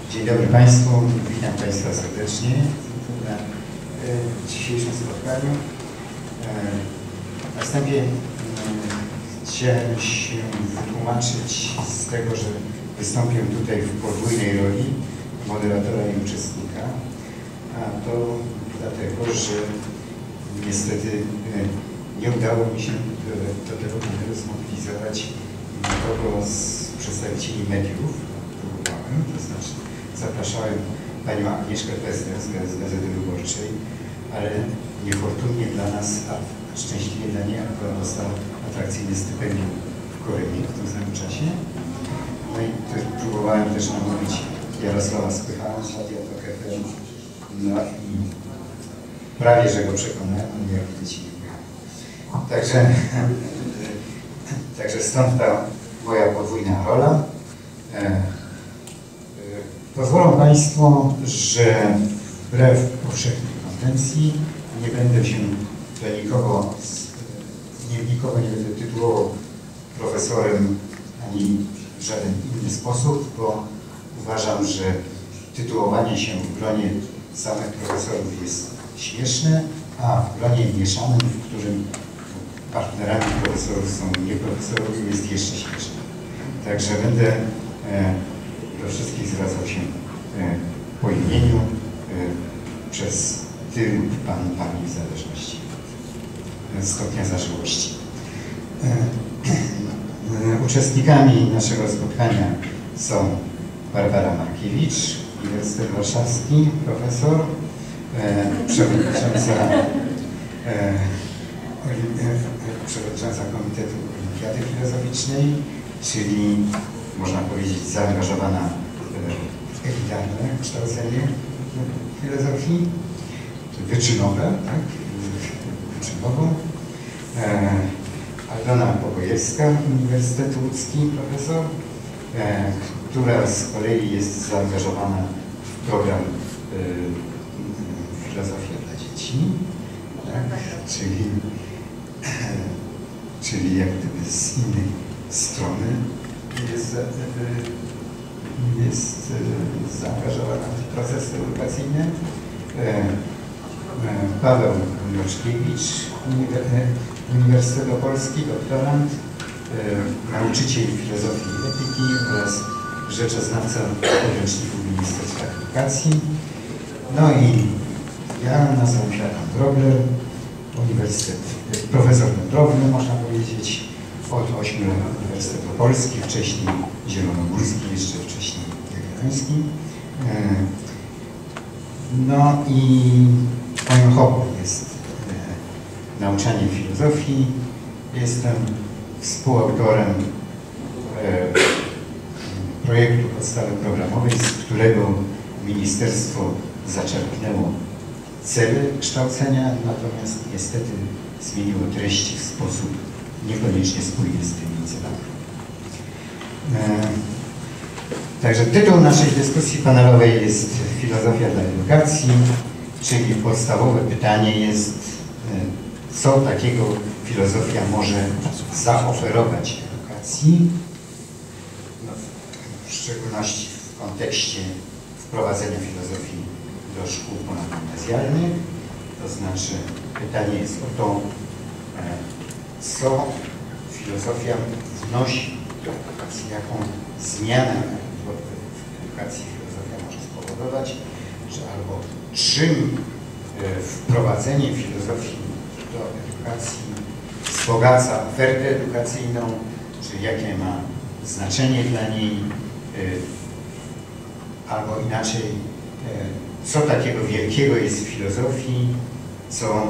Dzień dobry Państwu, witam Państwa serdecznie na dzisiejszym spotkaniu. Na wstępie chciałem się wytłumaczyć z tego, że wystąpię tutaj w podwójnej roli moderatora i uczestnika, a to dlatego, że niestety nie udało mi się do tego momentu zmobilizować nikogo z przedstawicieli mediów. Próbowałem, to znaczy zapraszałem panią Agnieszkę Pestner z Gazety Wyborczej, ale niefortunnie dla nas, a szczęśliwie dla niej, akurat dostała atrakcyjne stypendium w Korei w tym samym czasie. No i próbowałem też namówić Jarosława Spychała z Radia Tok FM. No i prawie, że go przekonałem, ale jak widać nie było. Także stąd ta moja podwójna rola. Pozwolą Państwo, że wbrew powszechnej konwencji nie będę się nikogo nie będę tytułował profesorem ani w żaden inny sposób, bo uważam, że tytułowanie się w gronie samych profesorów jest śmieszne, a w gronie mieszanym, w którym partnerami profesorów są nieprofesorowie, jest jeszcze śmieszne. Także będę do wszystkich zwracał się po imieniu przez ty lub pan, pani w zależności od stopnia zażyłości. Uczestnikami naszego spotkania są Barbara Markiewicz, Uniwersytet Warszawski, profesor, przewodnicząca Komitetu Olimpiady Filozoficznej, czyli można powiedzieć zaangażowana w elitarne kształcenie filozofii, wyczynowe, tak? Wyczynową. Aldona Pogojewska, Uniwersytet Łódzki, profesor, która z kolei jest zaangażowana w program Filozofia dla dzieci, tak? Czyli jak gdyby z innej strony jest zaangażowana w procesy edukacyjne. Paweł Mroczkiewicz, Uniwersytet Opolski, doktorant, nauczyciel filozofii i etyki oraz rzeczoznawca podręczników Ministerstwa Edukacji. No i ja nazywam się Adam Grobler, profesor wędrowny, można powiedzieć, od 8 lat Uniwersytet Opolski, wcześniej Zielonogórski, jeszcze wcześniej Jagielloński. No i moim hobby jest nauczanie filozofii. Jestem współautorem projektu podstawy programowej, z którego ministerstwo zaczerpnęło cele kształcenia, natomiast niestety zmieniło treści w sposób niekoniecznie spójny z tymi celami. Także tytuł naszej dyskusji panelowej jest Filozofia dla edukacji, czyli podstawowe pytanie jest, co takiego filozofia może zaoferować edukacji, no, w szczególności w kontekście wprowadzenia filozofii do szkół ponadgimnazjalnych. To znaczy pytanie jest o to, co filozofia wnosi do edukacji, jaką zmianę w edukacji filozofia może spowodować, albo czym wprowadzenie filozofii do edukacji wzbogaca ofertę edukacyjną, czy jakie ma znaczenie dla niej, albo inaczej, co takiego wielkiego jest w filozofii, co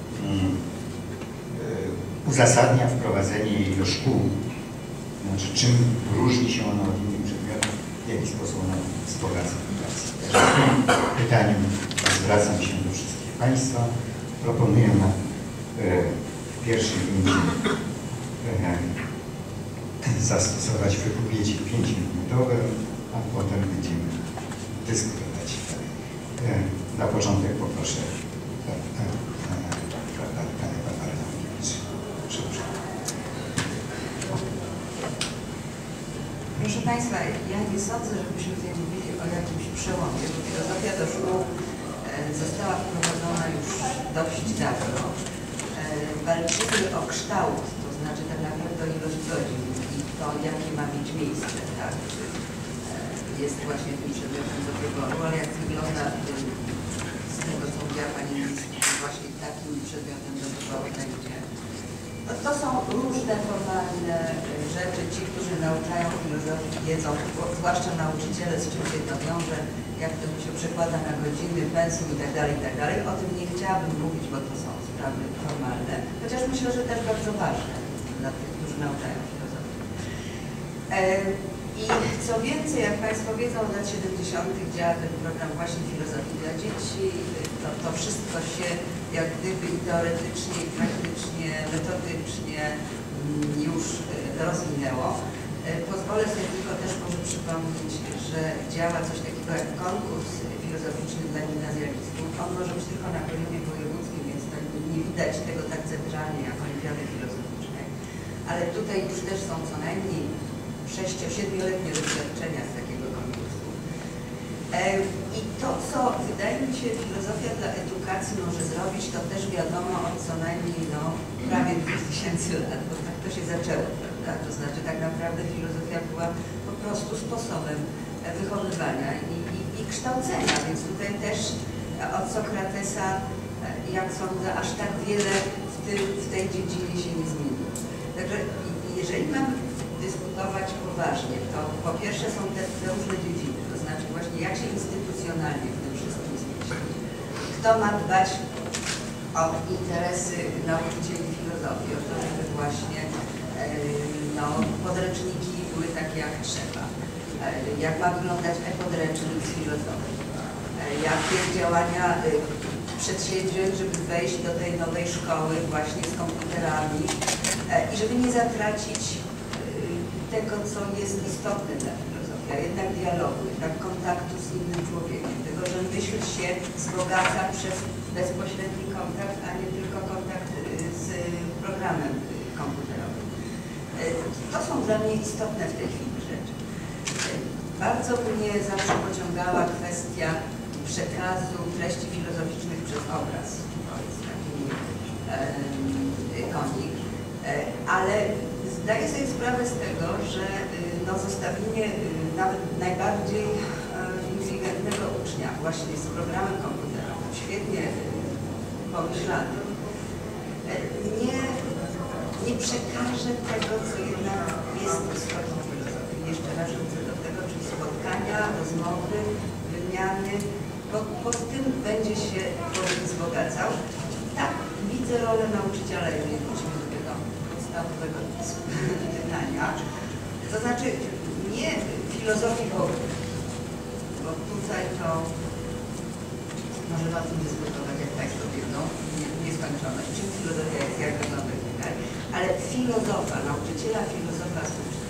uzasadnia wprowadzenie jej do szkół, znaczy czym różni się ona od innych przedmiotów, w jaki sposób ona wzbogaca edukację. W tym pytaniu zwracam się do wszystkich Państwa. Proponuję w pierwszej rundzie zastosować wypowiedzi 5-minutowe, a potem będziemy dyskutować. Na początek poproszę Panią Barbarę Markiewicz. Proszę Państwa, ja nie sądzę, żebyśmy tutaj mówili o jakimś przełomie, bo filozofia do szkół została wprowadzona już dość dawno. Walczymy o kształt, to znaczy tak naprawdę o ilość godzin i to, jakie ma mieć miejsce, tak? Jest właśnie tym przedmiotem do wyboru, ale jak wygląda z tego, co mówiła Pani minister, właśnie takim przedmiotem do wyboru będzie. No to są różne formalne rzeczy. Ci, którzy nauczają filozofii, wiedzą, zwłaszcza nauczyciele, z czym się to wiąże, jak to się przekłada na godziny, pensum i tak dalej. O tym nie chciałabym mówić, bo to są sprawy formalne, chociaż myślę, że też bardzo ważne dla tych, którzy nauczają filozofię. I co więcej, jak Państwo wiedzą, od lat 70. działa ten program właśnie filozofii dla dzieci. To wszystko się jak gdyby i teoretycznie, i praktycznie, metodycznie już rozwinęło. Pozwolę sobie tylko też może przypomnieć, że działa coś takiego jak konkurs filozoficzny dla gimnazjalistów. On może być tylko na poziomie wojewódzkim, więc nie widać tego tak centralnie jak olimpiady filozoficznej. Ale tutaj już też są co najmniej 6-7-letnie doświadczenia z takiego konkursu. I to, co wydaje mi się filozofia dla edukacji może zrobić, to też wiadomo od co najmniej prawie 2000 lat, bo tak to się zaczęło, prawda? To znaczy tak naprawdę filozofia była po prostu sposobem wychowywania i kształcenia, więc tutaj też od Sokratesa, jak sądzę, aż tak wiele w tej dziedzinie się nie zmieniło. Także jeżeli mamy dyskutować poważnie, to po pierwsze są te różne dziedziny, to znaczy właśnie jak się instytucjonalnie w tym wszystkim zmieścić. Kto ma dbać o interesy nauczycieli filozofii, o to, żeby właśnie podręczniki były takie jak trzeba. Jak ma wyglądać e-podręcznik z filozofii. Jakie działania przedsięwziąć, żeby wejść do tej nowej szkoły właśnie z komputerami i żeby nie zatracić tego, co jest istotne dla filozofii, a jednak dialogu, jednak kontaktu z innym człowiekiem, tego, że myśl się wzbogaca przez bezpośredni kontakt, a nie tylko kontakt z programem komputerowym. To są dla mnie istotne w tej chwili rzeczy. Bardzo mnie zawsze pociągała kwestia przekazu treści filozoficznych przez obraz. To jest taki mój konik. Ale zdaję sobie sprawę z tego, że zostawienie nawet najbardziej inteligentnego ucznia właśnie z programem komputerowym, świetnie pomyślanym, nie przekaże tego, co jednak jest istotą filozofii. Jeszcze raz wrócę do tego, czyli spotkania, rozmowy, wymiany, bo z tym będzie się człowiek wzbogacał. Tak widzę rolę nauczyciela, jeżeli wrócimy do tego podstawowego pytania. To znaczy nie filozofii, bo tutaj to możemy o tym dyskutować, jak Państwo wiedzą, nieskończoność, czym filozofia jest, jak wygląda i tak dalej, ale filozofa, nauczyciela filozofa z uczniem.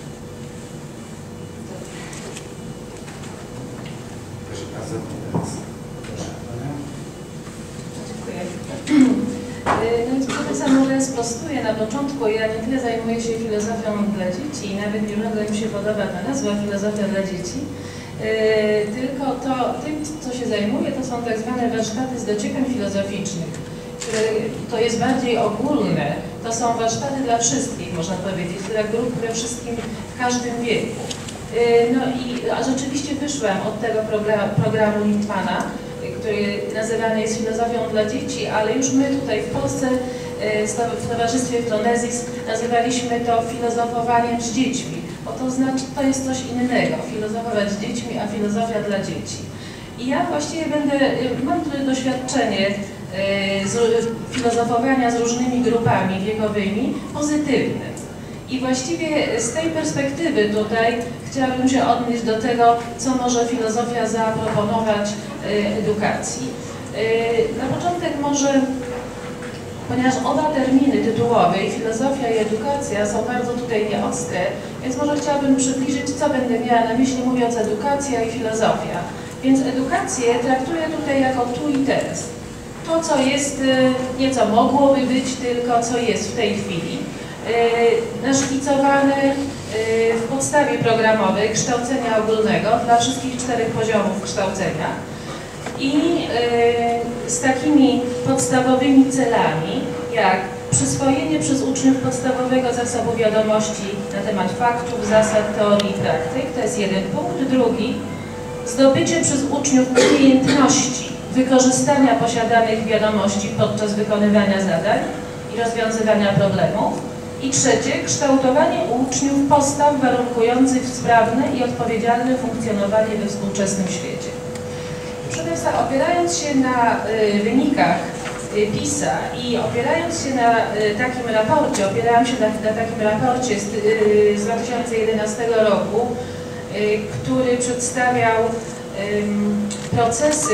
Proszę bardzo, teraz proszę Pana. Dziękuję. No i tutaj samo sprostuję na początku. Ja nie tyle zajmuję się filozofią dla dzieci i nawet nie bardzo mi się podoba ta nazwa filozofia dla dzieci. Tylko tym, co się zajmuje, to są tak zwane warsztaty z dociekiem filozoficznych. To jest bardziej ogólne. To są warsztaty dla wszystkich, można powiedzieć, dla grup we wszystkim, w każdym wieku. No i rzeczywiście wyszłam od tego programu Lintmana, który nazywany jest filozofią dla dzieci, ale już my tutaj w Polsce w Towarzystwie Phronesis nazywaliśmy to filozofowaniem z dziećmi, bo to znaczy, to jest coś innego, filozofować z dziećmi, a filozofia dla dzieci. I ja właściwie mam tutaj doświadczenie filozofowania z różnymi grupami wiekowymi pozytywne. I właściwie z tej perspektywy tutaj chciałabym się odnieść do tego, co może filozofia zaproponować edukacji. Na początek może, ponieważ oba terminy tytułowe, filozofia i edukacja, są bardzo tutaj nieostre, więc może chciałabym przybliżyć, co będę miała na myśli, mówiąc edukacja i filozofia. Więc edukację traktuję tutaj jako tu i teraz. To, co jest, nie co mogłoby być, tylko co jest w tej chwili. naszkicowany w podstawie programowej kształcenia ogólnego dla wszystkich 4 poziomów kształcenia i z takimi podstawowymi celami, jak przyswojenie przez uczniów podstawowego zasobu wiadomości na temat faktów, zasad, teorii i praktyk, to jest jeden punkt. Drugi, zdobycie przez uczniów umiejętności wykorzystania posiadanych wiadomości podczas wykonywania zadań i rozwiązywania problemów. I trzecie, kształtowanie u uczniów postaw warunkujących sprawne i odpowiedzialne funkcjonowanie we współczesnym świecie. Proszę Państwa, opierając się na wynikach PISA i opierając się na takim raporcie, opierałam się na takim raporcie z 2011 roku, który przedstawiał procesy,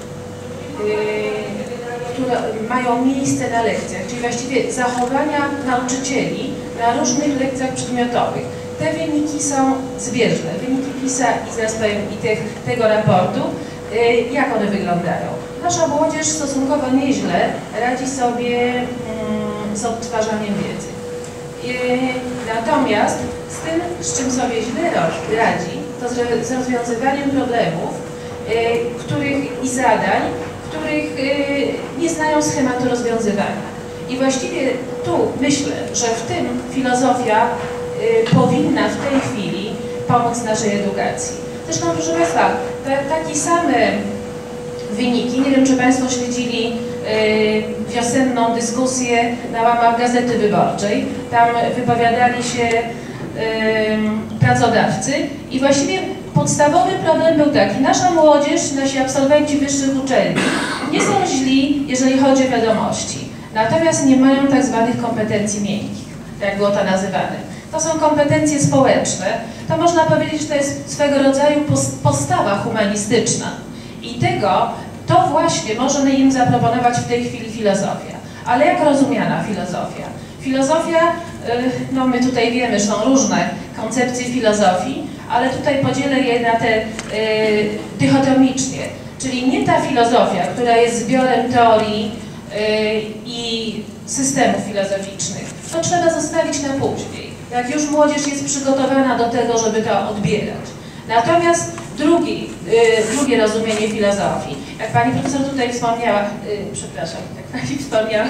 które mają miejsce na lekcjach, czyli właściwie zachowania nauczycieli na różnych lekcjach przedmiotowych. Te wyniki są zbieżne. Wyniki PISA i zresztą i tego raportu, jak one wyglądają. Nasza młodzież stosunkowo nieźle radzi sobie z odtwarzaniem wiedzy. Natomiast z tym, z czym sobie źle radzi, to z rozwiązywaniem problemów i zadań, których nie znają schematu rozwiązywania. I właściwie tu myślę, że w tym filozofia powinna w tej chwili pomóc naszej edukacji. Zresztą, proszę Państwa, takie same wyniki, nie wiem, czy Państwo śledzili wiosenną dyskusję na łamach Gazety Wyborczej. Tam wypowiadali się pracodawcy i właściwie podstawowy problem był taki: nasza młodzież, nasi absolwenci wyższych uczelni nie są źli, jeżeli chodzi o wiadomości, natomiast nie mają tak zwanych kompetencji miękkich, jak było to nazywane. To są kompetencje społeczne, to można powiedzieć, że to jest swego rodzaju postawa humanistyczna i to właśnie możemy im zaproponować w tej chwili filozofia. Ale jak rozumiana filozofia? Filozofia, no my tutaj wiemy, że są różne koncepcje filozofii, ale tutaj podzielę je na te dychotomicznie, czyli nie ta filozofia, która jest zbiorem teorii i systemów filozoficznych, to trzeba zostawić na później, jak już młodzież jest przygotowana do tego, żeby to odbierać. Natomiast drugie rozumienie filozofii, jak pani profesor tutaj wspomniała, przepraszam, jak pani wspomniała,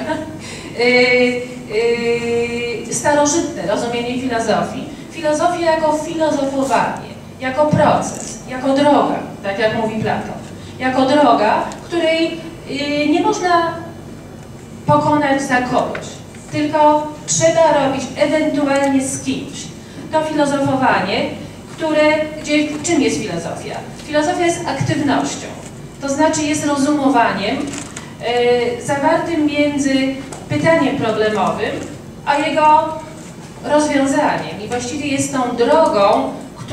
starożytne rozumienie filozofii. Filozofia jako filozofowanie, jako proces, jako droga, tak jak mówi Platon. Jako droga, której nie można pokonać za kogoś, tylko trzeba robić ewentualnie z kimś. To filozofowanie, czym jest filozofia? Filozofia jest aktywnością, to znaczy jest rozumowaniem zawartym między pytaniem problemowym, a jego rozwiązaniem. I właściwie jest tą drogą,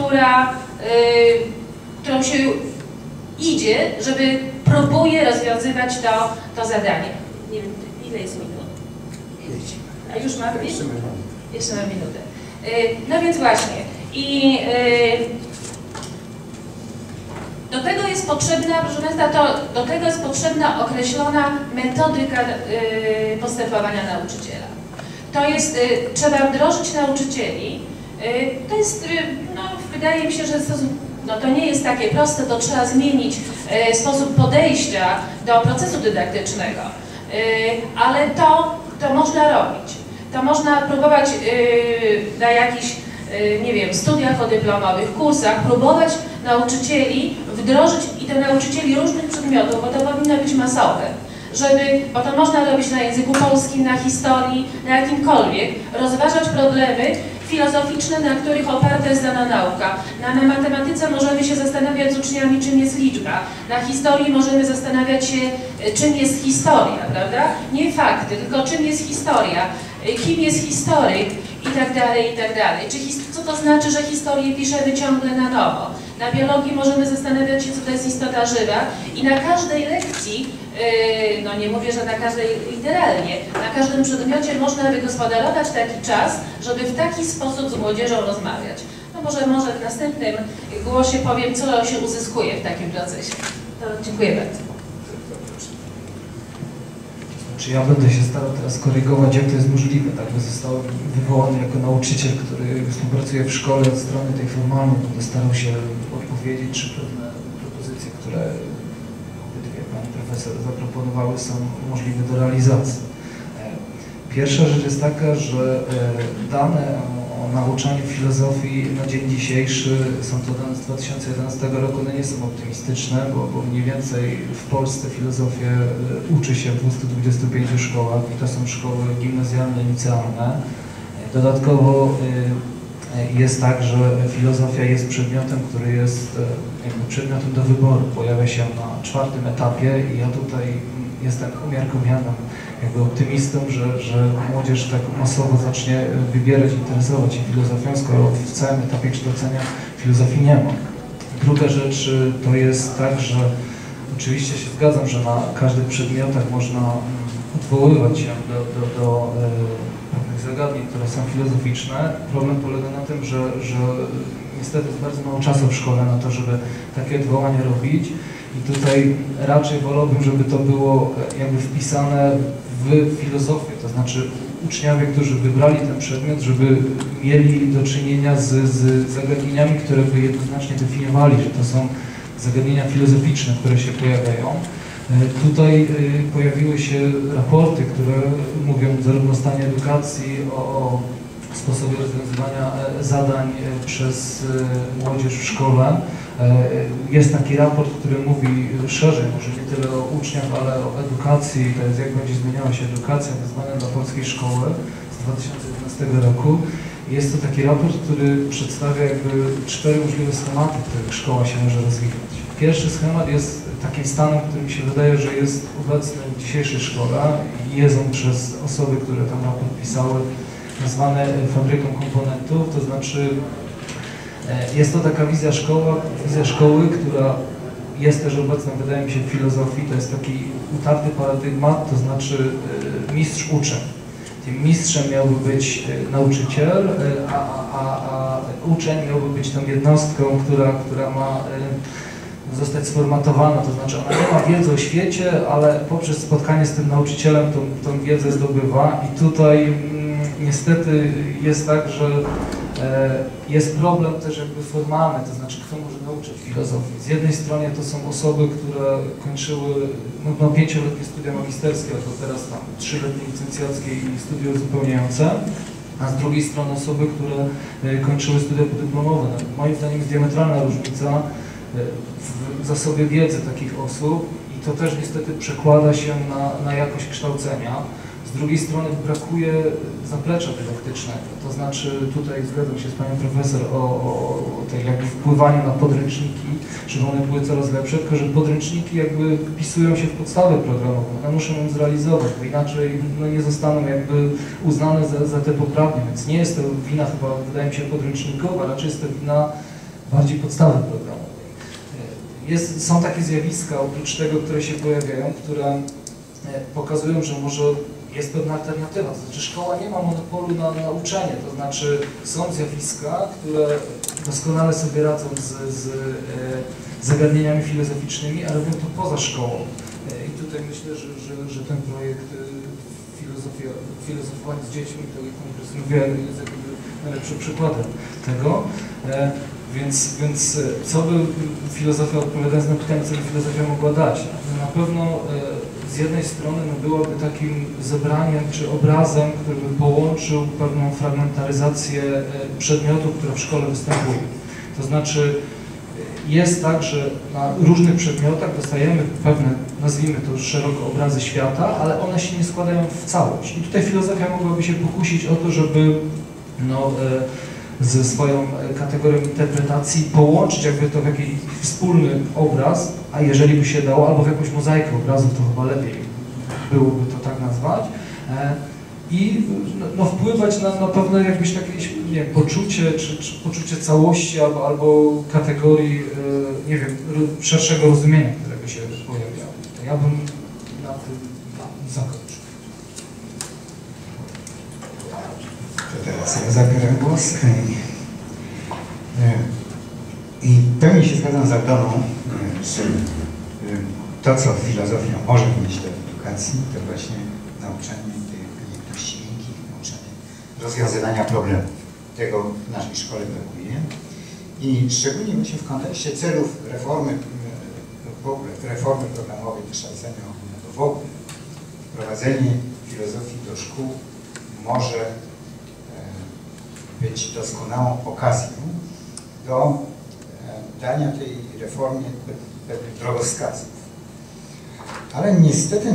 którą się idzie, żeby próbuje rozwiązywać to zadanie. Nie wiem, ile jest minut? A już mam? Jeszcze mam minutę. No więc właśnie. I do tego jest potrzebna, proszę Państwa, do tego jest potrzebna określona metodyka postępowania nauczyciela. To jest, trzeba wdrożyć nauczycieli, to jest, no, wydaje mi się, że to nie jest takie proste, to trzeba zmienić sposób podejścia do procesu dydaktycznego, ale to można robić. To można próbować na jakichś, nie wiem, studiach podyplomowych, kursach, próbować nauczycieli wdrożyć i to nauczycieli różnych przedmiotów, bo to powinno być masowe. Bo to można robić na języku polskim, na historii, na jakimkolwiek, rozważać problemy filozoficzne, na których oparta jest dana nauka. Na matematyce możemy się zastanawiać z uczniami, czym jest liczba. Na historii możemy zastanawiać się, czym jest historia, prawda? Nie fakty, tylko czym jest historia, kim jest historyk i tak dalej, i tak dalej. Co to znaczy, że historię piszemy ciągle na nowo? Na biologii możemy zastanawiać się, co to jest istota żywa i na każdej lekcji, no nie mówię, że na każdej literalnie, na każdym przedmiocie można wygospodarować taki czas, żeby w taki sposób z młodzieżą rozmawiać. No może w następnym głosie powiem, co się uzyskuje w takim procesie. To dziękuję bardzo. Znaczy ja będę się starał teraz korygować, jak to jest możliwe, tak, że zostałem wywołany jako nauczyciel, który współpracuje w szkole od strony tej formalnej. Będę starał się odpowiedzieć, czy pewne propozycje, które obydwie pani profesor zaproponowały, są możliwe do realizacji. Pierwsza rzecz jest taka, że dane o nauczaniu filozofii na dzień dzisiejszy, są to dane z 2011 roku, one nie są optymistyczne, bo mniej więcej w Polsce filozofię uczy się w 225 szkołach i to są szkoły gimnazjalne, licealne. Dodatkowo jest tak, że filozofia jest przedmiotem, który jest jakby przedmiotem do wyboru. Pojawia się na 4. etapie i ja tutaj jestem umiarkowanym jakby optymistą, że młodzież tak masowo zacznie wybierać, interesować się filozofią, skoro w całym etapie kształcenia filozofii nie ma. Druga rzecz to jest tak, że oczywiście się zgadzam, że na każdych przedmiotach można odwoływać się do pewnych zagadnień, które są filozoficzne. Problem polega na tym, że niestety jest bardzo mało czasu w szkole na to, żeby takie odwołania robić. I tutaj raczej wolałbym, żeby to było jakby wpisane w filozofię, to znaczy uczniowie, którzy wybrali ten przedmiot, żeby mieli do czynienia z zagadnieniami, które by jednoznacznie definiowali, że to są zagadnienia filozoficzne, które się pojawiają. Tutaj pojawiły się raporty, które mówią zarówno o stanie edukacji, o sposobie rozwiązywania zadań przez młodzież w szkole. Jest taki raport, który mówi szerzej, może nie tyle o uczniach, ale o edukacji, to jest jak będzie zmieniała się edukacja wyzwania dla polskiej szkoły z 2011 roku. Jest to taki raport, który przedstawia jakby 4 możliwe schematy, których szkoła się może rozwijać. Pierwszy schemat jest takim stanem, który mi się wydaje, że jest obecny w dzisiejszej szkole i jest on przez osoby, które ten raport pisały, nazwane fabryką komponentów, to znaczy jest to taka wizja szkoły, która jest też obecna, wydaje mi się, w filozofii. To jest taki utarty paradygmat, to znaczy mistrz-uczeń. Tym mistrzem miałby być nauczyciel, a uczeń miałby być tą jednostką, która ma zostać sformatowana, to znaczy ona nie ma wiedzy o świecie, ale poprzez spotkanie z tym nauczycielem tą wiedzę zdobywa i tutaj niestety jest tak, że jest problem też jakby formalny, to znaczy kto może nauczyć filozofii. Z jednej strony to są osoby, które kończyły 5-letnie studia magisterskie, albo teraz tam 3-letnie licencjackie i studia uzupełniające, a z drugiej strony osoby, które kończyły studia podyplomowe. Moim zdaniem jest diametralna różnica w zasobie wiedzy takich osób i to też niestety przekłada się na jakość kształcenia. Z drugiej strony brakuje zaplecza dydaktycznego, to znaczy tutaj zgadzam się z panią profesor o tej jakby wpływaniu na podręczniki, żeby one były coraz lepsze, tylko że podręczniki jakby wpisują się w podstawę programową, one muszą ją zrealizować, bo inaczej nie zostaną jakby uznane za te poprawnie, więc nie jest to wina chyba, wydaje mi się, podręczników, a raczej jest to wina bardziej podstawy programowej. Są takie zjawiska, oprócz tego, które się pojawiają, które pokazują, że może jest pewna alternatywa, to znaczy szkoła nie ma monopolu na uczenie, to znaczy są zjawiska, które doskonale sobie radzą z zagadnieniami filozoficznymi, ale robią to poza szkołą. I tutaj myślę, że ten projekt filozofowanie z dziećmi, to jak pani profesor mówiła, jest jakby najlepszym przykładem tego. Więc co by filozofia, odpowiadając na pytanie, co by filozofia mogła dać? Na pewno z jednej strony byłaby takim zebraniem czy obrazem, który by połączył pewną fragmentaryzację przedmiotów, które w szkole występują. To znaczy jest tak, że na różnych przedmiotach dostajemy pewne, nazwijmy to szeroko, obrazy świata, ale one się nie składają w całość. I tutaj filozofia mogłaby się pokusić o to, żeby ze swoją kategorią interpretacji połączyć jakby to w jakiś wspólny obraz, a jeżeli by się dało, albo w jakąś mozaikę obrazów, to chyba lepiej byłoby to tak nazwać, i wpływać na pewne jakieś takie, nie wiem, poczucie, czy poczucie całości, albo kategorii, nie wiem, szerszego rozumienia, którego się pojawiało. To ja bym na tym zakończył. To teraz ja zabieram głos. I pełni się zgadzam z autorą, że to, co filozofia może mieć do edukacji, to właśnie nauczanie tej umiejętności miękkich, nauczanie rozwiązywania problemów. Tego w naszej szkole brakuje. I szczególnie właśnie w kontekście celów reformy, w ogóle reformy programowej wykształcenia ogólnego, w ogóle wprowadzenie filozofii do szkół może być doskonałą okazją do dania tej reformie pewnych drogowskazów. Ale niestety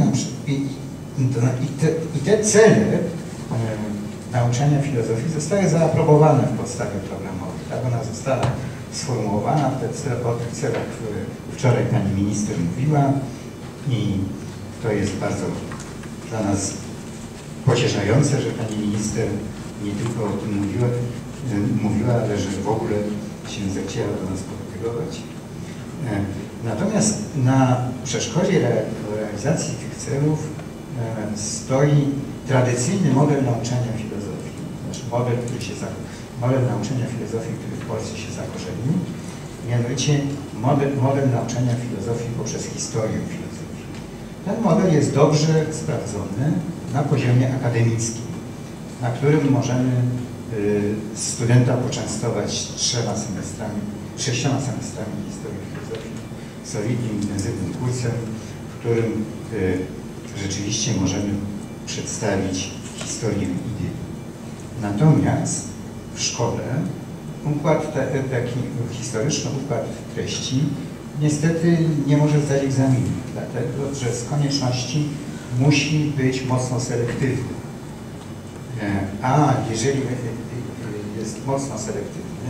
i te cele nauczania filozofii zostały zaaprobowane w podstawie programowej. Tak ona została sformułowana. O tych celach wczoraj pani minister mówiła i to jest bardzo dla nas pocieszające, że pani minister nie tylko o tym mówiła, ale że w ogóle się zechciała do nas pofatygować. Natomiast na przeszkodzie realizacji tych celów stoi tradycyjny model nauczania filozofii. Znaczy model nauczania filozofii, który w Polsce się zakorzenił, mianowicie model nauczania filozofii poprzez historię filozofii. Ten model jest dobrze sprawdzony na poziomie akademickim, na którym możemy studenta poczęstować 6 semestrami historii filozofii, solidnym, intensywnym kursem, w którym rzeczywiście możemy przedstawić historię idei. Natomiast w szkole taki historyczny układ treści niestety nie może zdać egzaminu, dlatego że z konieczności musi być mocno selektywny. A jeżeli jest mocno selektywny,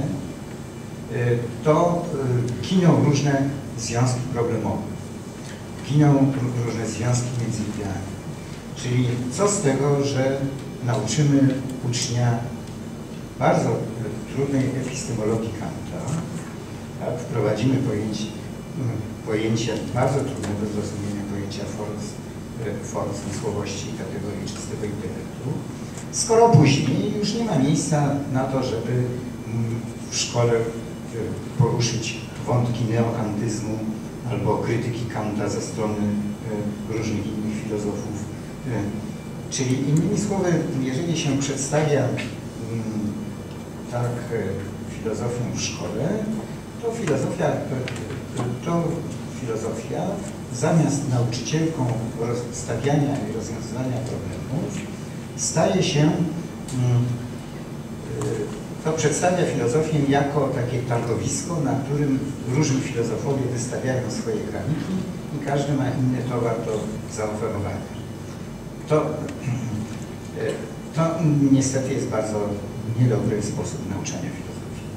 to giną różne związki problemowe, giną różne związki między ideami. Czyli co z tego, że nauczymy ucznia bardzo trudnej epistemologii Kanta, tak? Wprowadzimy pojęcie bardzo trudnego do zrozumienia pojęcia form zmysłowości i kategorii czystego intelektu, skoro później już nie ma miejsca na to, żeby w szkole poruszyć wątki neokantyzmu albo krytyki Kanta ze strony różnych innych filozofów. Czyli innymi słowy, jeżeli się przedstawia tak filozofię w szkole, to filozofia zamiast nauczycielką stawiania i rozwiązywania problemów staje się, to przedstawia filozofię jako takie targowisko, na którym różni filozofowie wystawiają swoje kramiki i każdy ma inny towar do zaoferowania. To niestety jest bardzo niedobry sposób nauczania filozofii.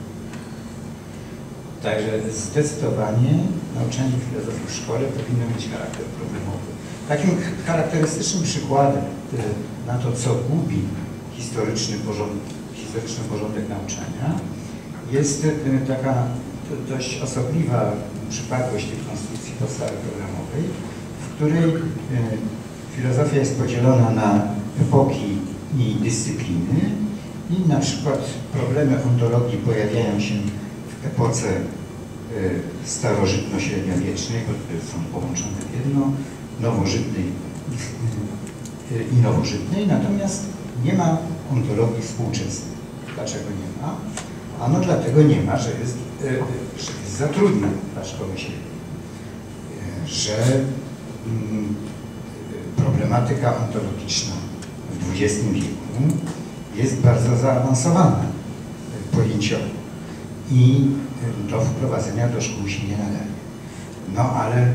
Także zdecydowanie nauczanie filozofii w szkole powinno mieć charakter problemowy. Takim charakterystycznym przykładem na to, co gubi historyczny porządek nauczania, jest taka dość osobliwa przypadłość tej konstrukcji podstawy programowej, w której filozofia jest podzielona na epoki i dyscypliny i na przykład problemy ontologii pojawiają się w epoce starożytno-średniowiecznej, które są połączone w jedno, nowożytnej i nowożytnej, natomiast nie ma ontologii współczesnej. Dlaczego nie ma? Ano dlatego nie ma, że jest za trudna dla szkoły średniej, że problematyka ontologiczna w XX wieku jest bardzo zaawansowana pojęciowo i do wprowadzenia do szkół się nie nadaje. No ale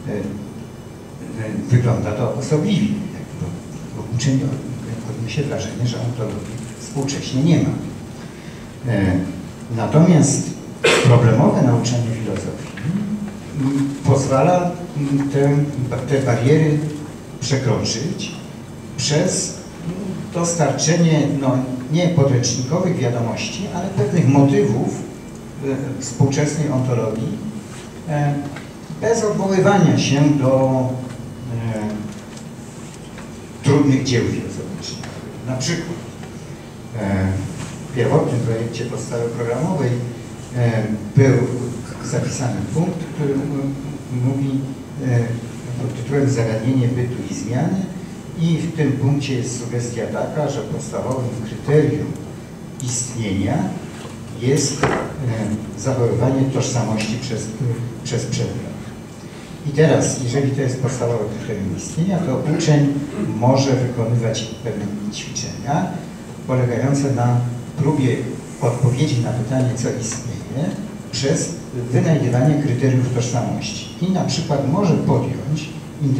wygląda to osobliwie, bo uczeń odniesie wrażenie, że ontologii współcześnie nie ma. Natomiast problemowe nauczanie filozofii pozwala te bariery przekroczyć przez dostarczenie nie podręcznikowych wiadomości, ale pewnych motywów współczesnej ontologii bez odwoływania się do trudnych dzieł filozoficznych. Na przykład w pierwotnym projekcie podstawy programowej był zapisany punkt, który mówi pod tytułem Zagadnienie bytu i zmiany, I w tym punkcie jest sugestia taka, że podstawowym kryterium istnienia jest zachowywanie tożsamości przez przedmiot. I teraz, jeżeli to jest podstawowe kryterium istnienia, to uczeń może wykonywać pewne ćwiczenia polegające na próbie odpowiedzi na pytanie, co istnieje, przez wynajdywanie kryteriów tożsamości. I na przykład może podjąć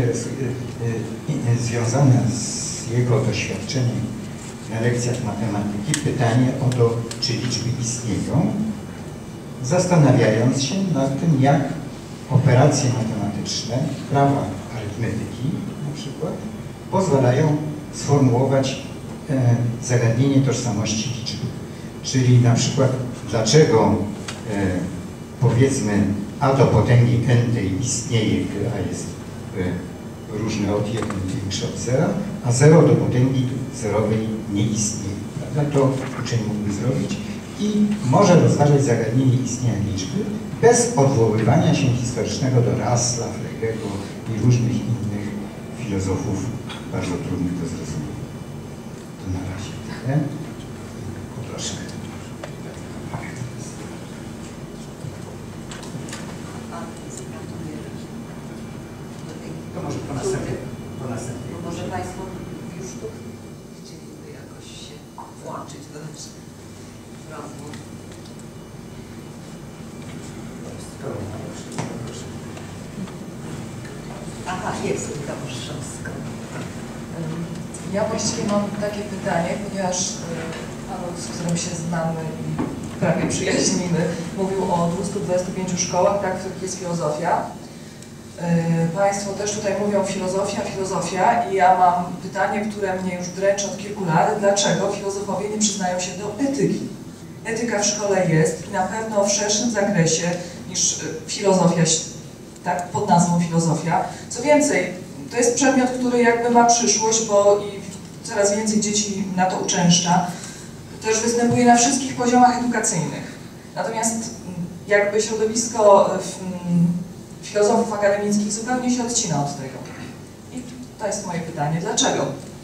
związane z jego doświadczeniem na lekcjach matematyki pytanie o to, czy liczby istnieją, zastanawiając się nad tym, jak operacje matematyczne, prawa arytmetyki na przykład, pozwalają sformułować zagadnienie tożsamości liczby. Czyli na przykład dlaczego powiedzmy a do potęgi n tej istnieje, gdy a jest różne od 1 większe od 0, a 0 do potęgi zerowej nie istnieje. Prawda? To uczeń mógłby zrobić i może rozważać zagadnienie istnienia liczby bez odwoływania się historycznego do Russella, Frege'ego i różnych innych filozofów bardzo trudnych do zrozumienia. To na razie tyle. Poproszę. To może po następnej. Może Państwo już tu chcieliby jakoś się włączyć do naszych rozmów. Aha, jest Tomasz Szostka. Ja właściwie mam takie pytanie, ponieważ pan, z którym się znamy i prawie przyjaźnimy, mówił o 225 szkołach, tak, w których jest filozofia. Państwo też tutaj mówią filozofia i ja mam pytanie, które mnie już dręczy od kilku lat. Dlaczego filozofowie nie przyznają się do etyki? Etyka w szkole jest i na pewno w szerszym zakresie niż filozofia, tak, pod nazwą filozofia. Co więcej, to jest przedmiot, który jakby ma przyszłość, bo i coraz więcej dzieci na to uczęszcza. Też występuje na wszystkich poziomach edukacyjnych. Natomiast jakby środowisko filozofów akademickich zupełnie się odcina od tego. I to jest moje pytanie. Dlaczego?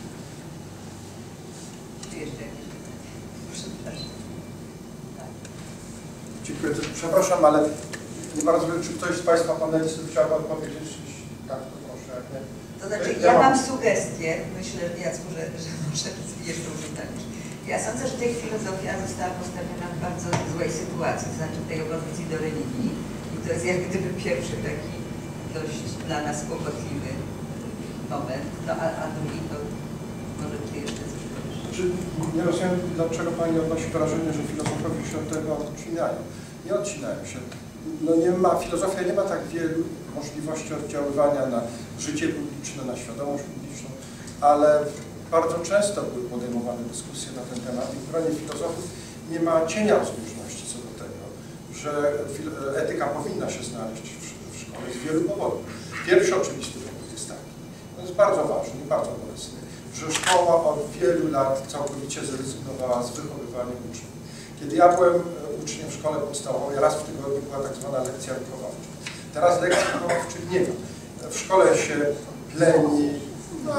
Dziękuję. Przepraszam, ale nie bardzo wiem, czy ktoś z Państwa panelistów chciałby odpowiedzieć. Tak, to proszę. Jak nie. To znaczy, ja mam sugestię, myślę, Jacku, że może jeszcze użytać. Ja sądzę, że tej filozofia została postawiona w bardzo złej sytuacji, to znaczy w tej opozycji do religii. I to jest jak gdyby pierwszy taki dość dla nas kłopotliwy moment, no, a drugi to może Ty jeszcze coś powiesz. Nie rozumiem, dlaczego Pani odnosi wrażenie, że filozofowie się od tego odcinają. Nie odcinają się. No nie ma, filozofia nie ma tak wielu możliwości oddziaływania na życie publiczne, na świadomość publiczną, ale bardzo często były podejmowane dyskusje na ten temat i w gronie filozofów nie ma cienia rozbieżności co do tego, że etyka powinna się znaleźć w szkole z wielu powodów. Pierwszy oczywisty powód jest taki, to jest bardzo ważny i bardzo bolesny, że szkoła od wielu lat całkowicie zrezygnowała z wychowywania uczniów. Kiedy ja byłem uczniem w szkole podstawowej, raz w tygodniu była tak zwana lekcja wychowawcza. Teraz lekcji wychowawczych nie ma. W szkole się pleni. No,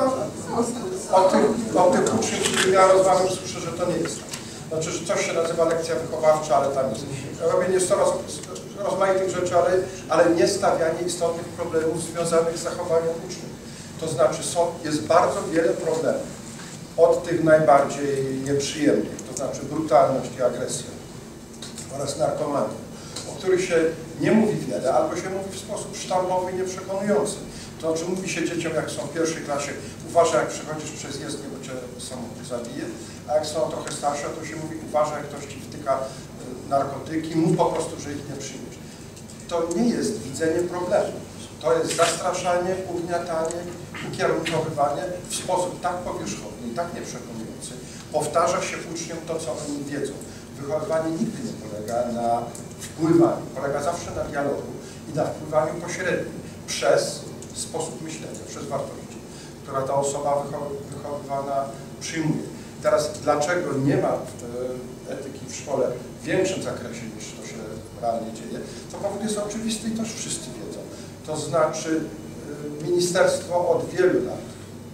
o tych uczniów, z którymi ja rozmawiam, słyszę, że to nie jest tak. Znaczy, że coś się nazywa lekcja wychowawcza, ale tam jest robienie 100 rozmaitych rzeczy, ale nie stawianie istotnych problemów związanych z zachowaniem uczniów. To znaczy, jest bardzo wiele problemów. Od tych najbardziej nieprzyjemnych, to znaczy brutalność i agresja oraz narkomania, o których się nie mówi wiele, albo się mówi w sposób sztampowy i nieprzekonujący. To znaczy mówi się dzieciom, jak są w pierwszej klasie, uważaj, jak przechodzisz przez jezdnię, bo cię samochód zabije, a jak są trochę starsze, to się mówi, uważaj, jak ktoś ci wtyka narkotyki, mów po prostu, że ich nie przyjmiesz. To nie jest widzenie problemu. To jest zastraszanie, ugniatanie, ukierunkowywanie w sposób tak powierzchowny i tak nieprzekonujący. Powtarza się uczniom to, co oni wiedzą. Wychowywanie nigdy nie polega na wpływaniu, polega zawsze na dialogu i na wpływaniu pośrednim przez sposób myślenia, przez wartości, która ta osoba wychowywana przyjmuje. Teraz dlaczego nie ma etyki w szkole w większym zakresie niż to się realnie dzieje, to powód jest oczywisty i to już wszyscy wiedzą. To znaczy ministerstwo od wielu lat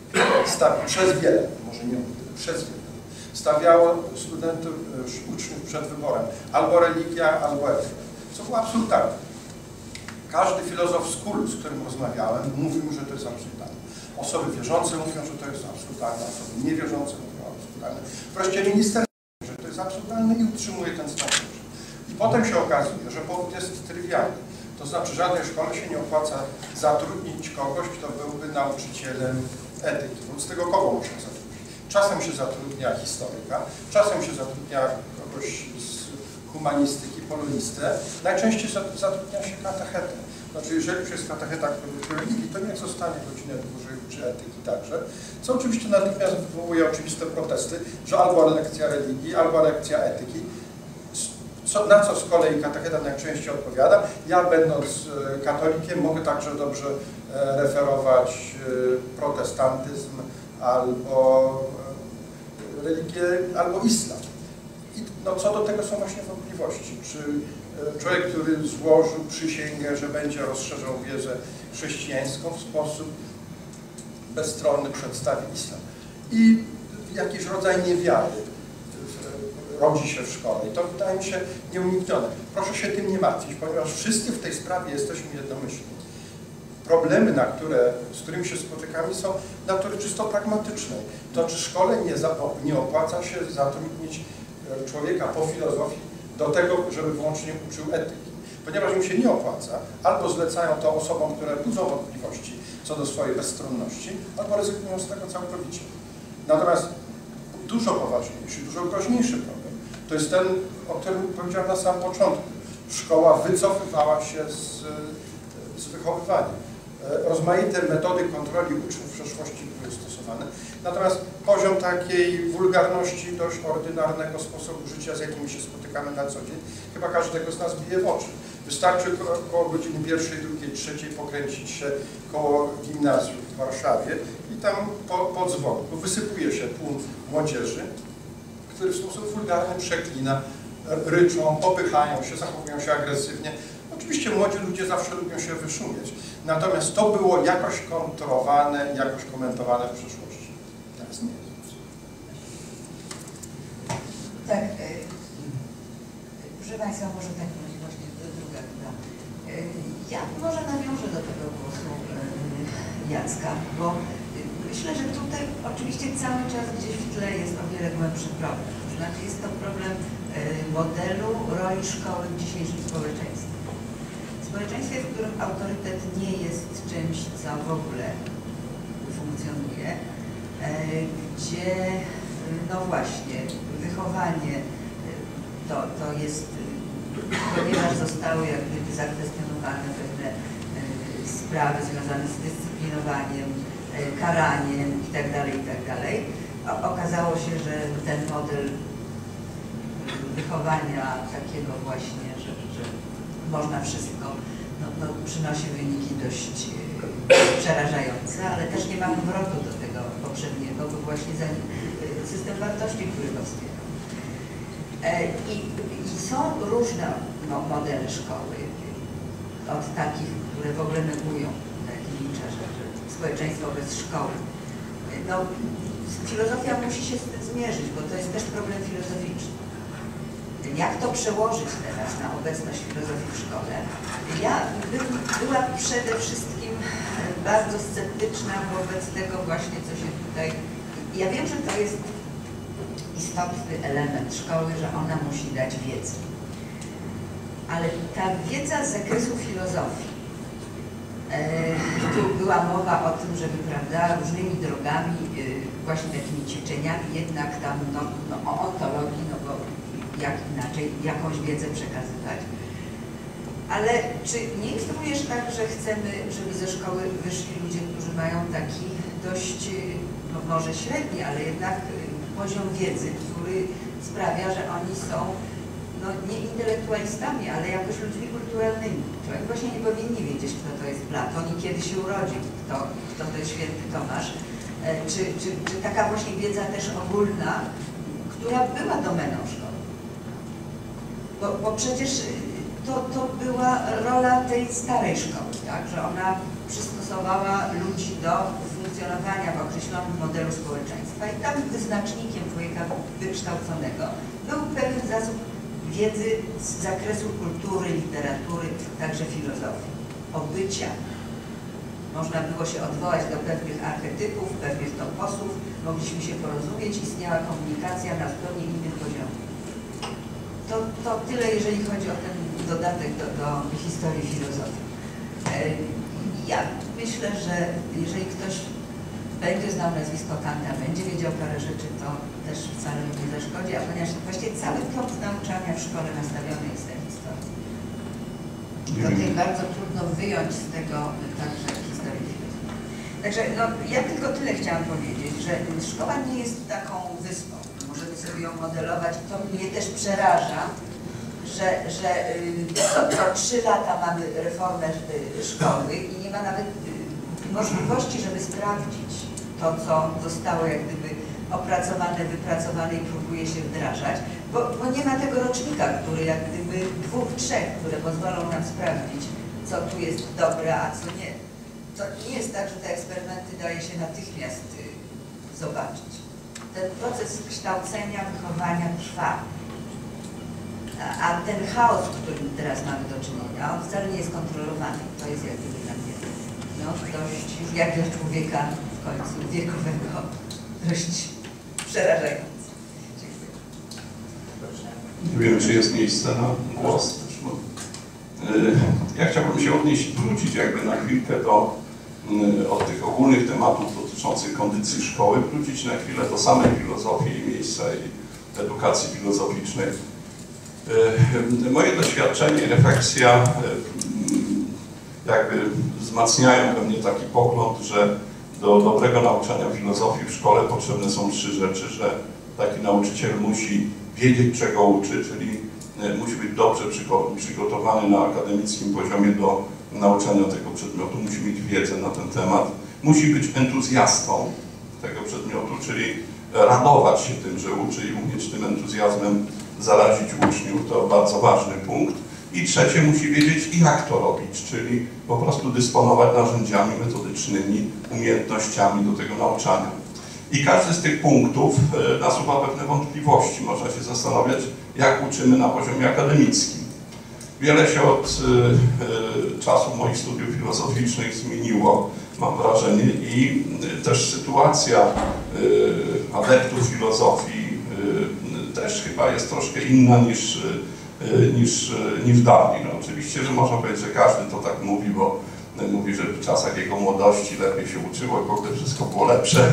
przez wiele, może nie przez wiele, stawiało studentów, uczniów przed wyborem albo religia, albo etyka, co było absurdalne. Każdy filozof z KUL, z którym rozmawiałem, mówił, że to jest absurdalne. Osoby wierzące mówią, że to jest absurdalne, osoby niewierzące mówią absurdalne. Wreszcie minister mówi, że to jest absurdalne i utrzymuje ten stan rzeczy. I potem się okazuje, że powód jest trywialny. To znaczy, żadnej szkole się nie opłaca zatrudnić kogoś, kto byłby nauczycielem etyki. Wobec tego kogo można zatrudnić? Czasem się zatrudnia historyka, czasem się zatrudnia kogoś z humanistyki, polonistę, najczęściej zatrudnia się katechetę. Znaczy, jeżeli już jest katecheta, który religii, to niech zostanie godzinę dłużej uczy etyki także, co oczywiście natychmiast wywołuje oczywiste protesty, że albo lekcja religii, albo lekcja etyki, na co z kolei katecheta najczęściej odpowiada. Ja, będąc katolikiem, mogę także dobrze referować protestantyzm albo religię, albo islam. I no, co do tego są właśnie wątpliwości. Czy człowiek, który złożył przysięgę, że będzie rozszerzał wiedzę chrześcijańską, w sposób bezstronny przedstawi islam. I jakiś rodzaj niewiary rodzi się w szkole. I to wydaje mi się nieuniknione. Proszę się tym nie martwić, ponieważ wszyscy w tej sprawie jesteśmy jednomyślni. Problemy, z którymi się spotykamy, są natury czysto pragmatycznej. To czy szkole nie opłaca się zatrudnić człowieka po filozofii do tego, żeby wyłącznie uczył etyki. Ponieważ im się nie opłaca, albo zlecają to osobom, które budzą wątpliwości co do swojej bezstronności, albo rezygnują z tego całkowicie. Natomiast dużo poważniejszy, dużo groźniejszy problem to jest ten, o którym powiedziałem na samym początku. Szkoła wycofywała się z wychowywania. Rozmaite metody kontroli uczniów w przeszłości były stosowane. Natomiast poziom takiej wulgarności dość ordynarnego sposobu życia, z jakim się spotykamy na co dzień, chyba każdego z nas bije w oczy. Wystarczy około godziny 1, 2, 3 pokręcić się koło gimnazjum w Warszawie i tam po dzwonku wysypuje się tłum młodzieży, który w sposób wulgarny przeklina, ryczą, popychają się, zachowują się agresywnie. Oczywiście młodzi ludzie zawsze lubią się wyszumieć, natomiast to było jakoś kontrolowane, jakoś komentowane w przeszłości. Teraz nie jest. Tak, proszę Państwa, może tak właśnie druga chyba. Ja może nawiążę do tego głosu Jacka, bo myślę, że tutaj oczywiście cały czas gdzieś w tle jest o wiele głębszy problem. To znaczy jest to problem modelu roli szkoły w dzisiejszym społeczeństwie. W społeczeństwie, w którym autorytet nie jest czymś, co w ogóle funkcjonuje, gdzie no właśnie wychowanie to jest, ponieważ zostały jak gdyby zakwestionowane pewne sprawy związane z dyscyplinowaniem, karaniem itd., okazało się, że ten model wychowania takiego właśnie, że można wszystko, no, przynosi wyniki dość przerażające, ale też nie ma powrotu do tego poprzedniego, bo właśnie system wartości, który go wspierał. I są różne modele szkoły, od takich, które w ogóle negują, jak liczę, że społeczeństwo bez szkoły. No, filozofia musi się z tym zmierzyć, bo to jest też problem filozoficzny. Jak to przełożyć teraz na obecność filozofii w szkole? Ja była przede wszystkim bardzo sceptyczna wobec tego właśnie, co się tutaj... Ja wiem, że to jest istotny element szkoły, że ona musi dać wiedzę. Ale ta wiedza z zakresu filozofii, tu była mowa o tym, żeby, prawda, różnymi drogami, właśnie takimi ćwiczeniami, jednak tam o ontologii, no bo jak inaczej, jakąś wiedzę przekazywać. Ale czy nie jest również tak, że chcemy, żeby ze szkoły wyszli ludzie, którzy mają taki dość, no może średni, ale jednak poziom wiedzy, który sprawia, że oni są no, nie intelektualistami, ale jakoś ludźmi kulturalnymi. Czy oni właśnie nie powinni wiedzieć, kto to jest Platon i kiedy się urodził, kto to jest święty Tomasz. Czy taka właśnie wiedza też ogólna, która była domeną szkoły. Bo przecież to była rola tej starej szkoły, tak? Że ona przystosowała ludzi do funkcjonowania w określonym modelu społeczeństwa i tam wyznacznikiem człowieka wykształconego był pewien zasób wiedzy z zakresu kultury, literatury, także filozofii, obycia. Można było się odwołać do pewnych archetypów, pewnych toposów, mogliśmy się porozumieć, istniała komunikacja na zupełnie innym poziomie. To tyle, jeżeli chodzi o ten dodatek do historii filozofii. Ja myślę, że jeżeli ktoś będzie znał nazwisko Kanta, będzie wiedział parę rzeczy, to też wcale mu nie zaszkodzi, a ponieważ właściwie cały tok nauczania w szkole nastawiony jest na historię. Tutaj bardzo trudno wyjąć z tego także historię filozofii. Także no, ja tylko tyle chciałam powiedzieć, że szkoła nie jest taką wyspą. Możemy sobie ją modelować. To mnie też przeraża, że co 3 lata mamy reformę szkoły i nie ma nawet możliwości, żeby sprawdzić to, co zostało jak gdyby opracowane, wypracowane i próbuje się wdrażać, bo nie ma tego rocznika, który jak gdyby 2, 3, które pozwolą nam sprawdzić, co tu jest dobre, a co nie. To nie jest tak, że te eksperymenty daje się natychmiast zobaczyć. Ten proces kształcenia, wychowania trwa. A ten chaos, z którym teraz mamy do czynienia, on wcale nie jest kontrolowany. To jest jak gdyby dla mnie dość, już jak dla człowieka w końcu wiekowego, dość przerażające. Dziękuję. Proszę. Nie wiem, czy jest miejsce na głos. Ja chciałbym się wrócić jakby na chwilkę od tych ogólnych tematów dotyczących kondycji szkoły, wrócić na chwilę do samej filozofii i miejsca i edukacji filozoficznej. Moje doświadczenie i refleksja jakby wzmacniają we mnie taki pogląd, że do dobrego nauczania filozofii w szkole potrzebne są 3 rzeczy, że taki nauczyciel musi wiedzieć, czego uczy, czyli musi być dobrze przygotowany na akademickim poziomie do nauczania tego przedmiotu, musi mieć wiedzę na ten temat, musi być entuzjastą tego przedmiotu, czyli radować się tym, że uczy i umieć tym entuzjazmem zarazić uczniów, to bardzo ważny punkt. I trzecie, musi wiedzieć, jak to robić, czyli po prostu dysponować narzędziami metodycznymi, umiejętnościami do tego nauczania. I każdy z tych punktów nasuwa pewne wątpliwości. Można się zastanawiać, jak uczymy na poziomie akademickim. Wiele się od czasu moich studiów filozoficznych zmieniło, mam wrażenie, i też sytuacja adeptów filozofii też chyba jest troszkę inna niż dawniej. No, oczywiście, że można powiedzieć, że każdy to tak mówi, bo mówi, że w czasach jego młodości lepiej się uczyło, bo wtedy wszystko było lepsze.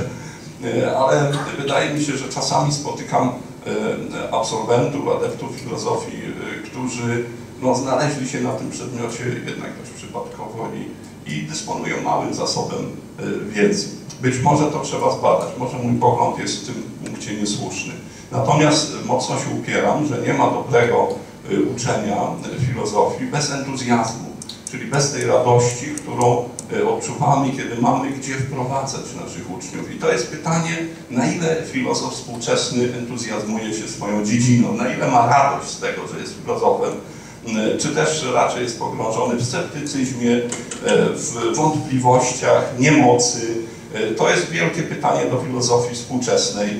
Ale wydaje mi się, że czasami spotykam absolwentów, adeptów filozofii, którzy znaleźli się na tym przedmiocie jednak dość przypadkowo i dysponują małym zasobem wiedzy. Być może to trzeba zbadać, może mój pogląd jest w tym punkcie niesłuszny. Natomiast mocno się upieram, że nie ma dobrego uczenia filozofii bez entuzjazmu, czyli bez tej radości, którą odczuwamy, kiedy mamy gdzie wprowadzać naszych uczniów. I to jest pytanie, na ile filozof współczesny entuzjazmuje się swoją dziedziną, na ile ma radość z tego, że jest filozofem, czy też raczej jest pogrążony w sceptycyzmie, w wątpliwościach, niemocy. To jest wielkie pytanie do filozofii współczesnej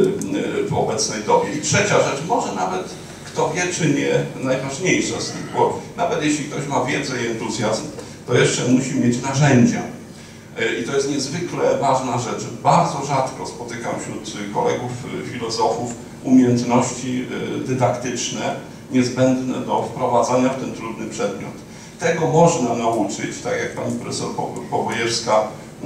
w obecnej dobie. I trzecia rzecz, może nawet kto wie czy nie, najważniejsza z nich, bo nawet jeśli ktoś ma wiedzę i entuzjazm, to jeszcze musi mieć narzędzia. I to jest niezwykle ważna rzecz. Bardzo rzadko spotykam wśród kolegów filozofów umiejętności dydaktyczne niezbędne do wprowadzania w ten trudny przedmiot. Tego można nauczyć, tak jak pani profesor Powojewska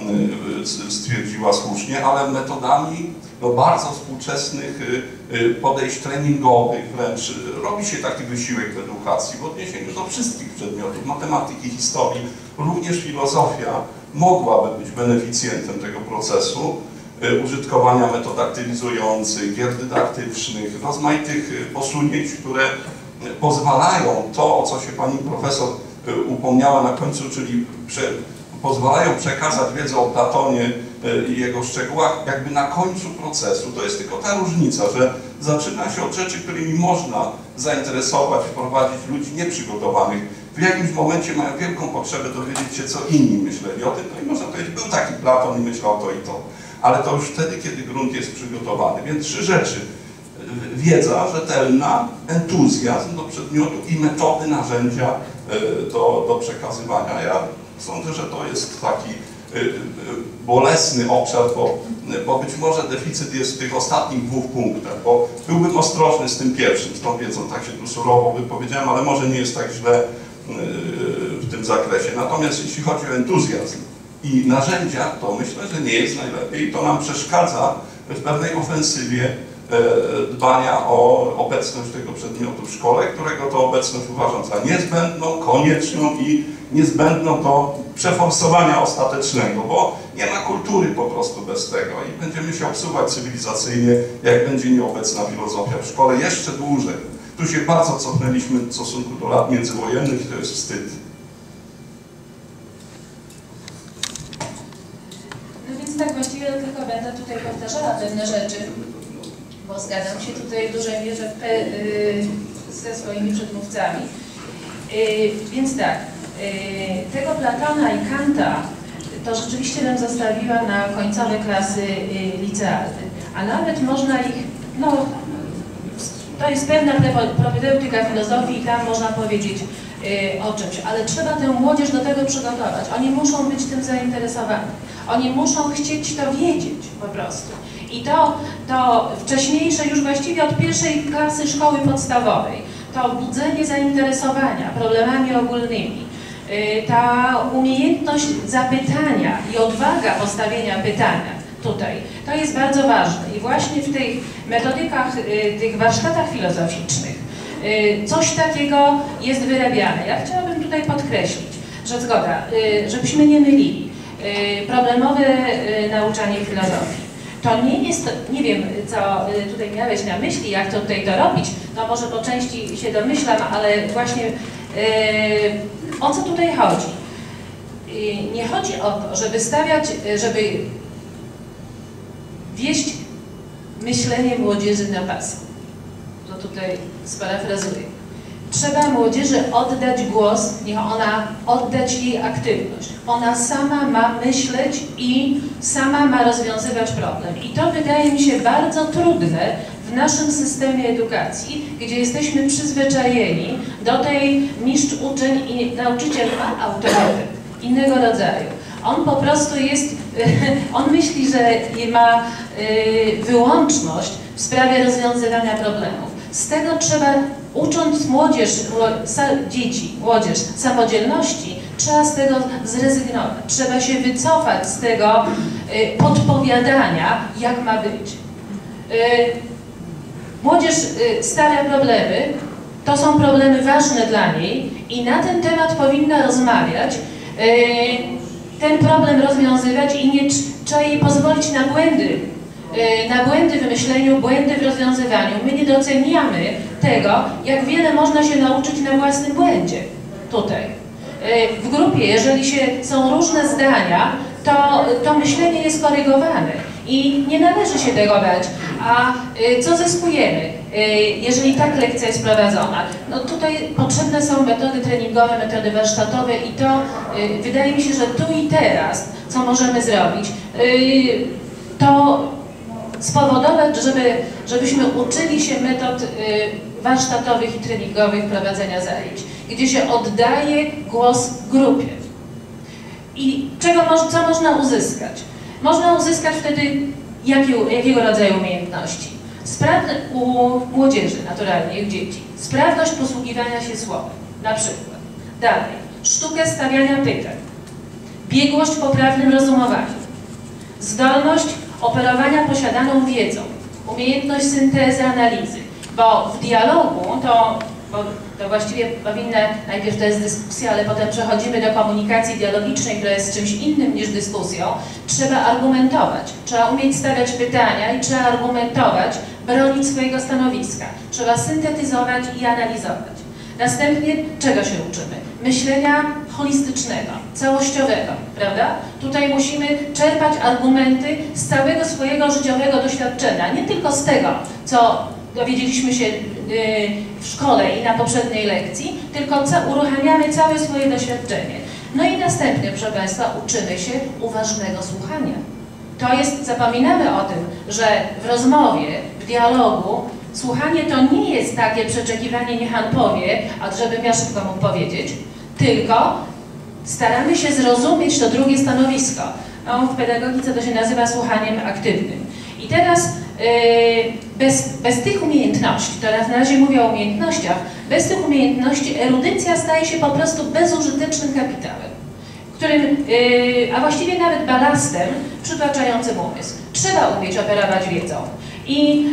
stwierdziła słusznie, ale metodami bardzo współczesnych podejść treningowych wręcz. Robi się taki wysiłek w edukacji w odniesieniu do wszystkich przedmiotów, matematyki, historii. Również filozofia mogłaby być beneficjentem tego procesu użytkowania metod aktywizujących, gier dydaktycznych, rozmaitych posunięć, które pozwalają to, o co się pani profesor upomniała na końcu, czyli pozwalają przekazać wiedzę o Platonie i jego szczegółach jakby na końcu procesu. To jest tylko ta różnica, że zaczyna się od rzeczy, którymi można zainteresować, wprowadzić ludzi nieprzygotowanych. w jakimś momencie mają wielką potrzebę dowiedzieć się, co inni myśleli o tym, no i można powiedzieć, był taki Platon i myślał to i to. Ale to już wtedy, kiedy grunt jest przygotowany. Więc 3 rzeczy. Wiedza rzetelna, entuzjazm do przedmiotu i metody, narzędzia do przekazywania. Ja sądzę, że to jest taki bolesny obszar, bo być może deficyt jest w tych ostatnich 2 punktach, bo byłbym ostrożny z tym pierwszym, z tą wiedzą, tak się tu surowo wypowiedziałem, ale może nie jest tak źle w tym zakresie. Natomiast jeśli chodzi o entuzjazm i narzędzia, to myślę, że nie jest najlepiej i to nam przeszkadza w pewnej ofensywie dbania o obecność tego przedmiotu w szkole, którego to obecność uważam za niezbędną, konieczną i niezbędną do przeforsowania ostatecznego, bo nie ma kultury po prostu bez tego i będziemy się obsuwać cywilizacyjnie, jak będzie nieobecna filozofia w szkole jeszcze dłużej. Tu się bardzo cofnęliśmy w stosunku do lat międzywojennych i to jest wstyd. No więc tak, właściwie tylko będę tutaj powtarzała pewne rzeczy, bo zgadzam się tutaj w dużej mierze ze swoimi przedmówcami. Więc tak, tego Platona i Kanta to rzeczywiście bym zostawiła na końcowe klasy licealne, a nawet można ich, no to jest pewna propedeutyka filozofii i tam można powiedzieć o czymś, ale trzeba tę młodzież do tego przygotować. Oni muszą być tym zainteresowani. Oni muszą chcieć to wiedzieć po prostu. I to wcześniejsze, już właściwie od 1. klasy szkoły podstawowej, to budzenie zainteresowania problemami ogólnymi, ta umiejętność zapytania i odwaga postawienia pytania tutaj, to jest bardzo ważne. I właśnie w tych metodykach, tych warsztatach filozoficznych coś takiego jest wyrabiane. Ja chciałabym tutaj podkreślić, że zgoda, żebyśmy nie mylili, problemowe nauczanie filozofii. To nie jest, nie wiem, co tutaj miałeś na myśli, jak to tutaj dorobić, no może po części się domyślam, ale właśnie o co tutaj chodzi? Nie chodzi o to, żeby żeby wieść myślenie młodzieży na pasku. To tutaj sparafrazuję. Trzeba młodzieży oddać głos, oddać jej aktywność. Ona sama ma myśleć i sama ma rozwiązywać problem. I to wydaje mi się bardzo trudne w naszym systemie edukacji, gdzie jesteśmy przyzwyczajeni do tej mistrz uczeń i nauczyciel ma autorytet innego rodzaju. On po prostu jest, on myśli, że ma wyłączność w sprawie rozwiązywania problemów. Z tego trzeba, ucząc młodzież samodzielności, trzeba z tego zrezygnować. Trzeba się wycofać z tego podpowiadania, jak ma być. Młodzież stawia problemy, to są problemy ważne dla niej i na ten temat powinna rozmawiać, ten problem rozwiązywać i nie trzeba jej pozwolić na błędy w myśleniu, błędy w rozwiązywaniu. My nie doceniamy tego, jak wiele można się nauczyć na własnym błędzie tutaj. W grupie, jeżeli są różne zdania, to myślenie jest korygowane i nie należy się tego bać. A co zyskujemy, jeżeli tak lekcja jest prowadzona? No tutaj potrzebne są metody treningowe, metody warsztatowe i to wydaje mi się, że tu i teraz, co możemy zrobić, to spowodować, żebyśmy uczyli się metod warsztatowych i treningowych prowadzenia zajęć, gdzie się oddaje głos grupie. I co można uzyskać? Można uzyskać wtedy jakiego rodzaju umiejętności? U młodzieży naturalnie, u dzieci. Sprawność posługiwania się słowem, na przykład. Dalej, sztukę stawiania pytań, biegłość w poprawnym rozumowaniu, zdolność operowania posiadaną wiedzą, umiejętność syntezy, analizy, bo w dialogu to właściwie najpierw to jest dyskusja, ale potem przechodzimy do komunikacji dialogicznej, która jest czymś innym niż dyskusją. Trzeba argumentować, trzeba umieć stawiać pytania i trzeba argumentować, bronić swojego stanowiska. Trzeba syntetyzować i analizować. Następnie czego się uczymy? Myślenia holistycznego, całościowego, prawda? Tutaj musimy czerpać argumenty z całego swojego życiowego doświadczenia, nie tylko z tego, co dowiedzieliśmy się w szkole i na poprzedniej lekcji, tylko uruchamiamy całe swoje doświadczenie. No i następnie, proszę Państwa, uczymy się uważnego słuchania. To jest, zapominamy o tym, że w rozmowie, w dialogu słuchanie to nie jest takie przeczekiwanie, niech on powie, a żebym ja szybko mógł powiedzieć, tylko staramy się zrozumieć to drugie stanowisko. No, w pedagogice to się nazywa słuchaniem aktywnym. I teraz bez tych umiejętności, to na razie mówię o umiejętnościach, bez tych umiejętności erudycja staje się po prostu bezużytecznym kapitałem, a właściwie nawet balastem przytłaczającym umysł. Trzeba umieć operować wiedzą. I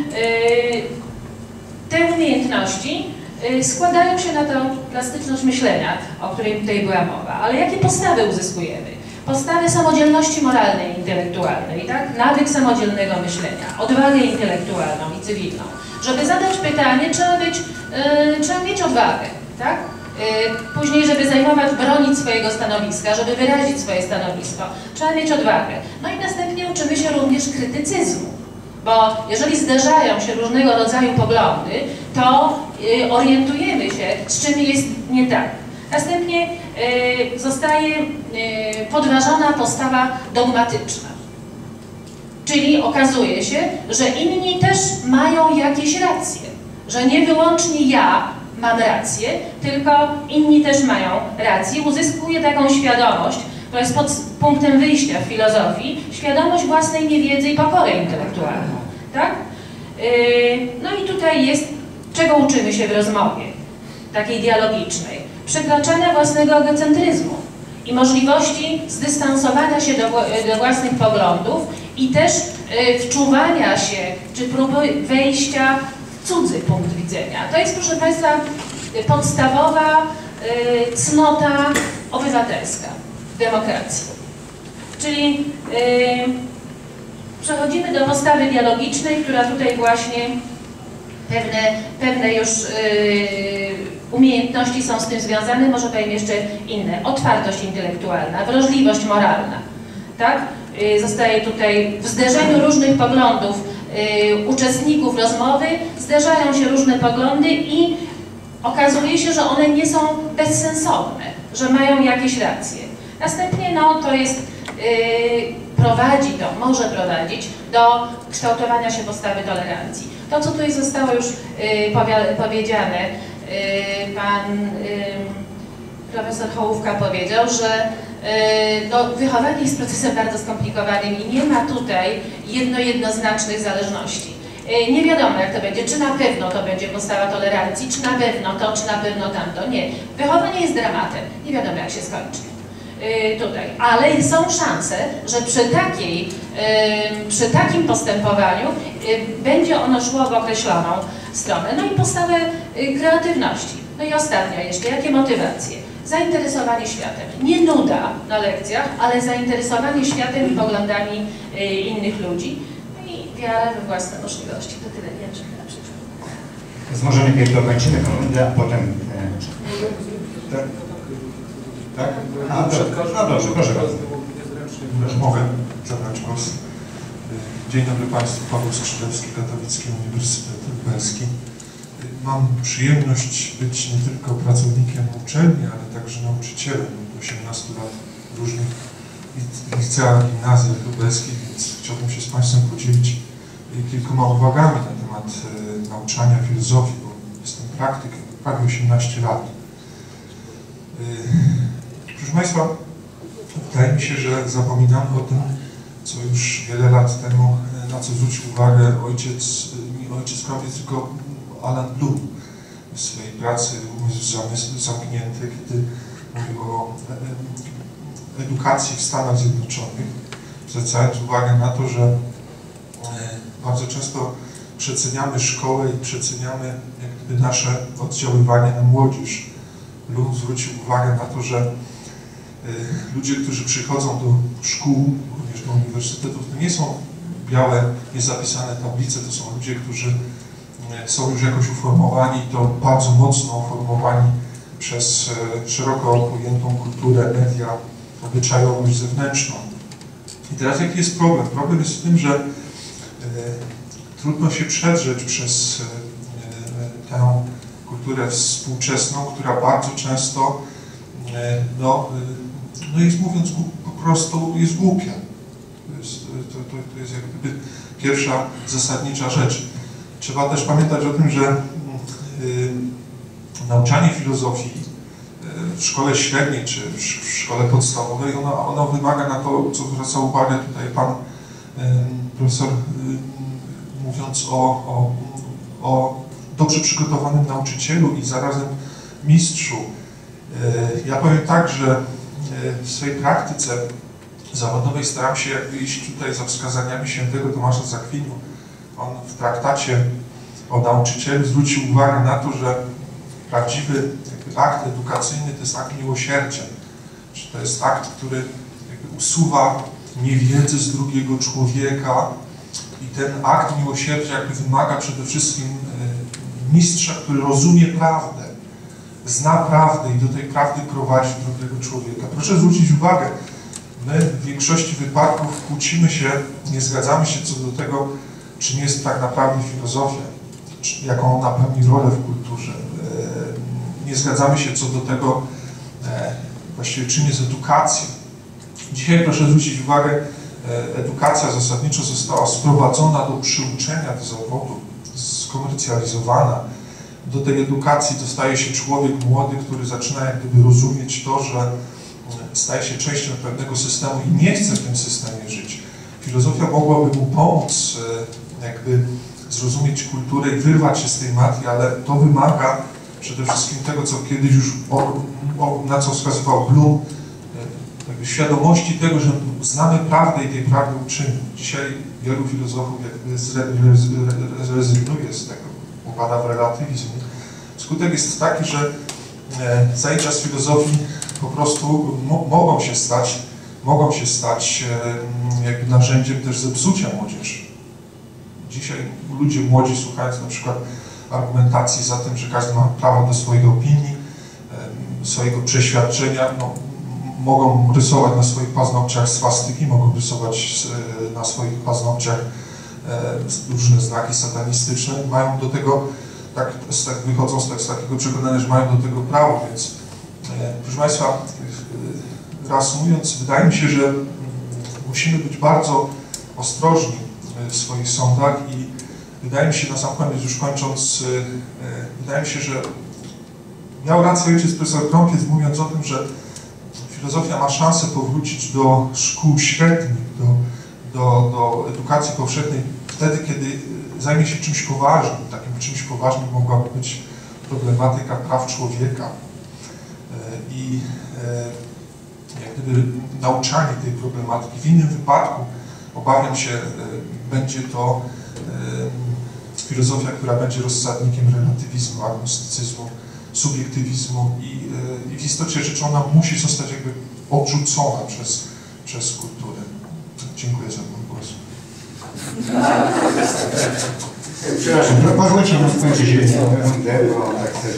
te umiejętności składają się na tą plastyczność myślenia, o której tutaj była mowa. Ale jakie postawy uzyskujemy? Postawy samodzielności moralnej i intelektualnej, tak? Nawyk samodzielnego myślenia, odwagę intelektualną i cywilną. Żeby zadać pytanie, trzeba mieć odwagę, tak? Później, żeby zajmować, bronić swojego stanowiska, żeby wyrazić swoje stanowisko, trzeba mieć odwagę. No i następnie uczymy się również krytycyzmu, bo jeżeli zderzają się różnego rodzaju poglądy, to orientujemy się, z czym jest nie tak. Następnie zostaje podważona postawa dogmatyczna. Czyli okazuje się, że inni też mają jakieś racje, że nie wyłącznie ja mam rację, tylko inni też mają rację. Uzyskuję taką świadomość, która jest pod punktem wyjścia w filozofii, świadomość własnej niewiedzy i pokorę intelektualną. Tak? No i tutaj jest, czego uczymy się w rozmowie, takiej dialogicznej. Przekraczania własnego egocentryzmu i możliwości zdystansowania się do własnych poglądów i też wczuwania się, czy próby wejścia w cudzy punkt widzenia. To jest, proszę Państwa, podstawowa cnota obywatelska w demokracji. Czyli przechodzimy do postawy dialogicznej, która tutaj właśnie pewne już umiejętności są z tym związane, może powiem jeszcze inne. Otwartość intelektualna, wrażliwość moralna. Tak? Zostaje tutaj w zderzeniu różnych poglądów uczestników rozmowy, zderzają się różne poglądy i okazuje się, że one nie są bezsensowne, że mają jakieś racje. Następnie no, to jest, może prowadzić do kształtowania się postawy tolerancji. To, co tutaj zostało już powiedziane, pan profesor Hołówka powiedział, że no, wychowanie jest procesem bardzo skomplikowanym i nie ma tutaj jednoznacznych zależności. Nie wiadomo, jak to będzie, czy na pewno to będzie postawa tolerancji, czy na pewno to, czy na pewno tamto. Nie. Wychowanie jest dramatem. Nie wiadomo, jak się skończy tutaj. Ale są szanse, że przy takim postępowaniu będzie ono szło w określoną stronę. No i postawę kreatywności. No i ostatnia jeszcze, jakie motywacje? Zainteresowanie światem. Nie nuda na lekcjach, ale zainteresowanie światem i poglądami innych ludzi. No i wiara we własne możliwości. To tyle więcej na przyszłość. Więc może najpierw dokończymy komendę, a potem... Tak? Tak? A dobrze, proszę bardzo. Mogę zabrać głos. Dzień dobry Państwu, Paweł Skrzydlewski, Katowicki Uniwersytet Lubelski. Mam przyjemność być nie tylko pracownikiem uczelni, ale także nauczycielem od 18 lat w różnych liceach, gimnazjach lubelskich, więc chciałbym się z Państwem podzielić kilkoma uwagami na temat nauczania filozofii, bo jestem praktykiem prawie 18 lat. Proszę Państwa, wydaje mi się, że zapominamy o tym, co już wiele lat temu, na co zwrócił uwagę ojciec prawie tylko Alan Bloom w swojej pracy Umysł zamknięty, kiedy mówił o edukacji w Stanach Zjednoczonych, zwracając uwagę na to, że bardzo często przeceniamy szkołę i przeceniamy jak gdyby nasze oddziaływanie na młodzież. Bloom zwrócił uwagę na to, że ludzie, którzy przychodzą do szkół, również do uniwersytetów, to nie są białe, niezapisane tablice, to są ludzie, którzy są już jakoś uformowani, to bardzo mocno uformowani przez szeroko pojętą kulturę, media, obyczajowość zewnętrzną. I teraz jaki jest problem? Problem jest w tym, że trudno się przedrzeć przez tę kulturę współczesną, która bardzo często, no jest mówiąc po prostu, jest głupia. To jest jak gdyby pierwsza zasadnicza rzecz. Trzeba też pamiętać o tym, że nauczanie filozofii w szkole średniej czy w szkole podstawowej, ono wymaga na to, co zwraca uwagę tutaj pan profesor, mówiąc o dobrze przygotowanym nauczycielu i zarazem mistrzu. Ja powiem tak, że w swojej praktyce zawodowej staram się iść tutaj za wskazaniami świętego Tomasza z Akwinu. On w traktacie o nauczycielu zwrócił uwagę na to, że prawdziwy akt edukacyjny to jest akt miłosierdzia. To jest akt, który usuwa niewiedzę z drugiego człowieka i ten akt miłosierdzia wymaga przede wszystkim mistrza, który rozumie prawdę, zna prawdę i do tej prawdy prowadzi drugiego człowieka. Proszę zwrócić uwagę, my w większości wypadków kłócimy się, nie zgadzamy się co do tego, czym jest tak naprawdę filozofia, jaką ona pełni rolę w kulturze. Nie zgadzamy się co do tego, właściwie czym jest edukacja. Dzisiaj proszę zwrócić uwagę, edukacja zasadniczo została sprowadzona do przyuczenia do zawodu, skomercjalizowana. Do tej edukacji dostaje się człowiek młody, który zaczyna jak gdyby rozumieć to, że staje się częścią pewnego systemu i nie chce w tym systemie żyć. Filozofia mogłaby mu pomóc jakby zrozumieć kulturę i wyrwać się z tej matki, ale to wymaga przede wszystkim tego, co kiedyś już, na co wskazywał Bloom, jakby świadomości tego, że znamy prawdę i tej prawdy uczymy. Dzisiaj wielu filozofów jakby zrezygnuje z tego, upada w relatywizm. Skutek jest taki, że zajęcia z filozofii po prostu mogą się stać jakby narzędziem też zepsucia młodzieży. Dzisiaj ludzie młodzi, słuchając na przykład argumentacji za tym, że każdy ma prawo do swojej opinii, swojego przeświadczenia, no, mogą rysować na swoich paznokciach swastyki, mogą rysować na swoich paznokciach różne znaki satanistyczne, mają do tego, wychodząc z takiego przekonania, że mają do tego prawo, więc proszę Państwa, reasumując, wydaje mi się, że musimy być bardzo ostrożni w swoich sądach i wydaje mi się, na sam koniec już kończąc, wydaje mi się, że miał rację ojciec profesor Krąpiec, mówiąc o tym, że filozofia ma szansę powrócić do szkół średnich, do edukacji powszechnej wtedy, kiedy zajmie się czymś poważnym. Takim czymś poważnym mogłaby być problematyka praw człowieka i jak gdyby nauczanie tej problematyki. W innym wypadku, obawiam się, będzie to filozofia, która będzie rozsadnikiem relatywizmu, agnostycyzmu, subiektywizmu i w istocie rzeczy ona musi zostać jakby odrzucona przez kulturę. Dziękuję za mój głos. Przepraszam, pozwólcie nam skończyć rundę, bo tak chcę.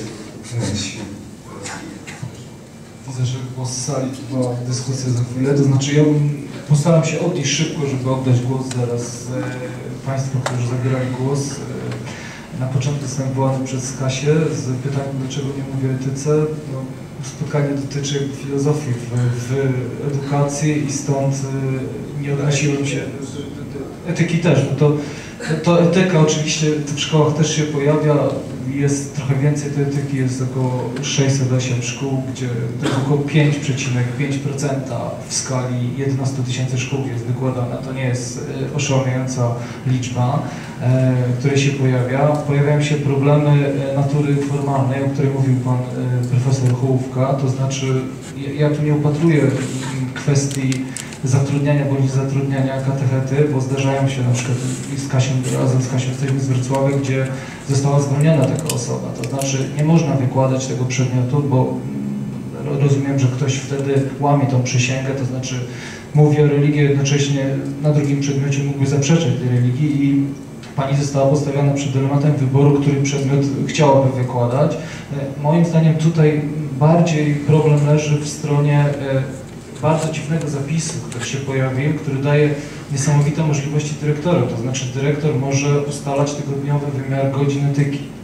Widzę, że głos z sali była dyskusja za chwilę, to znaczy ja postaram się odnieść szybko, żeby oddać głos zaraz Państwu, którzy zabierali głos. Na początku zostałem wołany przez Kasię z pytaniem, dlaczego nie mówię o etyce. No, spotkanie dotyczy filozofii w edukacji i stąd nie odnosiłem się. Etyki też, no to etyka oczywiście w szkołach też się pojawia, jest trochę więcej tej etyki, jest około 608 szkół, gdzie to jest około 5,5% w skali 11 000 szkół jest wykładana. To nie jest oszałamiająca liczba, które się pojawia. Pojawiają się problemy natury formalnej, o której mówił pan profesor Hołówka, to znaczy ja tu nie upatruję kwestii zatrudniania bądź zatrudniania katechety, bo zdarzają się na przykład razem z Kasią jesteśmy z Wrocławia, gdzie została zwolniona taka osoba. To znaczy nie można wykładać tego przedmiotu, bo rozumiem, że ktoś wtedy łamie tą przysięgę, to znaczy mówi o religii, jednocześnie na drugim przedmiocie mógłby zaprzeczać tej religii i pani została postawiona przed dylematem wyboru, który przedmiot chciałaby wykładać. Moim zdaniem tutaj bardziej problem leży w stronie bardzo dziwnego zapisu, który się pojawił, który daje niesamowite możliwości dyrektorom. To znaczy dyrektor może ustalać tygodniowy wymiar godzin etyki.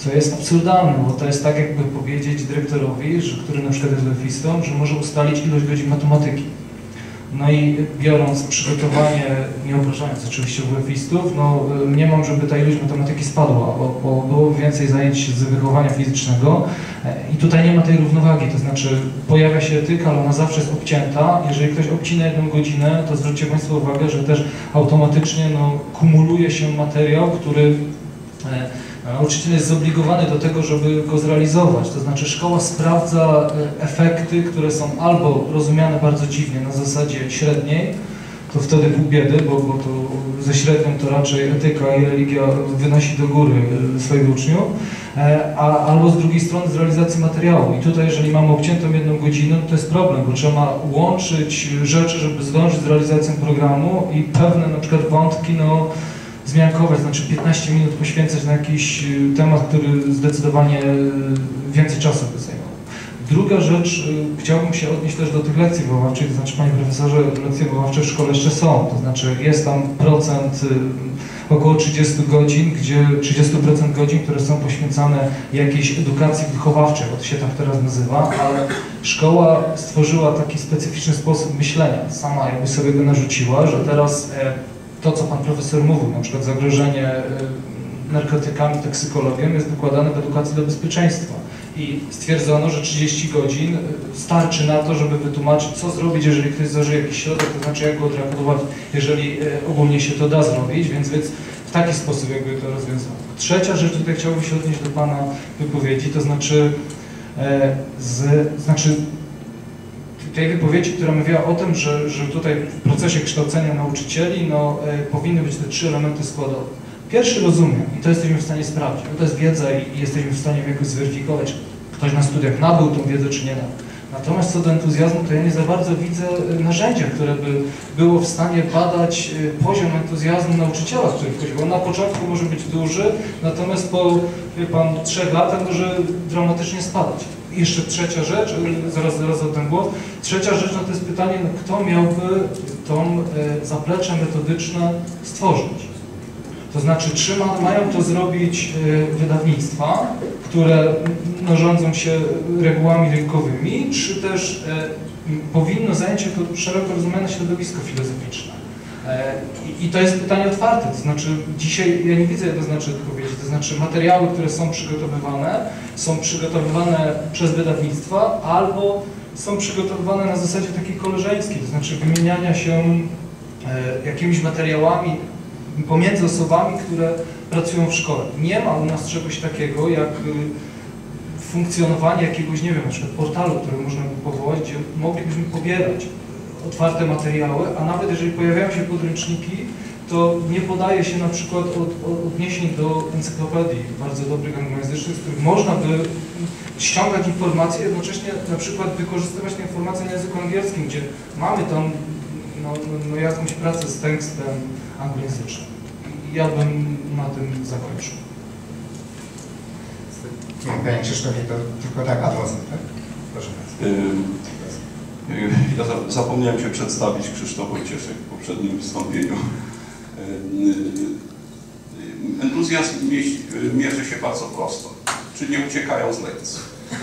co jest absurdalne, bo to jest tak, jakby powiedzieć dyrektorowi, że, który na przykład jest WF-istą, że może ustalić ilość godzin matematyki. No i biorąc przygotowanie, nie obrażając oczywiście WF-istów, no mniemam, żeby ta ilość matematyki spadła, bo było więcej zajęć z wychowania fizycznego i tutaj nie ma tej równowagi, to znaczy pojawia się etyka, ale ona zawsze jest obcięta. Jeżeli ktoś obcina 1 godzinę, to zwróćcie Państwo uwagę, że też automatycznie kumuluje się materiał, który nauczyciel jest zobligowany do tego, żeby go zrealizować, to znaczy szkoła sprawdza efekty, które są albo rozumiane bardzo dziwnie na zasadzie średniej, to wtedy pół biedy, bo to ze średnią to raczej etyka i religia wynosi do góry swoich uczniów, albo z drugiej strony z realizacji materiału. I tutaj, jeżeli mamy obciętą 1 godzinę, to jest problem, bo trzeba łączyć rzeczy, żeby zdążyć z realizacją programu i pewne na przykład wątki zmiankować, znaczy 15 minut poświęcać na jakiś temat, który zdecydowanie więcej czasu by zajmował. Druga rzecz, chciałbym się odnieść też do tych lekcji wychowawczych, to znaczy, panie profesorze, lekcje wychowawcze w szkole jeszcze są, to znaczy jest tam około 30 godzin, gdzie 30% godzin, które są poświęcane jakiejś edukacji wychowawczej, bo to się tak teraz nazywa, ale szkoła stworzyła taki specyficzny sposób myślenia, sama jakby sobie go narzuciła, że teraz to, co pan profesor mówił, na przykład zagrożenie narkotykami, toksykologią jest wykładane w edukacji do bezpieczeństwa. I stwierdzono, że 30 godzin starczy na to, żeby wytłumaczyć, co zrobić, jeżeli ktoś zażyje jakiś środek, to znaczy jak go odreagować, jeżeli ogólnie się to da zrobić, więc w taki sposób jakby to rozwiązano. Trzecia rzecz, tutaj chciałbym się odnieść do pana wypowiedzi, to znaczy tej wypowiedzi, która mówiła o tym, że tutaj w procesie kształcenia nauczycieli powinny być te 3 elementy składowe. Pierwszy rozumiem i to jesteśmy w stanie sprawdzić, bo to jest wiedza i jesteśmy w stanie jakoś zweryfikować, czy ktoś na studiach nabył tą wiedzę, czy nie nabył. Natomiast co do entuzjazmu, to ja nie za bardzo widzę narzędzia, które by było w stanie badać poziom entuzjazmu nauczyciela, który wchodzi, bo na początku może być duży, natomiast po, wie pan, 3 latach może dramatycznie spadać. I jeszcze trzecia rzecz, zaraz oddam głos, trzecia rzecz to jest pytanie, kto miałby tą zaplecze metodyczne stworzyć. To znaczy, czy mają to zrobić wydawnictwa, które rządzą się regułami rynkowymi, czy też powinno zająć jako szeroko rozumiane środowisko filozoficzne. I to jest pytanie otwarte, to znaczy dzisiaj ja nie widzę jednoznacznej odpowiedzi, to znaczy materiały, które są przygotowywane przez wydawnictwa albo są przygotowywane na zasadzie takiej koleżeńskiej, to znaczy wymieniania się jakimiś materiałami pomiędzy osobami, które pracują w szkole. Nie ma u nas czegoś takiego jak funkcjonowanie jakiegoś, nie wiem, na przykład portalu, który można by powołać, gdzie moglibyśmy pobierać otwarte materiały, a nawet jeżeli pojawiają się podręczniki, to nie podaje się na przykład odniesień do encyklopedii bardzo dobrych anglojęzycznych, z których można by ściągać informacje, jednocześnie na przykład wykorzystywać te informacje na języku angielskim, gdzie mamy tam jakąś pracę z tekstem anglojęzycznym. Ja bym na tym zakończył. Panie Krzysztofie, to tylko tak ad vocem, tak? Proszę bardzo. Ja zapomniałem się przedstawić, Krzysztof Wojcieszek w poprzednim wystąpieniu. Entuzjazm mierzy się bardzo prosto. Czy nie uciekają z lekcji?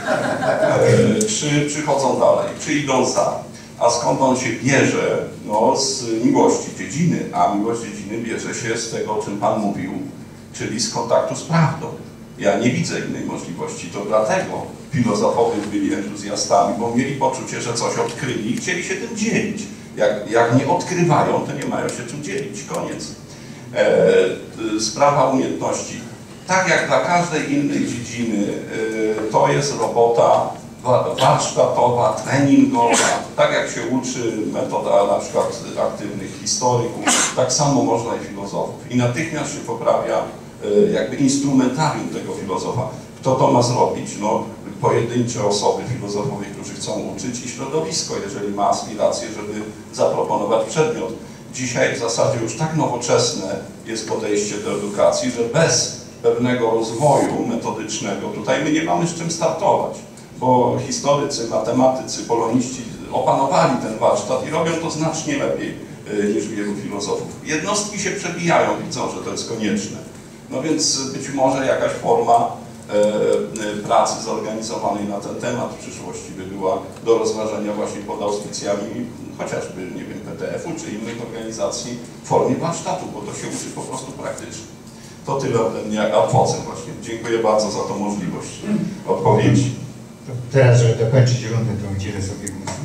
Czy przychodzą dalej? Czy idą za? A skąd on się bierze? No, z miłości dziedziny, a miłość dziedziny bierze się z tego, o czym Pan mówił, czyli z kontaktu z prawdą. Ja nie widzę innej możliwości, to dlatego filozofowie byli entuzjastami, bo mieli poczucie, że coś odkryli i chcieli się tym dzielić. Jak nie odkrywają, to nie mają się czym dzielić. Koniec. Sprawa umiejętności. Tak jak dla każdej innej dziedziny, to jest robota warsztatowa, treningowa, tak jak się uczy metoda na przykład aktywnych historyków, tak samo można i filozofów. I natychmiast się poprawia jakby instrumentarium tego filozofa. Kto to ma zrobić? No, pojedyncze osoby, filozofowie, którzy chcą uczyć i środowisko, jeżeli ma aspiracje, żeby zaproponować przedmiot. Dzisiaj w zasadzie już tak nowoczesne jest podejście do edukacji, że bez pewnego rozwoju metodycznego tutaj my nie mamy z czym startować, bo historycy, matematycy, poloniści opanowali ten warsztat i robią to znacznie lepiej niż wielu filozofów. Jednostki się przebijają, widzą, że to jest konieczne. No więc być może jakaś forma pracy zorganizowanej na ten temat w przyszłości by była do rozważenia właśnie pod auspicjami chociażby, nie wiem, PTF-u czy innych organizacji w formie warsztatu, bo to się uczy po prostu praktycznie. To tyle ode mnie a procent właśnie. Dziękuję bardzo za tą możliwość odpowiedzi. Teraz, żeby dokończyć rundę, to udzielę sobie głosu.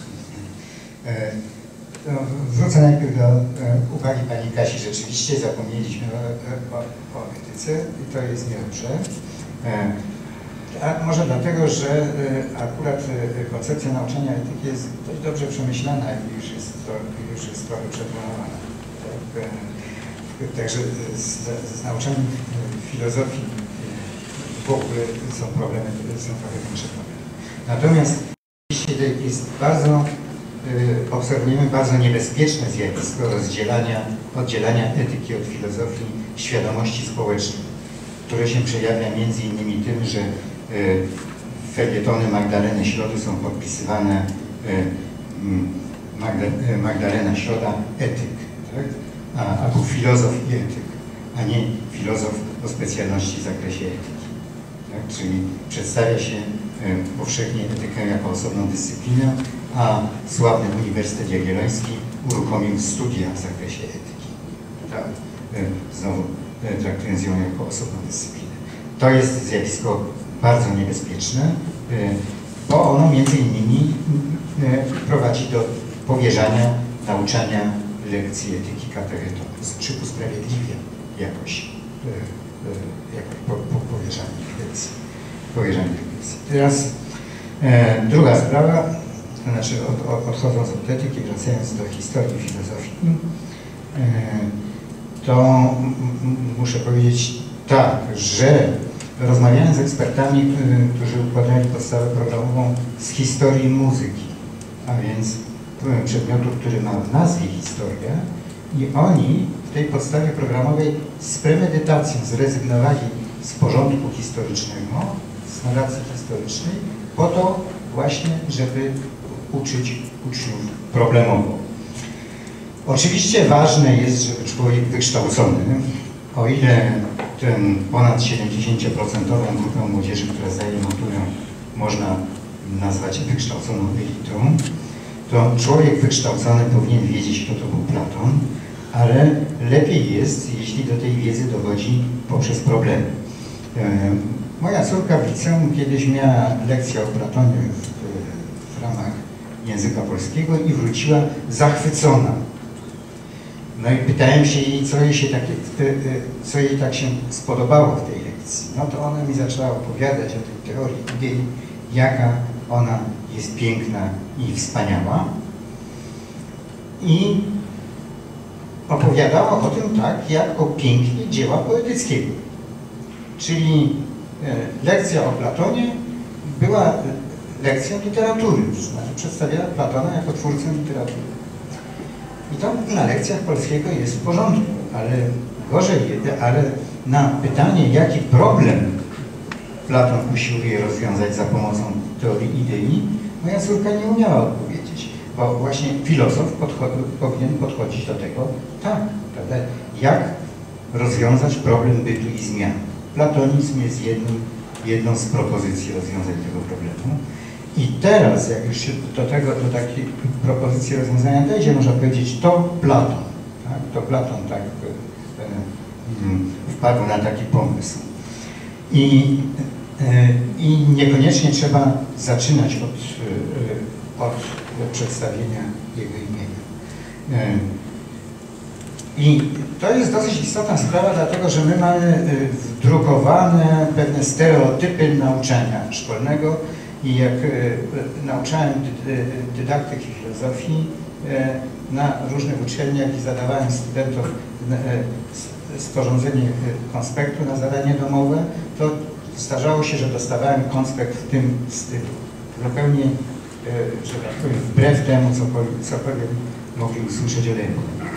Wrócę najpierw do uwagi Pani Kasi. Rzeczywiście zapomnieliśmy o etyce i to jest niedobrze. A może dlatego, że akurat koncepcja nauczania etyki jest dość dobrze przemyślana i już jest trochę przeplanowana. Także z nauczaniem filozofii w ogóle są trochę większe problemy. Natomiast jest obserwujemy bardzo niebezpieczne zjawisko oddzielania etyki od filozofii świadomości społecznej, które się przejawia między innymi tym, że felietony Magdaleny Środy są podpisywane Magdalena Środa etyk, tak? Albo filozof i etyk, a nie filozof o specjalności w zakresie etyki. Tak? Czyli przedstawia się powszechnie etykę jako osobną dyscyplinę, a sławny Uniwersytet Jagielloński uruchomił studia w zakresie etyki. Tak? Znowu traktując ją jako osobną dyscyplinę. To jest zjawisko bardzo niebezpieczne, bo ono między innymi prowadzi do powierzania nauczania lekcji etyki katechetom, czy usprawiedliwia jakoś powierzanie lekcji. Teraz druga sprawa, to znaczy odchodząc od etyki, wracając do historii filozofii, to muszę powiedzieć tak, że rozmawiałem z ekspertami, którzy układali podstawę programową z historii muzyki, a więc przedmiotu, który ma w nazwie historia, i oni w tej podstawie programowej z premedytacją zrezygnowali z porządku historycznego, z narracji historycznej, po to właśnie, żeby uczyć uczniów problemowo. Oczywiście ważne jest, żeby człowiek wykształcony, o ile ten ponad 70% grupę młodzieży, która zdaje maturę, można nazwać wykształconą elitą, to człowiek wykształcony powinien wiedzieć, kto to był Platon, ale lepiej jest, jeśli do tej wiedzy dowodzi poprzez problemy. Moja córka w liceum kiedyś miała lekcję o Platonie w ramach języka polskiego i wróciła zachwycona. No i pytałem się jej, co jej tak się spodobało w tej lekcji. No to ona mi zaczęła opowiadać o tej teorii idei, jaka ona jest piękna i wspaniała. I opowiadała o tym tak, jak o pięknie dzieła poetyckiego. Czyli lekcja o Platonie była lekcją literatury, znaczy przedstawiała Platona jako twórcę literatury. I to na lekcjach polskiego jest w porządku, ale gorzej, ale na pytanie, jaki problem Platon usiłuje rozwiązać za pomocą teorii idei, moja córka nie umiała odpowiedzieć, bo właśnie filozof powinien podchodzić do tego tak, prawda? Jak rozwiązać problem bytu i zmian. Platonizm jest jedną z propozycji rozwiązań tego problemu. I teraz, jak już się do takiej propozycji rozwiązania dojdzie, można powiedzieć, to Platon. Tak? To Platon tak wpadł na taki pomysł. I niekoniecznie trzeba zaczynać od przedstawienia jego imienia. I to jest dosyć istotna sprawa, dlatego że my mamy wdrukowane pewne stereotypy nauczania szkolnego i jak nauczałem dydaktyki filozofii na różnych uczelniach i zadawałem studentom sporządzenie konspektu na zadanie domowe, to zdarzało się, że dostawałem konspekt w tym stylu. Zupełnie, że tak powiem, wbrew temu, cokolwiek mogli usłyszeć ode mnie.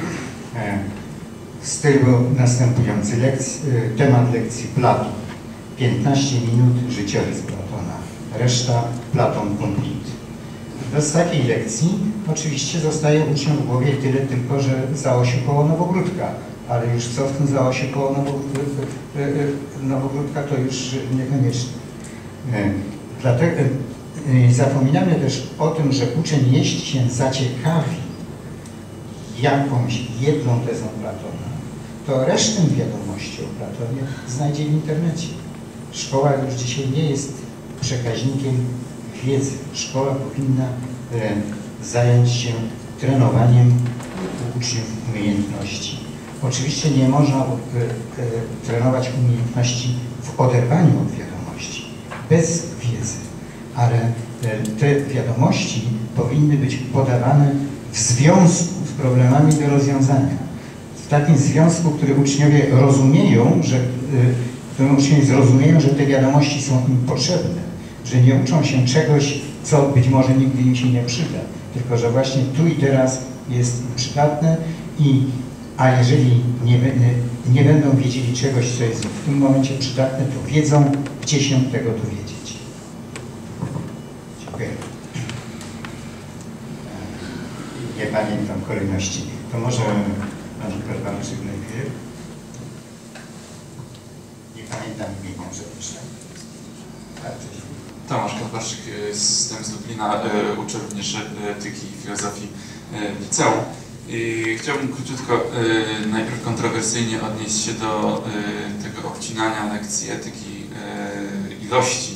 Styl był następujący. Temat lekcji Platon. 15 minut życiorys Platona. Reszta Platon complete. Z takiej lekcji oczywiście zostaje uczniom w głowie tyle tylko, że za osią koło Nowogródka, ale już co w tym za osią koło Nowogródka to już niekoniecznie. Dlatego zapominamy też o tym, że uczeń, jeśli się zaciekawi jakąś jedną tezą Platona, to resztę wiadomości o Platonie znajdzie w internecie. Szkoła już dzisiaj nie jest przekaźnikiem wiedzy. Szkoła powinna zająć się trenowaniem uczniów umiejętności. Oczywiście nie można trenować umiejętności w oderwaniu od wiadomości, bez wiedzy, ale te wiadomości powinny być podawane w związku z problemami do rozwiązania. W takim związku, który uczniowie rozumieją, że te wiadomości są im potrzebne, że nie uczą się czegoś, co być może nigdy im się nie przyda, tylko że właśnie tu i teraz jest im przydatne, a jeżeli nie będą wiedzieli czegoś, co jest w tym momencie przydatne, to wiedzą, gdzie się tego dowiedzieć. Dziękuję. Nie pamiętam kolejności. To może pan Karpalczyk najpierw. Nie pamiętam imienia, przepraszam. Tomasz Karpalczyk, jestem z Lublina, uczę również etyki i filozofii w liceum. I chciałbym króciutko, najpierw kontrowersyjnie odnieść się do tego obcinania lekcji etyki ilości.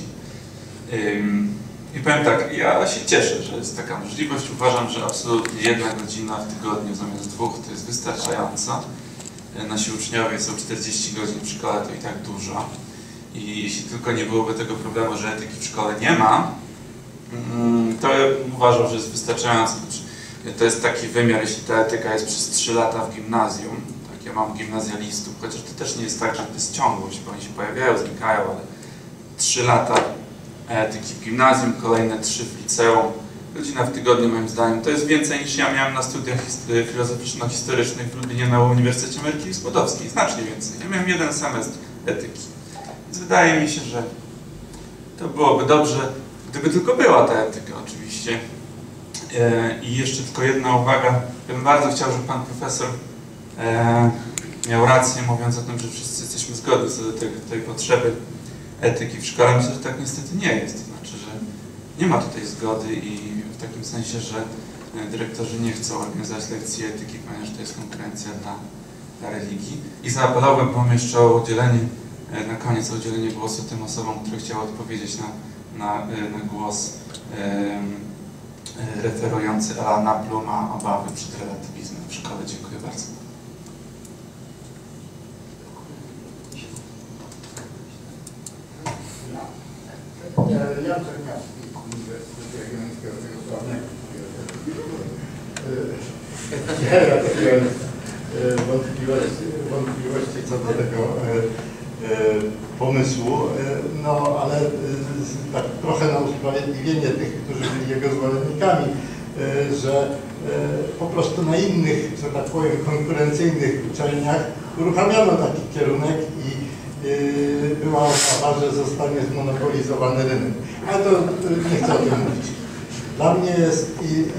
I powiem tak, ja się cieszę, że jest taka możliwość. Uważam, że absolutnie 1 godzina w tygodniu zamiast 2 to jest wystarczająca. Nasi uczniowie są 40 godzin w szkole, to i tak dużo. I jeśli tylko nie byłoby tego problemu, że etyki w szkole nie ma, to uważam, że jest wystarczająco. To jest taki wymiar, jeśli ta etyka jest przez 3 lata w gimnazjum, tak ja mam gimnazjalistów, chociaż to też nie jest tak, że to jest ciągłość, bo oni się pojawiają, znikają, ale 3 lata etyki w gimnazjum, kolejne 3 w liceum, godzina w tygodniu moim zdaniem. To jest więcej niż ja miałem na studiach filozoficzno-historycznych w Lublinie na Uniwersytecie Maryki Skłodowskiej, znacznie więcej. Ja miałem 1 semestr etyki. Więc wydaje mi się, że to byłoby dobrze, gdyby tylko była ta etyka oczywiście. I jeszcze tylko jedna uwaga. Ja bym bardzo chciał, żeby pan profesor miał rację, mówiąc o tym, że wszyscy jesteśmy zgodni co do tej potrzeby etyki w szkole. Myślę, że tak niestety nie jest. To znaczy, że nie ma tutaj zgody i w takim sensie, że dyrektorzy nie chcą organizować lekcji etyki, ponieważ to jest konkurencja dla religii. I zaapelowałbym jeszcze o udzielenie, na koniec o udzielenie głosu tym osobom, które chciały odpowiedzieć na głos referujący Alana Bluma obawy przed relatywizmem w szkole. Dziękuję bardzo. Jan Czerniawski, Uniwersytet Jagiellońskiego, tego sławnego. Ja takie wątpliwości co do tego pomysłu, no ale tak trochę na usprawiedliwienie tych, którzy byli jego zwolennikami, że po prostu na innych, że tak powiem, konkurencyjnych uczelniach uruchamiano taki kierunek i była obawa, że zostanie zmonopolizowany rynek. Ale to nie chcę o tym mówić. Dla mnie jest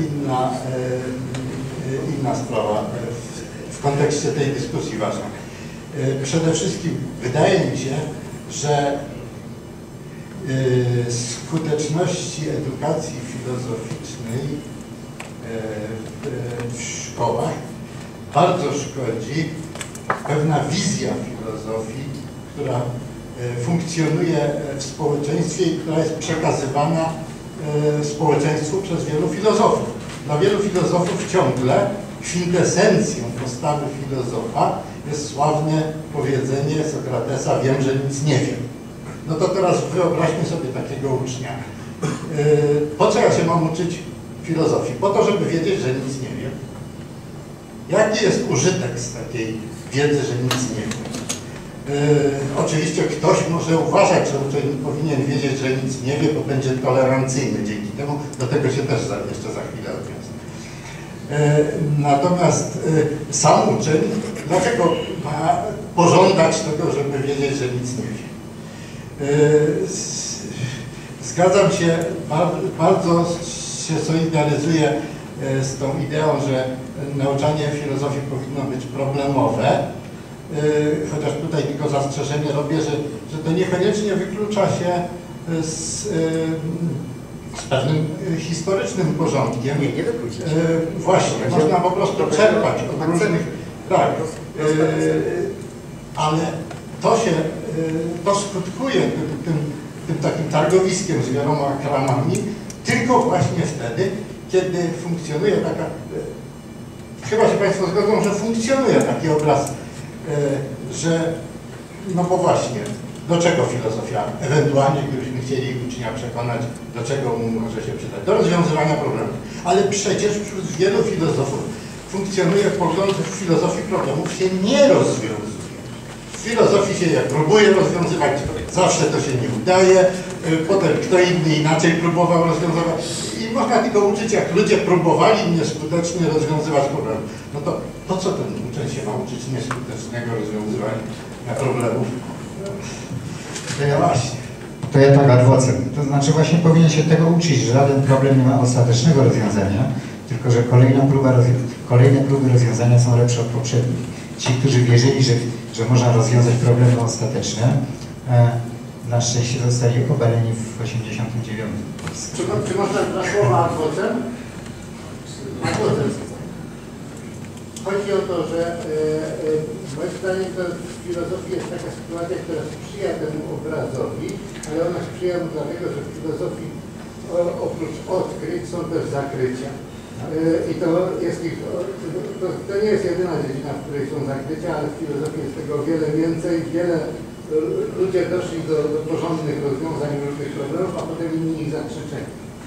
inna sprawa w kontekście tej dyskusji ważna. Przede wszystkim wydaje mi się, że skuteczności edukacji filozoficznej w szkołach bardzo szkodzi pewna wizja filozofii, która funkcjonuje w społeczeństwie i która jest przekazywana społeczeństwu przez wielu filozofów. Dla wielu filozofów ciągle kwintesencją postawy filozofa jest sławne powiedzenie Sokratesa: wiem, że nic nie wiem. No to teraz wyobraźmy sobie takiego ucznia. Po co ja się mam uczyć filozofii? Po to, żeby wiedzieć, że nic nie wiem. Jaki jest użytek z takiej wiedzy, że nic nie wiem? Oczywiście ktoś może uważać, że uczeń powinien wiedzieć, że nic nie wie, bo będzie tolerancyjny dzięki temu. Do tego się też jeszcze za chwilę odniosę. Natomiast sam uczeń, dlaczego ma pożądać tego, żeby wiedzieć, że nic nie wie? Zgadzam się, bardzo się solidaryzuję z tą ideą, że nauczanie filozofii powinno być problemowe, chociaż tutaj tylko zastrzeżenie robię, że to niekoniecznie wyklucza się z pewnym historycznym porządkiem. Nie wyklucza się. Właśnie, można po prostu czerpać od różnych... Tak, ale to skutkuje tym takim targowiskiem z wieloma kramami tylko właśnie wtedy, kiedy funkcjonuje taka... Chyba się Państwo zgodzą, że funkcjonuje taki obraz, że no bo właśnie, do czego filozofia, ewentualnie gdybyśmy chcieli ucznia przekonać, do czego mu może się przydać, do rozwiązywania problemów. Ale przecież wśród wielu filozofów funkcjonuje pogląd, że w filozofii problemów się nie rozwiązuje. W filozofii się je próbuje rozwiązywać, zawsze to się nie udaje, potem kto inny inaczej próbował rozwiązywać i można tylko uczyć, jak ludzie próbowali nieskutecznie rozwiązywać problem. No to po co ten uczeń się ma uczyć nieskutecznego rozwiązywania problemów? To ja tak adwocem. To znaczy właśnie powinien się tego uczyć, że żaden problem nie ma ostatecznego rozwiązania, tylko że kolejne próby rozwiązania są lepsze od poprzednich. Ci, którzy wierzyli, że można rozwiązać problemy ostateczne, na szczęście zostali obaleni w 89. Czy można dwa słowa adwocem? Chodzi o to, że moim zdaniem to w filozofii jest taka sytuacja, która sprzyja temu obrazowi, ale ona sprzyja mu dlatego, że w filozofii oprócz odkryć są też zakrycia. I to jest to nie jest jedyna dziedzina, w której są zakrycia, ale w filozofii jest tego o wiele więcej, ludzie doszli do porządnych rozwiązań różnych problemów, a potem inni ich zakrzyczeli.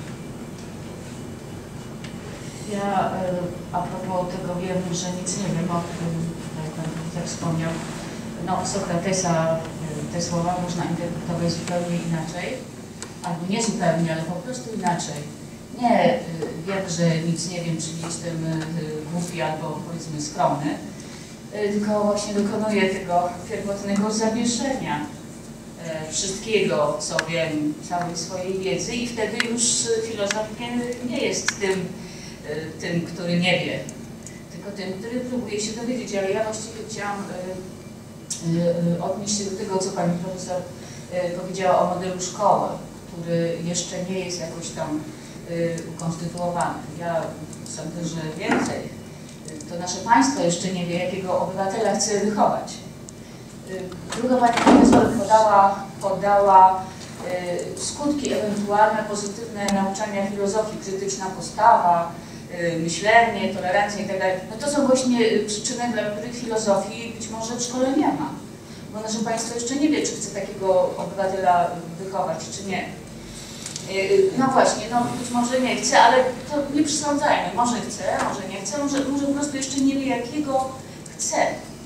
Ja a propos tego wiem, że nic nie wiem, o tym, jak Pan tak wspomniał. No, Sokratesa, te słowa można interpretować zupełnie inaczej, albo nie zupełnie, ale po prostu inaczej. Nie wiem, że nic nie wiem, czyli jestem głupi albo powiedzmy skromny, tylko właśnie dokonuję tego pierwotnego zawieszenia wszystkiego, co wiem, całej swojej wiedzy i wtedy już filozof nie jest tym, który nie wie, tylko tym, który próbuje się dowiedzieć. Ale ja właściwie chciałam odnieść się do tego, co Pani Profesor powiedziała o modelu szkoły, który jeszcze nie jest jakoś tam ukonstytuowany. Ja sądzę, że więcej. To nasze państwo jeszcze nie wie, jakiego obywatela chce wychować. Druga Pani Profesor podała skutki ewentualne pozytywne nauczania filozofii, krytyczna postawa, myślenie, tolerancja itd. No to są właśnie przyczyny, dla których filozofii być może w szkole nie ma. Bo nasze państwo jeszcze nie wie, czy chce takiego obywatela wychować, czy nie. No właśnie, no być może nie chce, ale to nie przesądzajmy. Może chce, może nie chce, może po prostu jeszcze nie wie, jakiego chce,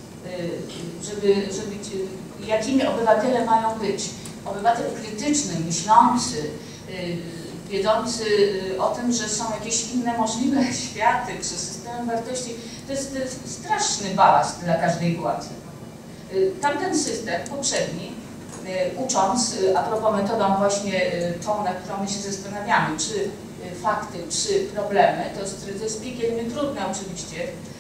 jakimi obywatele mają być. Obywatel krytyczny, myślący, wiedzący o tym, że są jakieś inne możliwe światy, czy systemy wartości, to jest straszny balast dla każdej władzy. Tamten system poprzedni, ucząc, a propos metodą właśnie tą, na którą my się zastanawiamy, czy fakty, czy problemy, to jest piekielnie trudne oczywiście.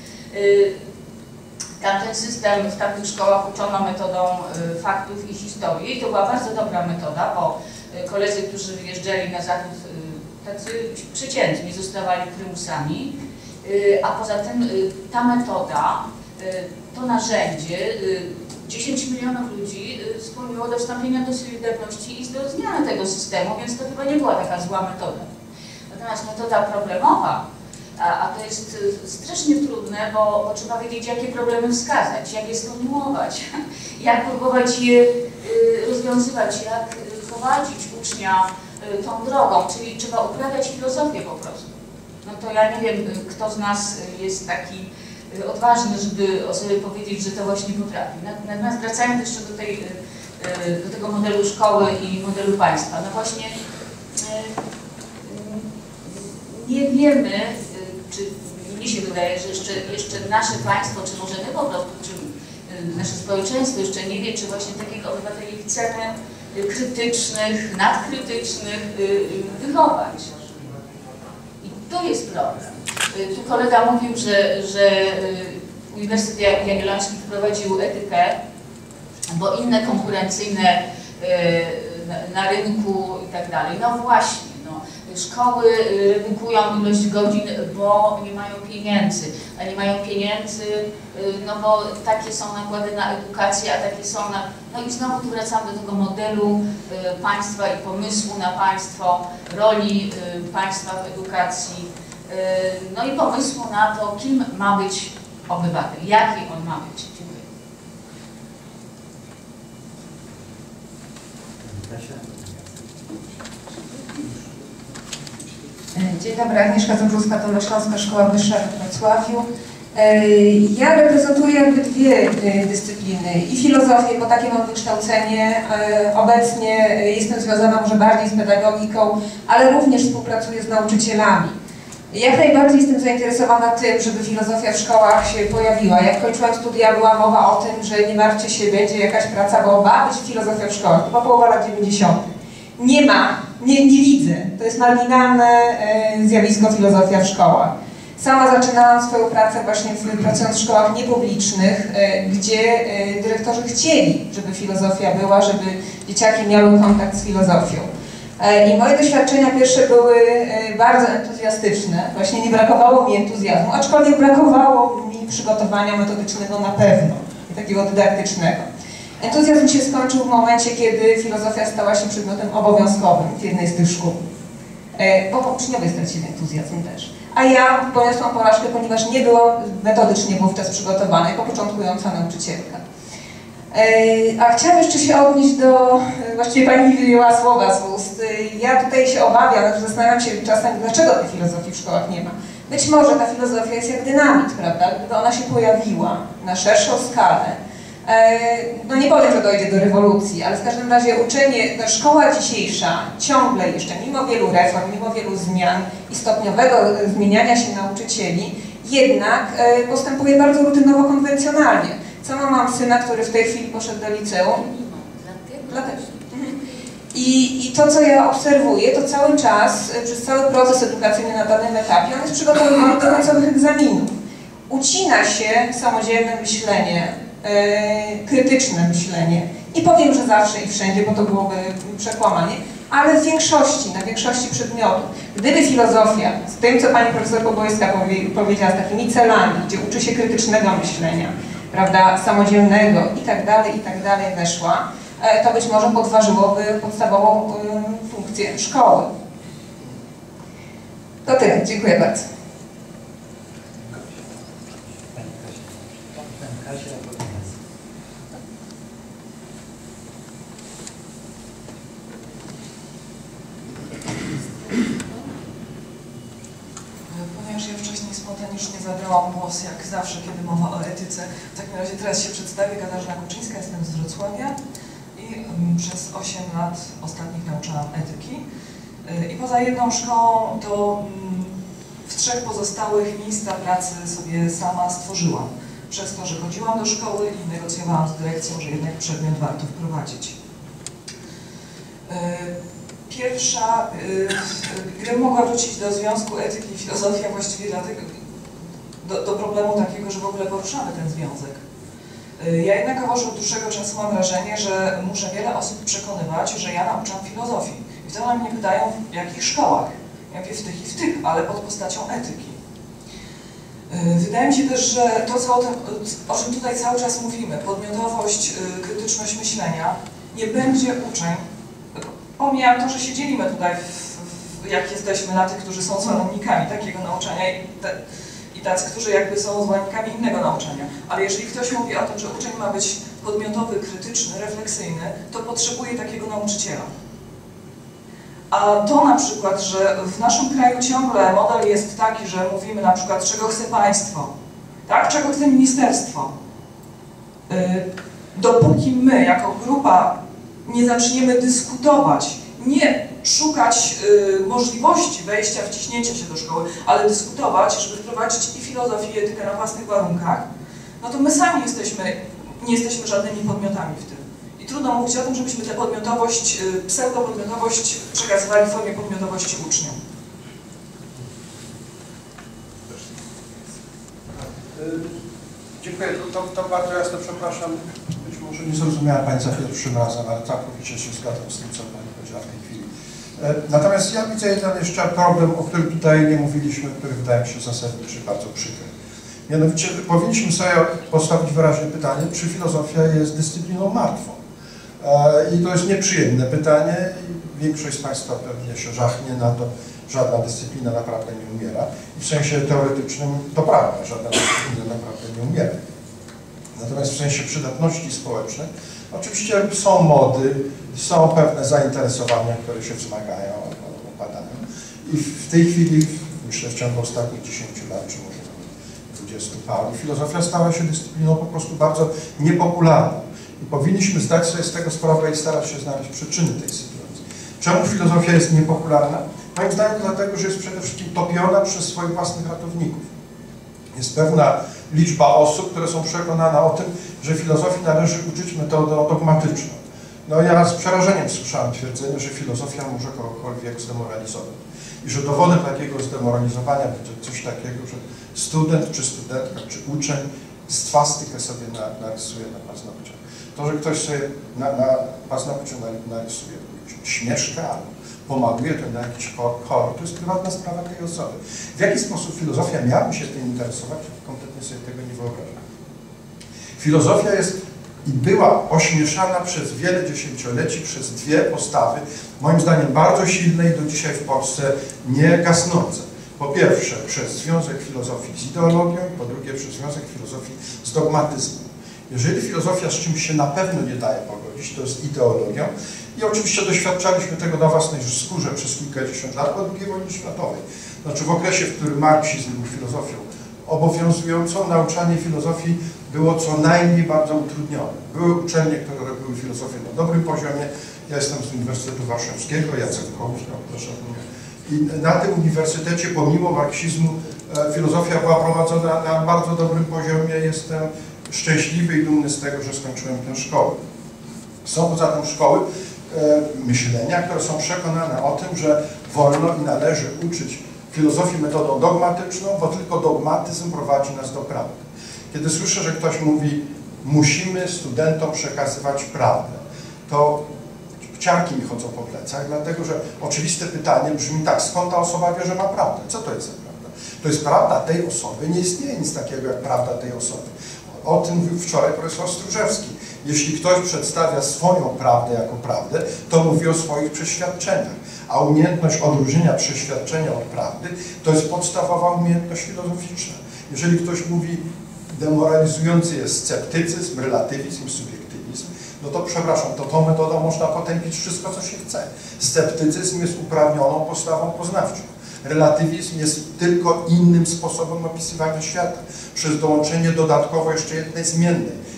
Tamten system w tamtych szkołach uczono metodą faktów i historii i to była bardzo dobra metoda, bo koledzy, którzy wyjeżdżali na zachód, tacy przeciętni, zostawali prymusami, a poza tym ta metoda, to narzędzie 10 milionów ludzi skłoniło do wstąpienia do Solidarności i do zmiany tego systemu, więc to chyba nie była taka zła metoda. Natomiast metoda problemowa, a to jest strasznie trudne, bo trzeba wiedzieć, jakie problemy wskazać, jak je sformułować, jak próbować je rozwiązywać, jak prowadzić ucznia tą drogą, czyli trzeba uprawiać filozofię po prostu. No to ja nie wiem, kto z nas jest taki odważny, żeby o sobie powiedzieć, że to właśnie potrafi. Natomiast wracając jeszcze do tego modelu szkoły i modelu państwa, no właśnie nie wiemy, czy mnie się wydaje, że jeszcze nasze państwo, czy może my po prostu, czy nasze społeczeństwo jeszcze nie wie, czy właśnie takich obywateli chcemy krytycznych, nadkrytycznych wychować. I to jest problem. Tu kolega mówił, że Uniwersytet Jagielloński wprowadził etykę, bo inne konkurencyjne na rynku i tak dalej. No właśnie, no, szkoły redukują ilość godzin, bo nie mają pieniędzy. A nie mają pieniędzy, no bo takie są nakłady na edukację, a takie są na... No i znowu tu wracamy do tego modelu państwa i pomysłu na państwo, roli państwa w edukacji, no i pomysłu na to, kim ma być obywatel, jaki on ma być. Dziękuję. Dzień dobry, Agnieszka Zębrzuska, Dolnośląska Szkoła Wyższa w Wrocławiu. Ja reprezentuję jakby dwie dyscypliny i filozofię, bo takie mam wykształcenie. Obecnie jestem związana może bardziej z pedagogiką, ale również współpracuję z nauczycielami. Jak najbardziej jestem zainteresowana tym, żeby filozofia w szkołach się pojawiła. Jak kończyłam studia, była mowa o tym, że nie martwcie się, będzie jakaś praca, bo ma być filozofia w szkołach. To była połowa lat 90. Nie ma, nie widzę. To jest marginalne zjawisko filozofia w szkołach. Sama zaczynałam swoją pracę właśnie pracując w szkołach niepublicznych, gdzie dyrektorzy chcieli, żeby filozofia była, żeby dzieciaki miały kontakt z filozofią. I moje doświadczenia pierwsze były bardzo entuzjastyczne. Właśnie nie brakowało mi entuzjazmu, aczkolwiek brakowało mi przygotowania metodycznego na pewno i takiego dydaktycznego. Entuzjazm się skończył w momencie, kiedy filozofia stała się przedmiotem obowiązkowym w jednej z tych szkół. Bo uczniowie stracili entuzjazm też. A ja poniosłam porażkę, ponieważ nie byłam metodycznie wówczas przygotowana jako początkująca nauczycielka. A chciałam jeszcze się odnieść do, właściwie pani mi wyjęła słowa z ust. Ja tutaj się obawiam, zastanawiam się czasem, dlaczego tej filozofii w szkołach nie ma. Być może ta filozofia jest jak dynamit, prawda? Gdyby ona się pojawiła na szerszą skalę, no nie powiem, że dojdzie do rewolucji, ale w każdym razie uczenie, szkoła dzisiejsza ciągle jeszcze, mimo wielu reform, mimo wielu zmian i stopniowego zmieniania się nauczycieli, jednak postępuje bardzo rutynowo, konwencjonalnie. Sama mam syna, który w tej chwili poszedł do liceum. I to, co ja obserwuję, to cały czas, przez cały proces edukacyjny na danym etapie, on jest przygotowywany do końcowych egzaminów. Ucina się samodzielne myślenie, krytyczne myślenie. Nie powiem, że zawsze i wszędzie, bo to byłoby przekłamanie, ale w większości, na większości przedmiotów. Gdyby filozofia, z tym, co pani profesor Pobojska powiedziała, z takimi celami, gdzie uczy się krytycznego myślenia, prawda, samodzielnego i tak dalej weszła, to być może podważyłoby podstawową funkcję szkoły. To tyle. Dziękuję bardzo. Ponieważ ja wcześniej spontanicznie zabrałam głos, jak zawsze, kiedy mowa o etyce, w takim razie teraz się przedstawię. Katarzyna Kuczyńska, jestem z Wrocławia i przez 8 lat ostatnich nauczałam etyki. I poza jedną szkołą to w 3 pozostałych miejsca pracy sobie sama stworzyłam. Przez to, że chodziłam do szkoły i negocjowałam z dyrekcją, że jednak przedmiot warto wprowadzić. Pierwsza, gdybym mogła wrócić do związku etyki i filozofii, a właściwie dlatego, do problemu takiego, że w ogóle poruszamy ten związek. Ja jednakowoż od dłuższego czasu mam wrażenie, że muszę wiele osób przekonywać, że ja nauczam filozofii. I wtedy one mnie pytają, w jakich szkołach? Ja mówię, w tych i w tych, ale pod postacią etyki. Wydaje mi się też, że to, o czym tutaj cały czas mówimy, podmiotowość, krytyczność myślenia, nie będzie uczeń. Pomijam to, że się dzielimy tutaj, jak jesteśmy, na tych, którzy są zwolennikami takiego nauczania i tacy, którzy jakby są zwolennikami innego nauczania. Ale jeżeli ktoś mówi o tym, że uczeń ma być podmiotowy, krytyczny, refleksyjny, to potrzebuje takiego nauczyciela. A to na przykład, że w naszym kraju ciągle model jest taki, że mówimy na przykład, czego chce państwo, tak? Czego chce ministerstwo. Dopóki my jako grupa nie zaczniemy dyskutować, nie szukać możliwości wejścia, wciśnięcia się do szkoły, ale dyskutować, żeby wprowadzić i filozofię, i etykę na własnych warunkach, no to my sami nie jesteśmy żadnymi podmiotami w tym. I trudno mówić o tym, żebyśmy tę podmiotowość, pseudopodmiotowość przekazywali w formie podmiotowości uczniom. Dziękuję. To bardzo jasne, przepraszam. Być może nie zrozumiała Pani za pierwszym razem, ale całkowicie się zgadzam z tym, co Pani powiedziała w tej chwili. Natomiast ja widzę jeden jeszcze problem, o którym tutaj nie mówiliśmy, który wydaje mi się zasadniczy, bardzo przykry. Mianowicie powinniśmy sobie postawić wyraźne pytanie, czy filozofia jest dyscypliną martwą. I to jest nieprzyjemne pytanie i większość z Państwa pewnie się żachnie na to. Żadna dyscyplina naprawdę nie umiera. I w sensie teoretycznym to prawda, żadna dyscyplina naprawdę nie umiera. Natomiast w sensie przydatności społecznej oczywiście są mody, są pewne zainteresowania, które się wzmagają, opadają. I w tej chwili, myślę w ciągu ostatnich 10 lat, czy może 20 paru, filozofia stała się dyscypliną po prostu bardzo niepopularną. I powinniśmy zdać sobie z tego sprawę i starać się znaleźć przyczyny tej sytuacji. Czemu filozofia jest niepopularna? Moim zdaniem dlatego, że jest przede wszystkim topiona przez swoich własnych ratowników. Jest pewna liczba osób, które są przekonane o tym, że filozofii należy uczyć metodą dogmatyczną. No ja z przerażeniem słyszałem twierdzenie, że filozofia może kogokolwiek zdemoralizować. I że dowodem takiego zdemoralizowania będzie coś takiego, że student, czy studentka, czy uczeń swastykę sobie narysuje na paznokciach. To, że ktoś sobie na paznokciu narysuje śmieszkę albo pomaluje to na jakiś kolor, to jest prywatna sprawa tej osoby. W jaki sposób filozofia miałaby się tym interesować, kompletnie sobie tego nie wyobrażam. Filozofia jest i była ośmieszana przez wiele dziesięcioleci przez dwie postawy, moim zdaniem bardzo silne i do dzisiaj w Polsce nie gasnące. Po pierwsze przez związek filozofii z ideologią, po drugie przez związek filozofii z dogmatyzmem. Jeżeli filozofia z czymś się na pewno nie daje pogodzić, to z ideologią. I oczywiście doświadczaliśmy tego na własnej skórze przez kilkadziesiąt lat po II wojnie światowej. Znaczy w okresie, w którym marksizm był filozofią obowiązującą, nauczanie filozofii było co najmniej bardzo utrudnione. Były uczelnie, które robiły filozofię na dobrym poziomie. Ja jestem z Uniwersytetu Warszawskiego, Jacek Kołowski, proszę. I na tym uniwersytecie, pomimo marksizmu, filozofia była prowadzona na bardzo dobrym poziomie. Jestem szczęśliwy i dumny z tego, że skończyłem tę szkołę. Są poza tym szkoły myślenia, które są przekonane o tym, że wolno i należy uczyć filozofii metodą dogmatyczną, bo tylko dogmatyzm prowadzi nas do prawdy. Kiedy słyszę, że ktoś mówi, musimy studentom przekazywać prawdę, to ciarki mi chodzą po plecach, dlatego że oczywiste pytanie brzmi tak, skąd ta osoba wie, że ma prawdę? Co to jest za prawda? To jest prawda tej osoby, nie istnieje nic takiego jak prawda tej osoby. O tym mówił wczoraj profesor Stróżewski. Jeśli ktoś przedstawia swoją prawdę jako prawdę, to mówi o swoich przeświadczeniach. A umiejętność odróżnienia przeświadczenia od prawdy to jest podstawowa umiejętność filozoficzna. Jeżeli ktoś mówi, demoralizujący jest sceptycyzm, relatywizm, subiektywizm, no to przepraszam, to tą metodą można potępić wszystko, co się chce. Sceptycyzm jest uprawnioną postawą poznawczą. Relatywizm jest tylko innym sposobem opisywania świata, przez dołączenie dodatkowo jeszcze jednej zmiennej.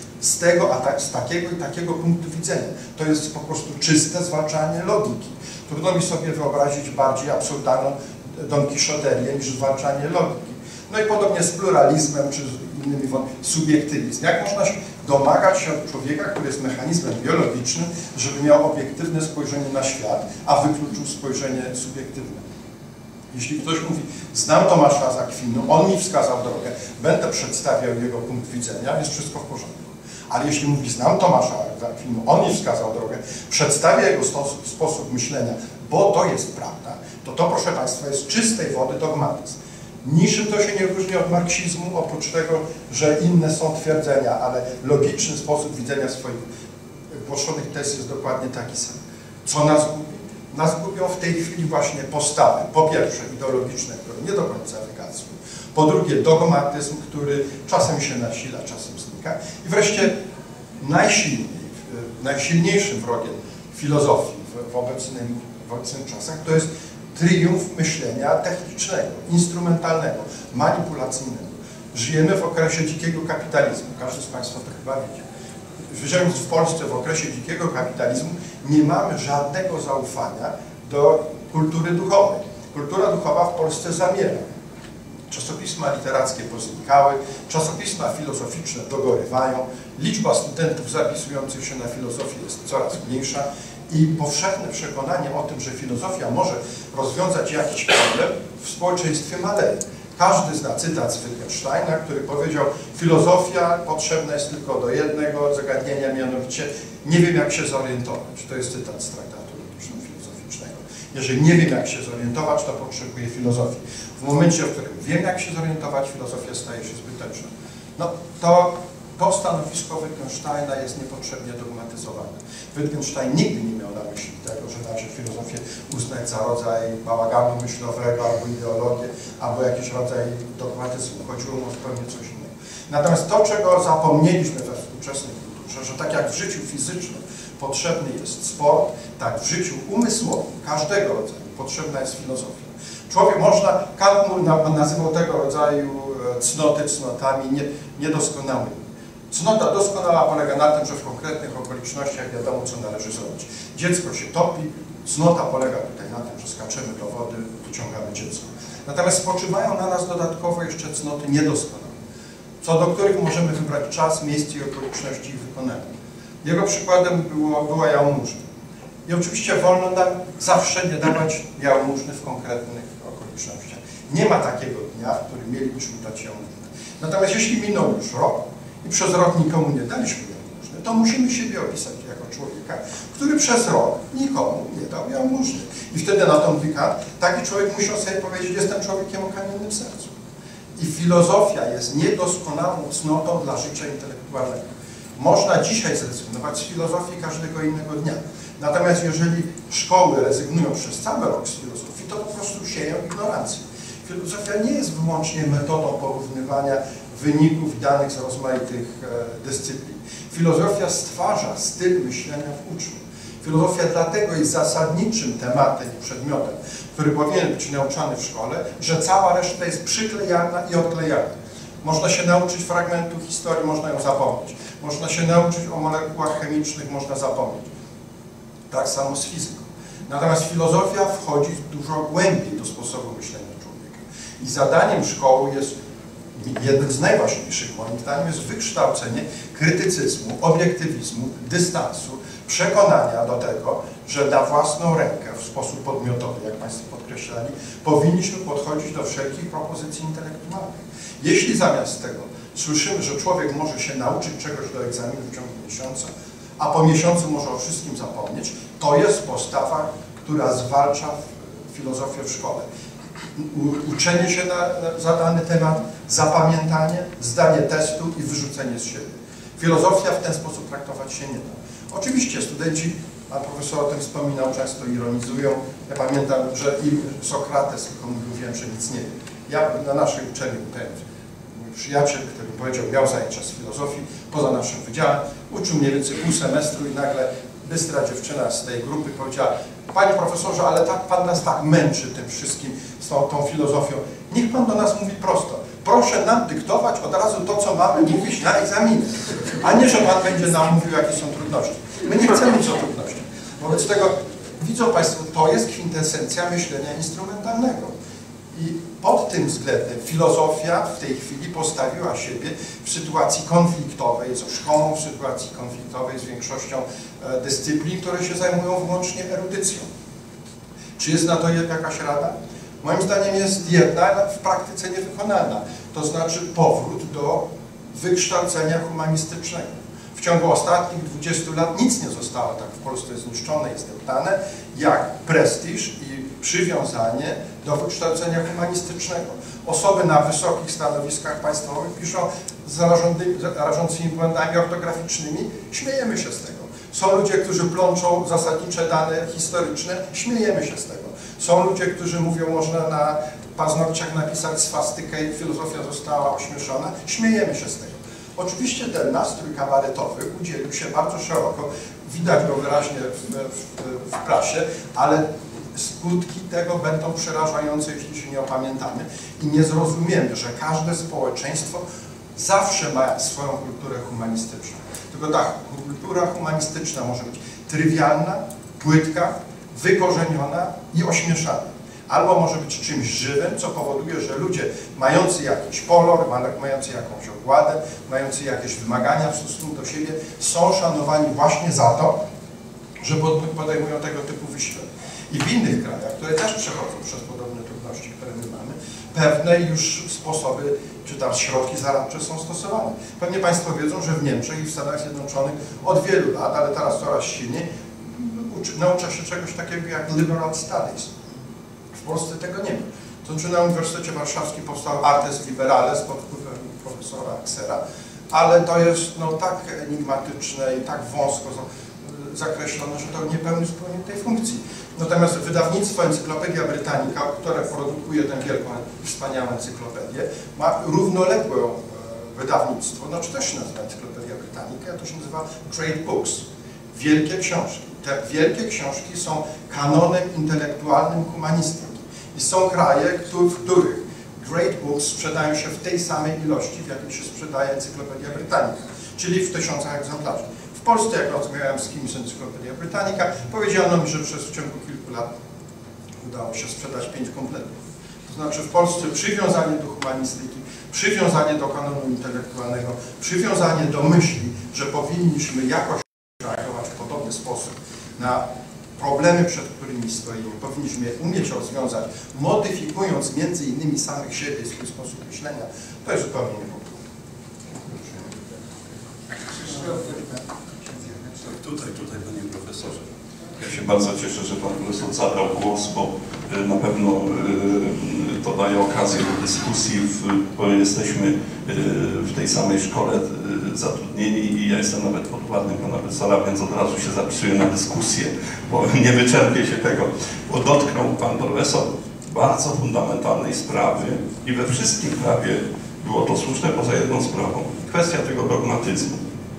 Z takiego i takiego punktu widzenia. To jest po prostu czyste zwalczanie logiki. Trudno mi sobie wyobrazić bardziej absurdalną donkiszoterię niż zwalczanie logiki. No i podobnie z pluralizmem, czy z innymi subiektywizm. Jak można się domagać się od człowieka, który jest mechanizmem biologicznym, żeby miał obiektywne spojrzenie na świat, a wykluczył spojrzenie subiektywne? Jeśli ktoś mówi, znam Tomasza z Akwinu, on mi wskazał drogę, będę przedstawiał jego punkt widzenia, jest wszystko w porządku. Ale jeśli mówi, znam Tomasza z Akwinu, on mi wskazał drogę, przedstawia jego sposób myślenia, bo to jest prawda, to proszę Państwa jest czystej wody dogmatyzm. Niczym to się nie różni od marksizmu, oprócz tego, że inne są twierdzenia, ale logiczny sposób widzenia swoich głoszonych tez jest dokładnie taki sam. Co nas gubi? Nas gubią w tej chwili właśnie postawy, po pierwsze ideologiczne, które nie do końca wygasły, po drugie dogmatyzm, który czasem się nasila, czasem znika i wreszcie najsilniejszym wrogiem filozofii w obecnych czasach to jest triumf myślenia technicznego, instrumentalnego, manipulacyjnego. Żyjemy w okresie dzikiego kapitalizmu, każdy z Państwa to chyba widzi. Żyjąc w Polsce w okresie dzikiego kapitalizmu nie mamy żadnego zaufania do kultury duchowej. Kultura duchowa w Polsce zamiera. Czasopisma literackie poznikały, czasopisma filozoficzne dogorywają, liczba studentów zapisujących się na filozofię jest coraz mniejsza i powszechne przekonanie o tym, że filozofia może rozwiązać jakiś problem w społeczeństwie maleje. Każdy zna cytat z Wittgensteina, który powiedział, Filozofia potrzebna jest tylko do jednego zagadnienia, mianowicie nie wiem, jak się zorientować. To jest cytat z traktatu logiczno-filozoficznego. Jeżeli nie wiem, jak się zorientować, to potrzebuję filozofii. W momencie, w którym wiem, jak się zorientować, filozofia staje się zbyteczna. No to stanowisko Wittgensteina jest niepotrzebnie dogmatyzowane. Wittgenstein nigdy nie miał na myśli tego, że należy filozofię uznać za rodzaj bałaganu myślowego, albo ideologię, albo jakiś rodzaj dogmatyzmu. Chodziło mu o zupełnie coś innego. Natomiast to, czego zapomnieliśmy we współczesnej kulturze, że tak jak w życiu fizycznym potrzebny jest sport, tak w życiu umysłowym każdego rodzaju potrzebna jest filozofia. Człowiek Kant nazywał tego rodzaju cnoty cnotami niedoskonałymi. Cnota doskonała polega na tym, że w konkretnych okolicznościach wiadomo, co należy zrobić. Dziecko się topi, cnota polega tutaj na tym, że skaczemy do wody, wyciągamy dziecko. Natomiast spoczywają na nas dodatkowo jeszcze cnoty niedoskonałe, co do których możemy wybrać czas, miejsce i okoliczności ich wykonania. Jego przykładem była jałmużna. I oczywiście wolno nam zawsze nie dawać jałmużny w konkretnych okolicznościach. Nie ma takiego dnia, w którym mielibyśmy dać jałmużnę. Natomiast jeśli minął już rok i przez rok nikomu nie daliśmy jałmużny, to musimy siebie opisać jako człowieka, który przez rok nikomu nie dał jałmużny. I wtedy na to mówi Kant, taki człowiek musiał sobie powiedzieć, jestem człowiekiem o kamiennym sercu. I filozofia jest niedoskonałą cnotą dla życia intelektualnego. Można dzisiaj zrezygnować z filozofii każdego innego dnia. Natomiast jeżeli szkoły rezygnują przez cały rok z filozofii, to po prostu sieją ignorancję. Filozofia nie jest wyłącznie metodą porównywania wyników danych z rozmaitych dyscyplin. Filozofia stwarza styl myślenia w uczniu. Filozofia dlatego jest zasadniczym tematem i przedmiotem, który powinien być nauczany w szkole, że cała reszta jest przyklejana i odklejana. Można się nauczyć fragmentu historii, można ją zapomnieć. Można się nauczyć o molekułach chemicznych, można zapomnieć. Tak samo z fizyką. Natomiast filozofia wchodzi dużo głębiej do sposobu myślenia człowieka. I zadaniem szkoły jest, jednym z najważniejszych moim zdaniem, jest wykształcenie krytycyzmu, obiektywizmu, dystansu, przekonania do tego, że na własną rękę, w sposób podmiotowy, jak Państwo podkreślali, powinniśmy podchodzić do wszelkich propozycji intelektualnych. Jeśli zamiast tego słyszymy, że człowiek może się nauczyć czegoś do egzaminu w ciągu miesiąca, a po miesiącu może o wszystkim zapomnieć, to jest postawa, która zwalcza filozofię w szkole. Uczenie się za dany temat, zapamiętanie, zdanie testu i wyrzucenie z siebie. Filozofia w ten sposób traktować się nie da. Oczywiście studenci, pan profesor o tym wspominał, często ironizują. Ja pamiętam, że i Sokrates tylko mówił, wiem, że nic nie wiem. Ja na naszej uczelni, mój przyjaciel, który powiedział, miał zajęcia z filozofii poza naszym wydziałem, uczył mniej więcej pół semestru i nagle bystra dziewczyna z tej grupy powiedziała, panie profesorze, ale tak pan nas tak męczy tym wszystkim, z tą filozofią. Niech pan do nas mówi prosto. Proszę nam dyktować od razu to, co mamy mówić na egzaminie, a nie, że pan będzie nam mówił, jakie są trudności. My nie chcemy mieć o trudnościach. Wobec tego, widzą Państwo, to jest kwintesencja myślenia instrumentalnego. I pod tym względem filozofia w tej chwili postawiła siebie w sytuacji konfliktowej ze szkołą, w sytuacji konfliktowej z większością dyscyplin, które się zajmują wyłącznie erudycją. Czy jest na to jakaś rada? Moim zdaniem jest jedna, ale w praktyce niewykonalna. To znaczy powrót do wykształcenia humanistycznego. W ciągu ostatnich 20 lat nic nie zostało tak w Polsce zniszczone i zdeptane, jak prestiż i przywiązanie do wykształcenia humanistycznego. Osoby na wysokich stanowiskach państwowych piszą z rażącymi błędami ortograficznymi, śmiejemy się z tego. Są ludzie, którzy plączą zasadnicze dane historyczne, śmiejemy się z tego. Są ludzie, którzy mówią, można na paznokciach napisać swastykę i filozofia została ośmieszona, śmiejemy się z tego. Oczywiście ten nastrój kabaretowy udzielił się bardzo szeroko, widać go wyraźnie w prasie, ale skutki tego będą przerażające, jeśli się nie opamiętamy i nie zrozumiemy, że każde społeczeństwo zawsze ma swoją kulturę humanistyczną. Tylko ta kultura humanistyczna może być trywialna, płytka, wykorzeniona i ośmieszana. Albo może być czymś żywym, co powoduje, że ludzie mający jakiś kolor, mający jakąś ogładę, mający jakieś wymagania w stosunku do siebie, są szanowani właśnie za to, że podejmują tego typu wysiłek. I w innych krajach, które też przechodzą przez podobne trudności, które my mamy, pewne już sposoby, czy tam środki zaradcze są stosowane. Pewnie Państwo wiedzą, że w Niemczech i w Stanach Zjednoczonych od wielu lat, ale teraz coraz silniej, naucza się czegoś takiego jak liberal studies. W Polsce tego nie ma. To znaczy na Uniwersytecie Warszawskim powstał Artes Liberales pod wpływem profesora Aksera, ale to jest no, tak enigmatyczne i tak wąsko zakreślone, że to nie pełni zupełnie tej funkcji. Natomiast wydawnictwo Encyklopedia Britannica, które produkuje tę wielką i wspaniałą encyklopedię, ma równoległe wydawnictwo, znaczy też się nazywa Encyklopedia Britannica, to się nazywa Great Books, wielkie książki. Te wielkie książki są kanonem intelektualnym humanistyki. I są kraje, w których Great Books sprzedają się w tej samej ilości, w jakiej się sprzedaje Encyklopedia Britannica, czyli w tysiącach egzemplarzy. W Polsce, jak rozmawiałem z kimś z Encyklopedia Britannica, powiedziano mi, że w ciągu kilku lat udało się sprzedać 5 kompletów. To znaczy w Polsce przywiązanie do humanistyki, przywiązanie do kanonu intelektualnego, przywiązanie do myśli, że powinniśmy jakoś reagować w podobny sposób na problemy, przed którymi stoimy, powinniśmy je umieć rozwiązać, modyfikując między innymi samych siebie i swój sposób myślenia, to jest zupełnie niewątpliwe. Tutaj, panie profesorze. Ja się bardzo cieszę, że pan profesor zabrał głos, bo na pewno to daje okazję do dyskusji, bo jesteśmy w tej samej szkole zatrudnieni i ja jestem nawet podwładnym pana profesora, więc od razu się zapisuję na dyskusję, bo nie wyczerpię się tego. Bo dotknął pan profesor bardzo fundamentalnej sprawy i we wszystkim prawie było to słuszne poza jedną sprawą. Kwestia tego dogmatyzmu.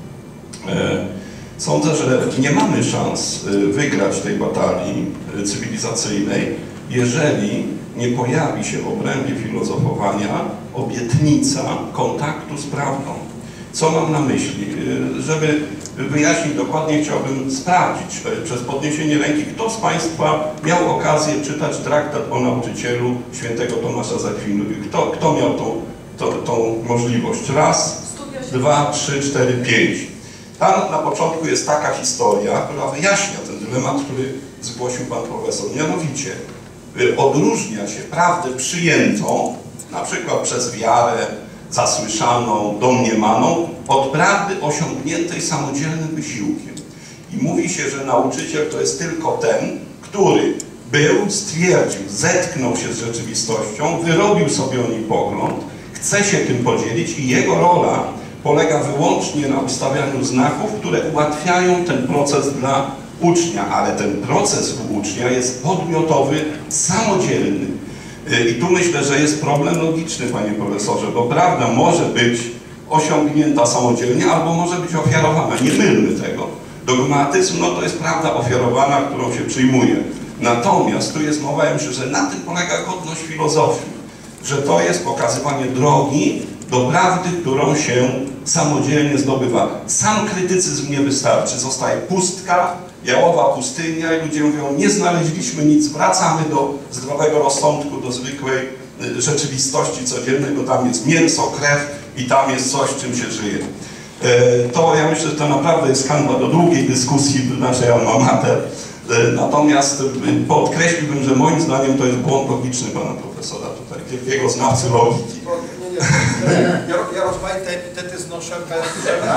Sądzę, że nie mamy szans wygrać tej batalii cywilizacyjnej, jeżeli nie pojawi się w obrębie filozofowania obietnica kontaktu z prawdą. Co mam na myśli? Żeby wyjaśnić dokładnie, chciałbym sprawdzić przez podniesienie ręki, kto z Państwa miał okazję czytać traktat o nauczycielu świętego Tomasza z Akwinu. Kto miał tą możliwość? Raz, dwa, trzy, cztery, 5. Tam na początku jest taka historia, która wyjaśnia ten dylemat, który zgłosił pan profesor. Mianowicie odróżnia się prawdę przyjętą, na przykład przez wiarę, zasłyszaną, domniemaną, od prawdy osiągniętej samodzielnym wysiłkiem. I mówi się, że nauczyciel to jest tylko ten, który był, stwierdził, zetknął się z rzeczywistością, wyrobił sobie o niej pogląd, chce się tym podzielić i jego rola polega wyłącznie na ustawianiu znaków, które ułatwiają ten proces dla ucznia, ale ten proces u ucznia jest podmiotowy, samodzielny. I tu myślę, że jest problem logiczny, panie profesorze, bo prawda może być osiągnięta samodzielnie albo może być ofiarowana. Nie mylmy tego. Dogmatyzm no to jest prawda ofiarowana, którą się przyjmuje. Natomiast tu jest mowa, ja myślę, że na tym polega godność filozofii, że to jest pokazywanie drogi do prawdy, którą się samodzielnie zdobywa. Sam krytycyzm nie wystarczy. Zostaje pustka, jałowa pustynia i ludzie mówią, nie znaleźliśmy nic, wracamy do zdrowego rozsądku, do zwykłej rzeczywistości codziennej, bo tam jest mięso, krew i tam jest coś, czym się żyje. To ja myślę, że to naprawdę jest kanwa do długiej dyskusji w naszej alma mater. Natomiast podkreśliłbym, że moim zdaniem to jest błąd logiczny pana profesora tutaj, wielkiego znawcy logiki. Ja rozmaite epitety znoszę bez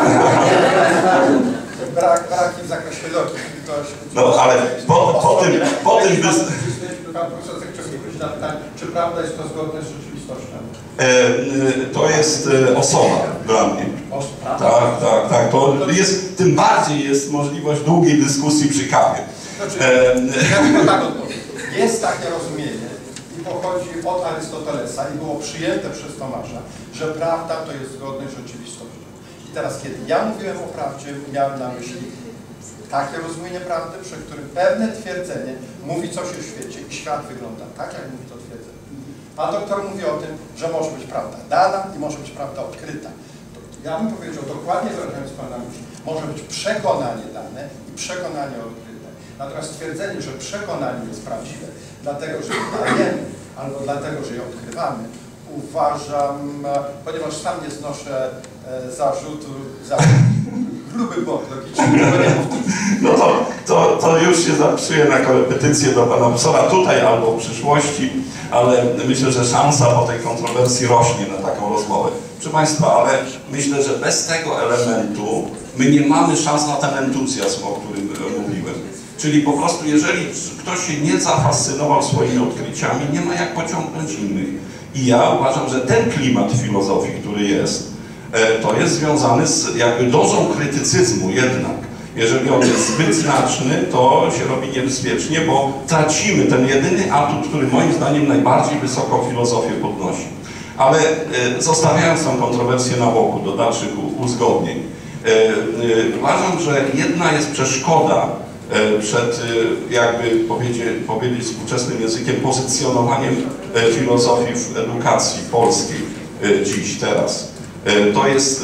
braki w zakresie logiki. No ale po tym Pan profesor chce odpowiedzieć na pytanie, czy prawda jest to zgodne z rzeczywistością? To jest osoba dla mnie. Tak. To jest, tym bardziej jest możliwość długiej dyskusji przy kawie. Znaczy, ja tak odpowiem. Jest takie rozumienie i pochodzi od Arystotelesa i było przyjęte przez Tomasza, że prawda to jest zgodność z rzeczywistością. I teraz, kiedy ja mówiłem o prawdzie, miałem na myśli takie rozumienie prawdy, przy którym pewne twierdzenie mówi coś o świecie i świat wygląda tak, jak mówi to twierdzenie. Pan doktor mówi o tym, że może być prawda dana i może być prawda odkryta. Ja bym powiedział, dokładnie wyrażając Pana myśl, może być przekonanie dane i przekonanie odkryte. Natomiast twierdzenie, że przekonanie jest prawdziwe, dlatego że je dajemy, albo dlatego, że je odkrywamy, uważam, ponieważ sam nie znoszę zarzutu za gruby błąd logiczny. No to to już się zapisuje na korepetycję do pana profesora tutaj albo w przyszłości, ale myślę, że szansa po tej kontrowersji rośnie na taką rozmowę. Proszę Państwa, ale myślę, że bez tego elementu my nie mamy szans na ten entuzjazm, o którym mówiłem. Czyli po prostu, jeżeli ktoś się nie zafascynował swoimi odkryciami, nie ma jak pociągnąć innych. I ja uważam, że ten klimat filozofii, który jest, to jest związany z jakby dozą krytycyzmu jednak. Jeżeli on jest zbyt znaczny, to się robi niebezpiecznie, bo tracimy ten jedyny atut, który moim zdaniem najbardziej wysoką filozofię podnosi. Ale zostawiając tą kontrowersję na boku do dalszych uzgodnień, uważam, że jedna jest przeszkoda przed, jakby powiedzieć współczesnym językiem, pozycjonowaniem filozofii w edukacji polskiej dziś, teraz. To jest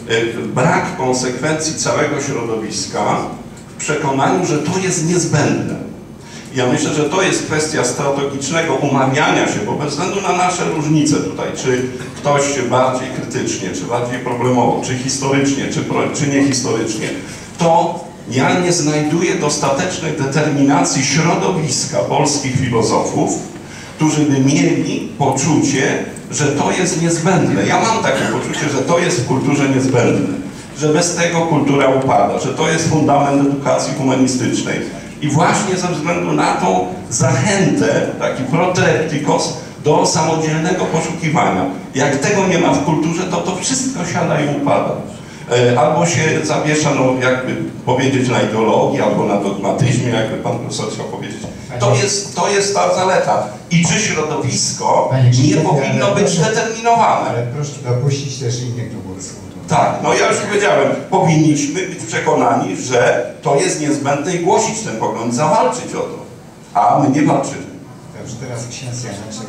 brak konsekwencji całego środowiska w przekonaniu, że to jest niezbędne. Ja myślę, że to jest kwestia strategicznego umawiania się, bo bez względu na nasze różnice tutaj, czy ktoś bardziej krytycznie, czy bardziej problemowo, czy historycznie, czy niehistorycznie, to ja nie znajduję dostatecznej determinacji środowiska polskich filozofów, którzy by mieli poczucie, że to jest niezbędne. Ja mam takie poczucie, że to jest w kulturze niezbędne, że bez tego kultura upada, że to jest fundament edukacji humanistycznej. I właśnie ze względu na tą zachętę, taki protreptikos do samodzielnego poszukiwania. Jak tego nie ma w kulturze, to wszystko siada i upada. Albo się zawiesza, no jakby powiedzieć, na ideologii, albo na dogmatyzmie, jakby pan profesor chciał powiedzieć. To jest ta zaleta. I czy środowisko nie powinno być determinowane? Ale proszę dopuścić też innych do głosu. Tak, no ja już powiedziałem, powinniśmy być przekonani, że to jest niezbędne i głosić ten pogląd, zawalczyć o to. A my nie walczymy. Dobrze, teraz ksiądz Janeczek.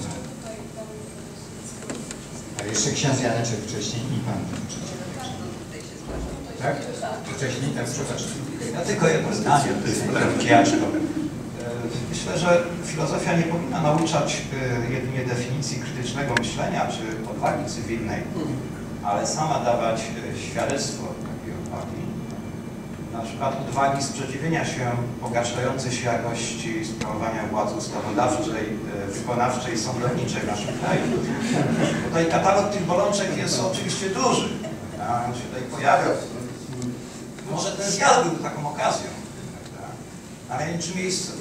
Ale jeszcze ksiądz Janeczek wcześniej i pan trzeci. Tak? Wcześniej, tak, przepraszam. Ja tylko jedno zdanie, to jest kijaczko. Myślę, że filozofia nie powinna nauczać jedynie definicji krytycznego myślenia czy odwagi cywilnej, ale sama dawać świadectwo takiej odwagi. Na przykład odwagi sprzeciwienia się pogarszającej się jakości sprawowania władzy ustawodawczej, wykonawczej i sądowniczej w naszym kraju. Tutaj katalog tych bolączek jest oczywiście duży. On się tutaj pojawia. Może ten zjazd był taką okazją, ale nie liczy miejsce.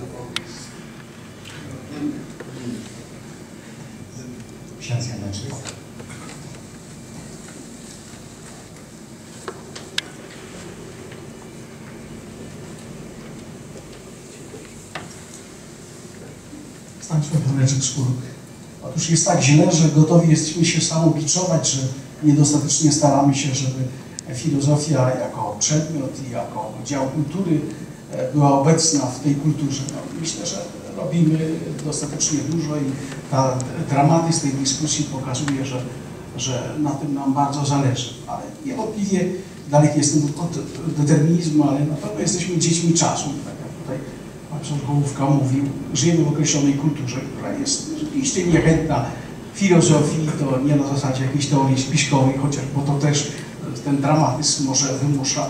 Ksiądz Janeczek. Stanisław Janeczek z Kurk. Otóż jest tak źle, że gotowi jesteśmy się samobiczować, że niedostatecznie staramy się, żeby filozofia jako przedmiot i jako dział kultury była obecna w tej kulturze. No, myślę, że robimy dostatecznie dużo i dramatyzm tej dyskusji pokazuje, że na tym nam bardzo zależy. Ale niewątpliwie daleki jestem od determinizmu, ale na pewno jesteśmy dziećmi czasu. Tak jak tutaj pan profesor Hołówka mówił, żyjemy w określonej kulturze, która jest rzeczywiście niechętna filozofii, to nie na zasadzie jakiejś teorii spiskowej, chociaż bo to też ten dramatyzm może wymusza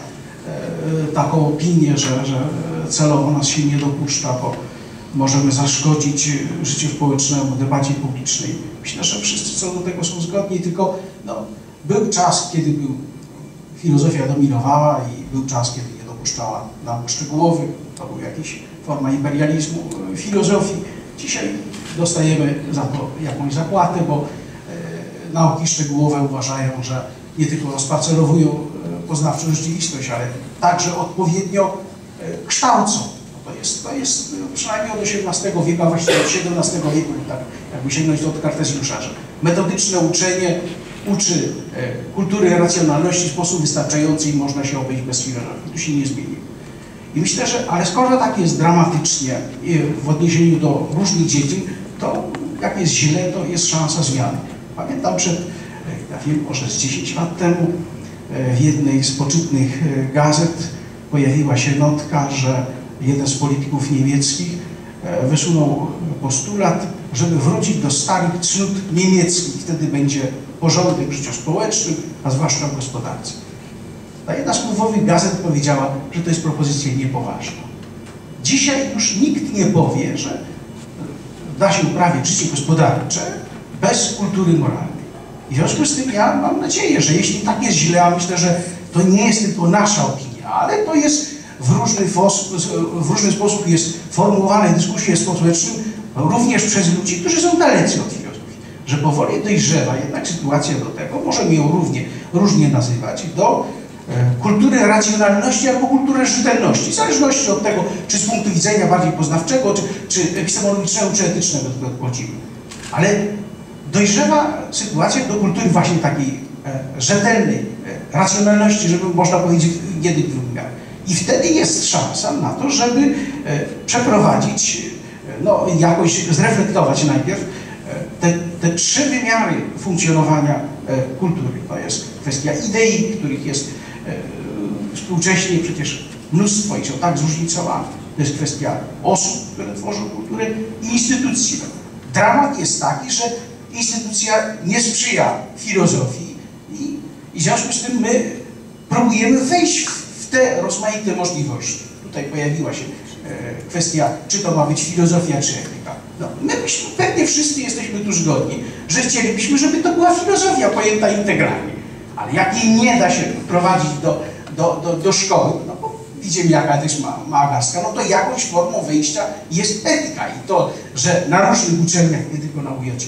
taką opinię, że celowo nas się nie dopuszcza, bo możemy zaszkodzić życiu społecznemu, debacie publicznej. Myślę, że wszyscy co do tego są zgodni, tylko no, był czas, kiedy filozofia dominowała i był czas, kiedy nie dopuszczała nauk szczegółowych, to była jakaś forma imperializmu filozofii. Dzisiaj dostajemy za to jakąś zapłatę, bo nauki szczegółowe uważają, że nie tylko rozparcelowują poznawczą rzeczywistość, ale także odpowiednio kształcą. To jest przynajmniej od XVIII wieku, a właściwie od XVII wieku, tak jakby sięgnąć od Kartezjusza, że metodyczne uczenie uczy kultury racjonalności w sposób wystarczający i można się obejść bez filozofii. Tu się nie zmieni. I myślę, że, ale skoro tak jest dramatycznie w odniesieniu do różnych dziedzin, to jak jest źle, to jest szansa zmiany. Pamiętam ja wiem, może z 10 lat temu w jednej z poczytnych gazet pojawiła się notka, że jeden z polityków niemieckich wysunął postulat, żeby wrócić do starych cnót niemieckich. Wtedy będzie porządek w życiu społecznym, a zwłaszcza w gospodarce. Ta jedna z wpływowych gazet powiedziała, że to jest propozycja niepoważna. Dzisiaj już nikt nie powie, że da się uprawiać życie gospodarcze bez kultury moralnej. I w związku z tym ja mam nadzieję, że jeśli tak jest źle, a myślę, że to nie jest tylko nasza opinia, ale to jest w różny sposób jest formułowane w dyskusji społecznym, również przez ludzi, którzy są dalecy od filozofii, że powoli dojrzewa jednak sytuacja do tego, możemy ją różnie nazywać, do kultury racjonalności albo kultury rzetelności, w zależności od tego, czy z punktu widzenia bardziej poznawczego, czy epistemologicznego, czy etycznego do tego podchodzimy. Ale dojrzewa sytuacja do kultury właśnie takiej rzetelnej, racjonalności, żeby można powiedzieć w jednych wymiarach. I wtedy jest szansa na to, żeby przeprowadzić, no jakoś zreflektować najpierw te trzy wymiary funkcjonowania kultury. To jest kwestia idei, których jest współcześnie przecież mnóstwo i są tak zróżnicowane. To jest kwestia osób, które tworzą kulturę i instytucji. Dramat jest taki, że instytucja nie sprzyja filozofii i w związku z tym my próbujemy wejść w te rozmaite możliwości. Tutaj pojawiła się kwestia, czy to ma być filozofia, czy etyka. No, my pewnie wszyscy jesteśmy tu zgodni, że chcielibyśmy, żeby to była filozofia pojęta integralnie. Ale jak jej nie da się wprowadzić do szkoły, no bo widzimy jaka to jest mała garstka, no to jakąś formą wyjścia jest etyka. I to, że na różnych uczelniach, nie tylko na UJ,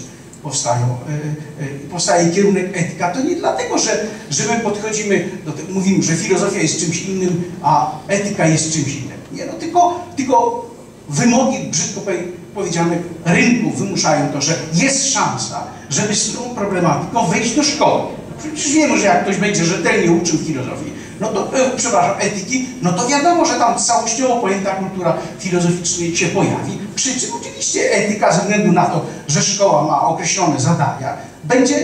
powstaje kierunek etyka, to nie dlatego, że my podchodzimy, mówimy, że filozofia jest czymś innym, a etyka jest czymś innym. Nie, no tylko wymogi, brzydko powiedziane, rynku wymuszają to, że jest szansa, żeby z tą problematyką wejść do szkoły. Przecież wiemy, że jak ktoś będzie rzetelnie uczył filozofii, no to, etyki, no to wiadomo, że tam całościowo pojęta kultura filozoficzna się pojawi. Przy czym oczywiście etyka, ze względu na to, że szkoła ma określone zadania, będzie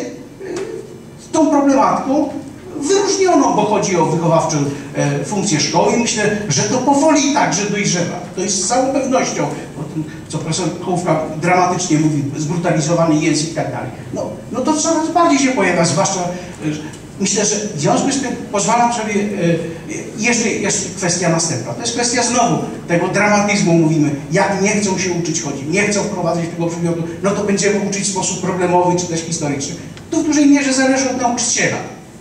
tą problematyką wyróżnioną, bo chodzi o wychowawczą funkcję szkoły i myślę, że to powoli także dojrzewa. To jest z całą pewnością, o tym, co profesor Hołówka dramatycznie mówi, zbrutalizowany język i tak dalej. No to coraz bardziej się pojawia, zwłaszcza myślę, że w związku z tym pozwalam sobie, jeszcze kwestia następna. To jest kwestia znowu tego dramatyzmu, mówimy, jak nie chcą się uczyć chodzić, nie chcą wprowadzać tego przedmiotu, no to będziemy uczyć w sposób problemowy czy też historyczny. To w dużej mierze zależy od nauczyciela.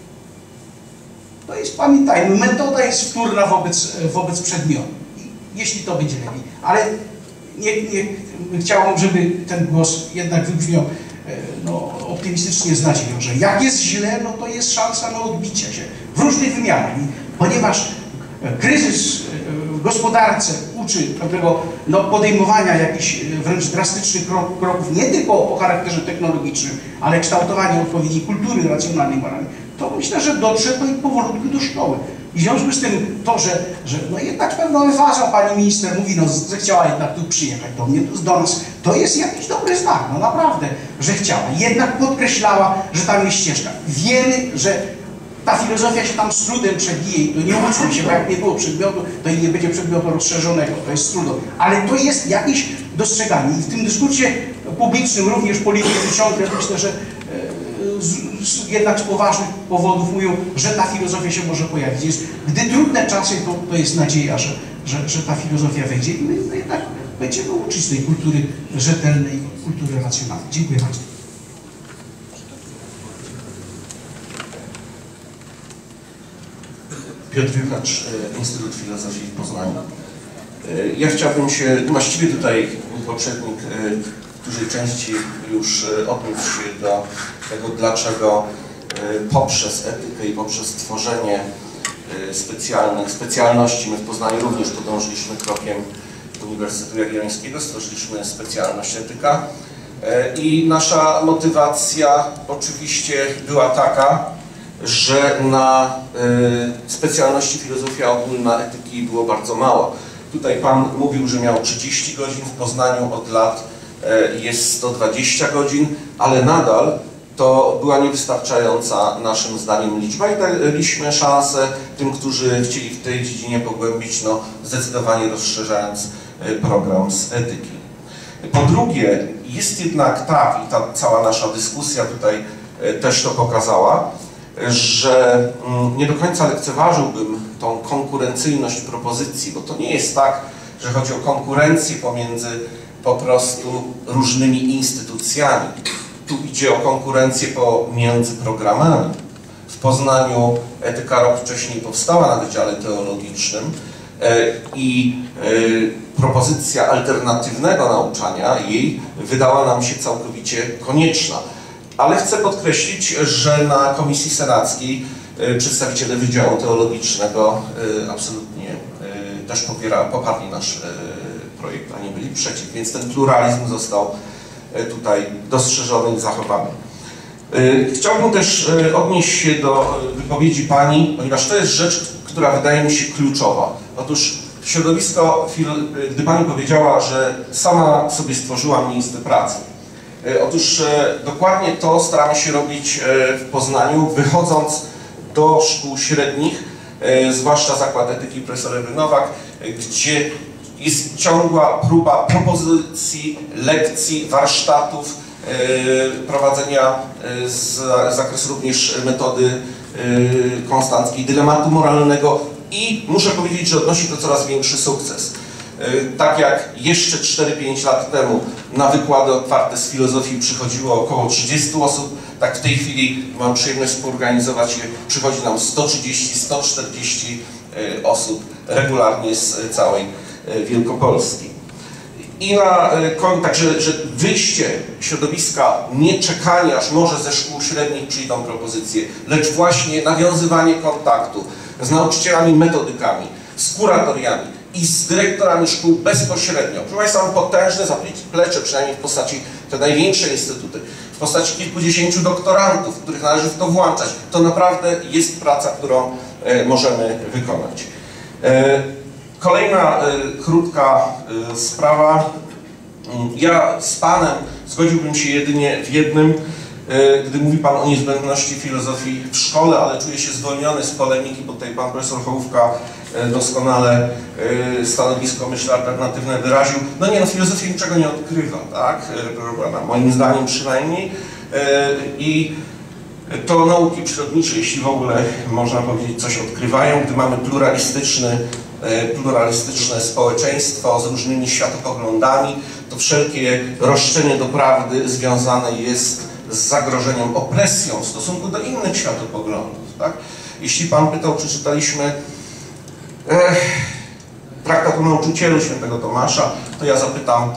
To jest, pamiętajmy, metoda jest wtórna wobec przedmiotu. Jeśli to będzie lepiej. Ale nie chciałbym, żeby ten głos jednak wybrzmiał optymistycznie z nadzieją, że jak jest źle, no to jest szansa na odbicie się w różnych wymiarach. I ponieważ kryzys w gospodarce uczy tego podejmowania jakichś wręcz drastycznych kroków, nie tylko o charakterze technologicznym, ale kształtowania odpowiedniej kultury racjonalnej, moralnej, to myślę, że dotrze to i powolutku do szkoły. I w związku z tym to, że no jednak z pewną emfazą pani minister mówi, no zechciała jednak tu przyjechać do mnie, do nas, to jest jakiś dobry znak, no naprawdę, że chciała. Jednak podkreślała, że tam jest ścieżka. Wiemy, że ta filozofia się tam z trudem przebije, to nie uczmy się, bo jak nie było przedmiotu, to i nie będzie przedmiotu rozszerzonego, to jest z trudem. Ale to jest jakieś dostrzeganie i w tym dyskursie publicznym również politycy ciągle, myślę, że jednak z poważnych powodów mówią, że ta filozofia się może pojawić. Gdy trudne czasy, to jest nadzieja, że ta filozofia wejdzie i my jednak będziemy uczyć tej kultury rzetelnej, kultury racjonalnej. Dziękuję bardzo. Piotr Juchacz, Instytut Filozofii w Poznaniu. Ja chciałbym się, właściwie tutaj poprzednik w dużej części już odniósł się do tego, dlaczego poprzez etykę i poprzez tworzenie specjalnych specjalności, my w Poznaniu również podążyliśmy krokiem Uniwersytetu Jagiellońskiego, stworzyliśmy specjalność etyka i nasza motywacja oczywiście była taka, że na specjalności filozofia ogólna etyki było bardzo mało. Tutaj Pan mówił, że miał 30 godzin, w Poznaniu od lat jest 120 godzin, ale nadal to była niewystarczająca naszym zdaniem liczba i daliśmy szansę tym, którzy chcieli w tej dziedzinie pogłębić, no zdecydowanie rozszerzając program z etyki. Po drugie, jest jednak tak, i ta cała nasza dyskusja tutaj też to pokazała, że nie do końca lekceważyłbym tą konkurencyjność propozycji, bo to nie jest tak, że chodzi o konkurencję pomiędzy po prostu różnymi instytucjami. Tu idzie o konkurencję pomiędzy programami. W Poznaniu Etyka rok wcześniej powstała na Wydziale Teologicznym i propozycja alternatywnego nauczania jej wydała nam się całkowicie konieczna. Ale chcę podkreślić, że na Komisji Senackiej przedstawiciele Wydziału Teologicznego absolutnie też poparli nasz projekt, a nie byli przeciw, więc ten pluralizm został tutaj dostrzeżony i zachowany. Chciałbym też odnieść się do wypowiedzi Pani, ponieważ to jest rzecz, która wydaje mi się kluczowa. Otóż środowisko, gdy Pani powiedziała, że sama sobie stworzyła miejsce pracy. Otóż dokładnie to staramy się robić w Poznaniu, wychodząc do szkół średnich, zwłaszcza Zakład Etyki profesor Ewy Nowak, gdzie jest ciągła próba propozycji, lekcji, warsztatów, prowadzenia z zakresu również metody konstanckiej, dylematu moralnego i muszę powiedzieć, że odnosi to coraz większy sukces. Tak jak jeszcze 4-5 lat temu na wykłady otwarte z filozofii przychodziło około 30 osób, tak w tej chwili mam przyjemność współorganizować je, przychodzi nam 130-140 osób regularnie z całej Wielkopolski. I także, że wyjście środowiska, nie czekanie, aż może ze szkół średnich przyjdą propozycje, lecz właśnie nawiązywanie kontaktu z nauczycielami, metodykami, z kuratoriami i z dyrektorami szkół bezpośrednio. Proszę Państwa, mam potężne zaplecze, przynajmniej w postaci te największe instytuty, w postaci kilkudziesięciu doktorantów, których należy w to włączać. To naprawdę jest praca, którą możemy wykonać. Kolejna krótka sprawa. Ja z Panem zgodziłbym się jedynie w jednym, gdy mówi Pan o niezbędności filozofii w szkole, ale czuję się zwolniony z polemiki, bo tutaj Pan Profesor Hołówka doskonale stanowisko, myślę, alternatywne wyraził. No nie, no filozofia niczego nie odkrywa, tak? Moim zdaniem przynajmniej. I to nauki przyrodnicze, jeśli w ogóle można powiedzieć, coś odkrywają, gdy mamy pluralistyczne społeczeństwo z różnymi światopoglądami, to wszelkie roszczenie do prawdy związane jest z zagrożeniem opresją w stosunku do innych światopoglądów. Tak? Jeśli Pan pytał, czy czytaliśmy traktat o nauczycielu świętego Tomasza, to ja zapytam,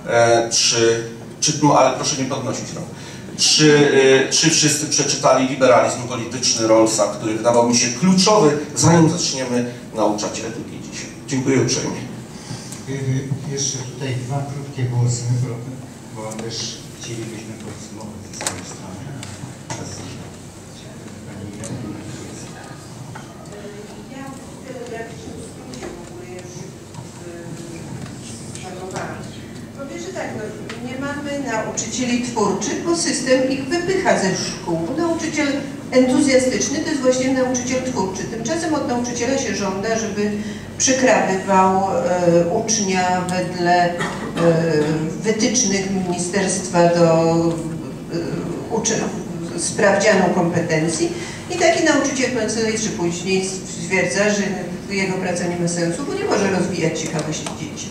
ale proszę nie podnosić rąk. Czy wszyscy przeczytali Liberalizm polityczny Rawlsa, który wydawał mi się kluczowy, zanim zaczniemy nauczać etyki dzisiaj. Dziękuję uprzejmie. Jeszcze tutaj dwa krótkie głosy, bo też chcielibyśmy podsumować ze swojej strony. Ja w telegraficznym skrócie w ogóle już szanowałam. Powiem, że tak, no, nie mamy nauczycieli twórczych, bo system ich wypycha ze szkół. Nauczyciel entuzjastyczny to jest właśnie nauczyciel twórczy. Tymczasem od nauczyciela się żąda, żeby przekrawywał ucznia wedle wytycznych ministerstwa do sprawdzianu kompetencji. I taki nauczyciel prędzej czy później stwierdza, że jego praca nie ma sensu, bo nie może rozwijać ciekawości dzieci.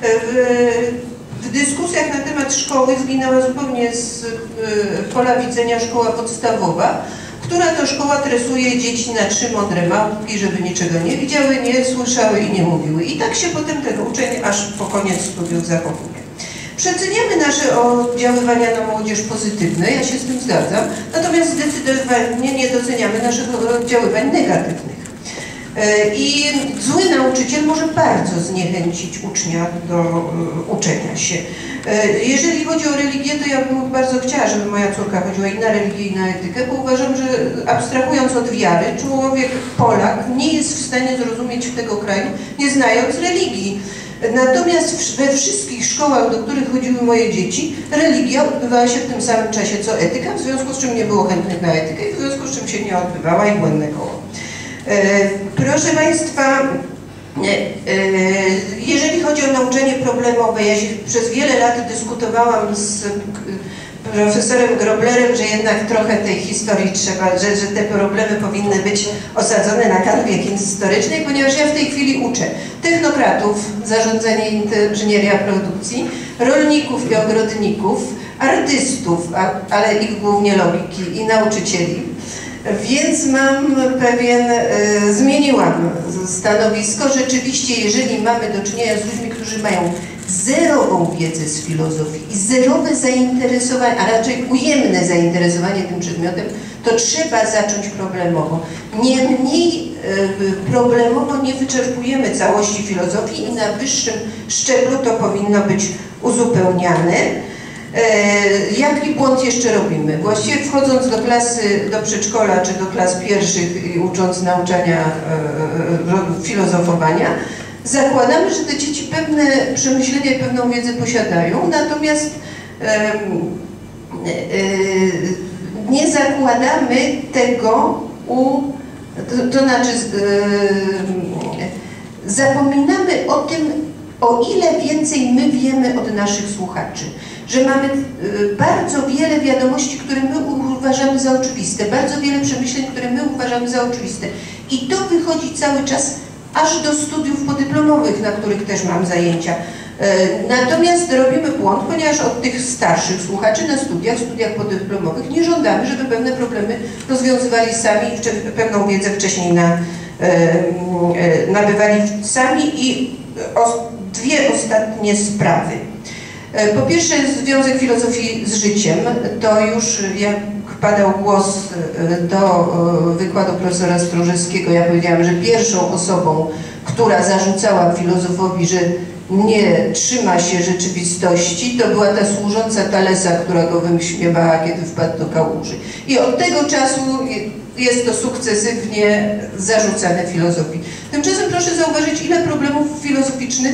W dyskusjach na temat szkoły zginęła zupełnie z pola widzenia szkoła podstawowa, która to szkoła tresuje dzieci na 3 mądre małpki, żeby niczego nie widziały, nie słyszały i nie mówiły. I tak się potem ten uczeń aż po koniec studiów zachowuje. Przeceniamy nasze oddziaływania na młodzież pozytywne, ja się z tym zgadzam, natomiast zdecydowanie nie doceniamy naszych oddziaływań negatywnych. I zły nauczyciel może bardzo zniechęcić ucznia do uczenia się. Jeżeli chodzi o religię, to ja bym bardzo chciała, żeby moja córka chodziła i na religię, i na etykę, bo uważam, że abstrahując od wiary, człowiek, Polak nie jest w stanie zrozumieć tego kraju, nie znając religii. Natomiast we wszystkich szkołach, do których chodziły moje dzieci, religia odbywała się w tym samym czasie co etyka, w związku z czym nie było chętnych na etykę i w związku z czym się nie odbywała i błędne koło. Proszę Państwa, jeżeli chodzi o nauczanie problemowe, ja się przez wiele lat dyskutowałam z profesorem Groblerem, że jednak trochę tej historii trzeba, że te problemy powinny być osadzone na kanwie historycznej, ponieważ ja w tej chwili uczę technokratów, zarządzanie inżynieria produkcji, rolników i ogrodników, artystów, ale ich głównie logiki i nauczycieli. Więc mam zmieniłam stanowisko. Rzeczywiście, jeżeli mamy do czynienia z ludźmi, którzy mają zerową wiedzę z filozofii i zerowe zainteresowanie, a raczej ujemne zainteresowanie tym przedmiotem, to trzeba zacząć problemowo. Niemniej problemowo nie wyczerpujemy całości filozofii i na wyższym szczeblu to powinno być uzupełniane. Jaki błąd jeszcze robimy? Właściwie wchodząc do klasy, do przedszkola czy do klas pierwszych i ucząc nauczania filozofowania, zakładamy, że te dzieci pewne przemyślenia i pewną wiedzę posiadają, natomiast nie zakładamy tego to znaczy zapominamy o tym, o ile więcej my wiemy od naszych słuchaczy. Że mamy bardzo wiele wiadomości, które my uważamy za oczywiste, bardzo wiele przemyśleń, które my uważamy za oczywiste. I to wychodzi cały czas aż do studiów podyplomowych, na których też mam zajęcia. Natomiast robimy błąd, ponieważ od tych starszych słuchaczy na studiach podyplomowych nie żądamy, żeby pewne problemy rozwiązywali sami i pewną wiedzę wcześniej nabywali sami. I dwie ostatnie sprawy. Po pierwsze, związek filozofii z życiem. To już jak padał głos do wykładu profesora Stróżewskiego, ja powiedziałam, że pierwszą osobą, która zarzucała filozofowi, że nie trzyma się rzeczywistości, to była ta służąca Thalesa, która go wyśmiewała, kiedy wpadł do kałuży. I od tego czasu jest to sukcesywnie zarzucane filozofii. Tymczasem proszę zauważyć, ile problemów filozoficznych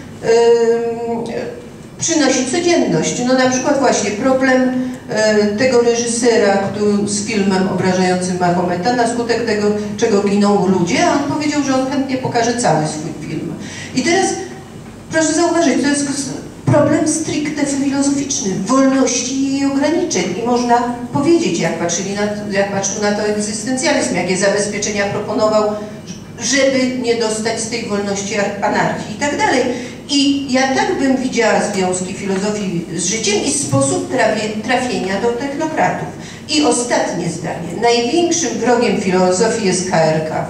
przynosi codzienność. No na przykład właśnie problem tego reżysera z filmem obrażającym Mahometa, na skutek tego, czego giną ludzie, a on powiedział, że on chętnie pokaże cały swój film. I teraz proszę zauważyć, to jest problem stricte filozoficzny, wolności i jej ograniczeń. I można powiedzieć, jak patrzył na to egzystencjalizm, jakie zabezpieczenia proponował, żeby nie dostać z tej wolności anarchii i tak dalej. I ja tak bym widziała związki filozofii z życiem i sposób trafienia do technokratów. I ostatnie zdanie. Największym wrogiem filozofii jest KRK.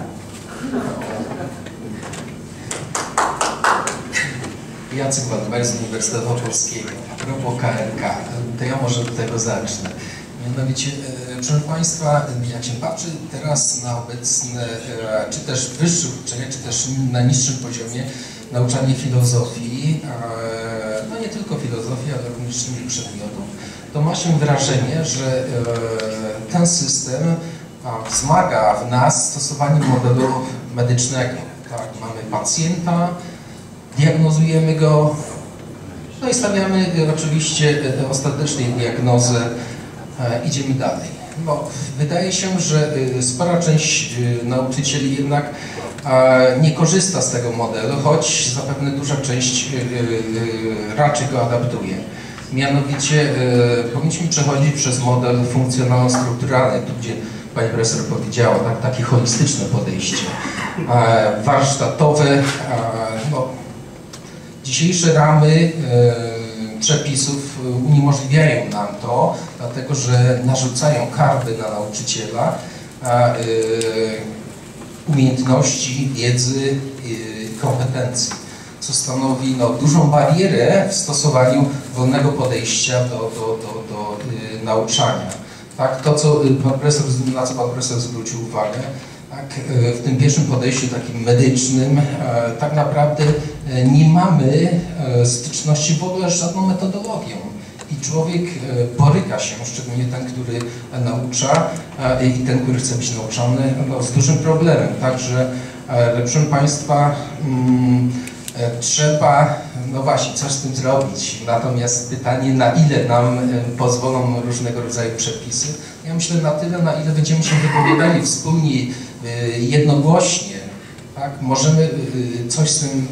Jacek Waldemar z Uniwersytetu Opolskiego. A propos KRK, to ja może do tego zacznę. Mianowicie, proszę Państwa, jak się patrzy teraz na obecne, czy też wyższe uczenie, czy też na niższym poziomie nauczanie filozofii, no nie tylko filozofii, ale również innych przedmiotów, to ma się wrażenie, że ten system wzmaga w nas stosowanie modelu medycznego. Tak, mamy pacjenta, diagnozujemy go, no i stawiamy oczywiście ostatecznej diagnozę, idziemy dalej. No, wydaje się, że spora część nauczycieli jednak nie korzysta z tego modelu, choć zapewne duża część raczej go adaptuje. Mianowicie powinniśmy przechodzić przez model funkcjonalno-strukturalny, tu gdzie pani profesor powiedziała, tak, takie holistyczne podejście, warsztatowe. No, dzisiejsze ramy przepisów uniemożliwiają nam to, dlatego że narzucają karby na nauczyciela umiejętności, wiedzy, kompetencji, co stanowi dużą barierę w stosowaniu wolnego podejścia do nauczania. Tak, to, na co pan profesor zwrócił uwagę, tak, w tym pierwszym podejściu takim medycznym tak naprawdę nie mamy styczności w ogóle z żadną metodologią. I człowiek boryka się, szczególnie ten, który naucza i ten, który chce być nauczany, z dużym problemem. Także, proszę Państwa, trzeba, no właśnie, coś z tym zrobić. Natomiast pytanie, na ile nam pozwolą różnego rodzaju przepisy. Ja myślę na tyle, na ile będziemy się wypowiadali wspólnie, jednogłośnie, tak, możemy coś z tym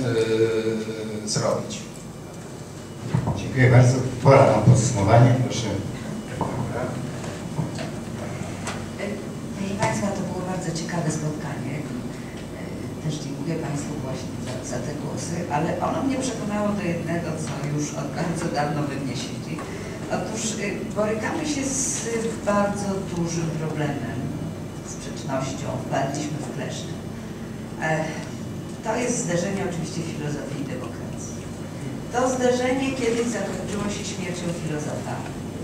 zrobić. Dziękuję bardzo. Pora na podsumowanie. Proszę Państwa, to było bardzo ciekawe spotkanie. Też dziękuję Państwu właśnie za te głosy, ale ono mnie przekonało do jednego, co już od bardzo dawno we mnie siedzi. Otóż borykamy się z bardzo dużym problemem, sprzecznością, wpadliśmy w kleszcze. To jest zderzenie oczywiście filozofii i demokracji. To zderzenie kiedyś zakończyło się śmiercią filozofa.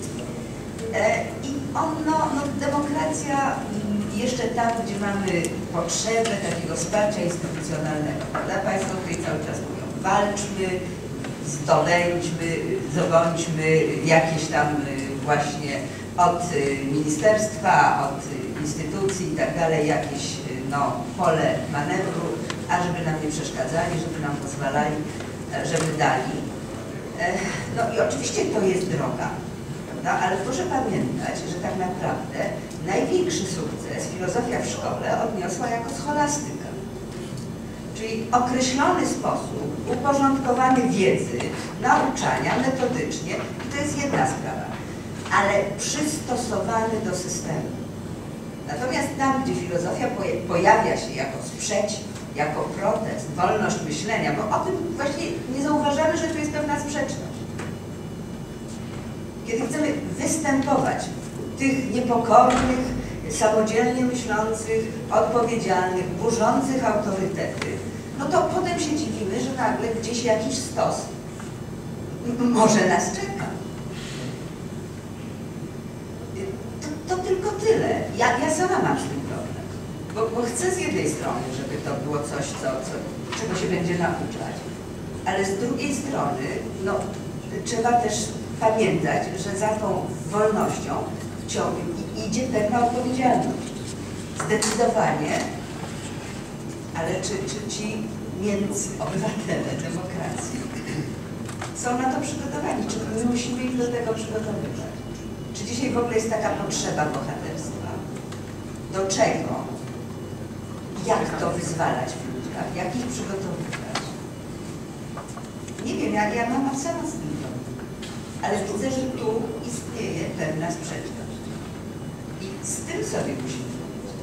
I demokracja jeszcze tam, gdzie mamy potrzebę takiego wsparcia instytucjonalnego, prawda? Państwo tutaj cały czas mówią, walczmy, zdobędźmy, zdobądźmy jakieś tam właśnie od ministerstwa, od instytucji i tak dalej, jakieś pole manewru, ażeby nam nie przeszkadzali, żeby nam pozwalali, żeby dali. No i oczywiście to jest droga, prawda? Ale proszę pamiętać, że tak naprawdę największy sukces filozofia w szkole odniosła jako scholastyka. Czyli określony sposób uporządkowany wiedzy, nauczania metodycznie, to jest jedna sprawa, ale przystosowany do systemu. Natomiast tam, gdzie filozofia pojawia się jako sprzeciw, jako protest, wolność myślenia, bo o tym właśnie nie zauważamy, że tu jest pewna sprzeczność. Kiedy chcemy występować tych niepokornych, samodzielnie myślących, odpowiedzialnych, burzących autorytety, no to potem się dziwimy, że nagle gdzieś jakiś stos może nas czeka. To tylko tyle. Ja sama mam z tym problem. Bo chcę z jednej strony, żeby to było coś, czego się będzie nauczać, ale z drugiej strony trzeba też pamiętać, że za tą wolnością idzie pewna odpowiedzialność. Zdecydowanie, ale czy ci międzyobywatele demokracji są na to przygotowani? Czy my musimy ich do tego przygotowywać? Czy dzisiaj w ogóle jest taka potrzeba bohaterstwa? Do czego? Jak to wyzwalać w ludziach? Jak ich przygotowywać? Nie wiem, ja mam sama z tym problem. Ale widzę, że tu istnieje pewna sprzeczność. I z tym sobie musimy powiedzieć.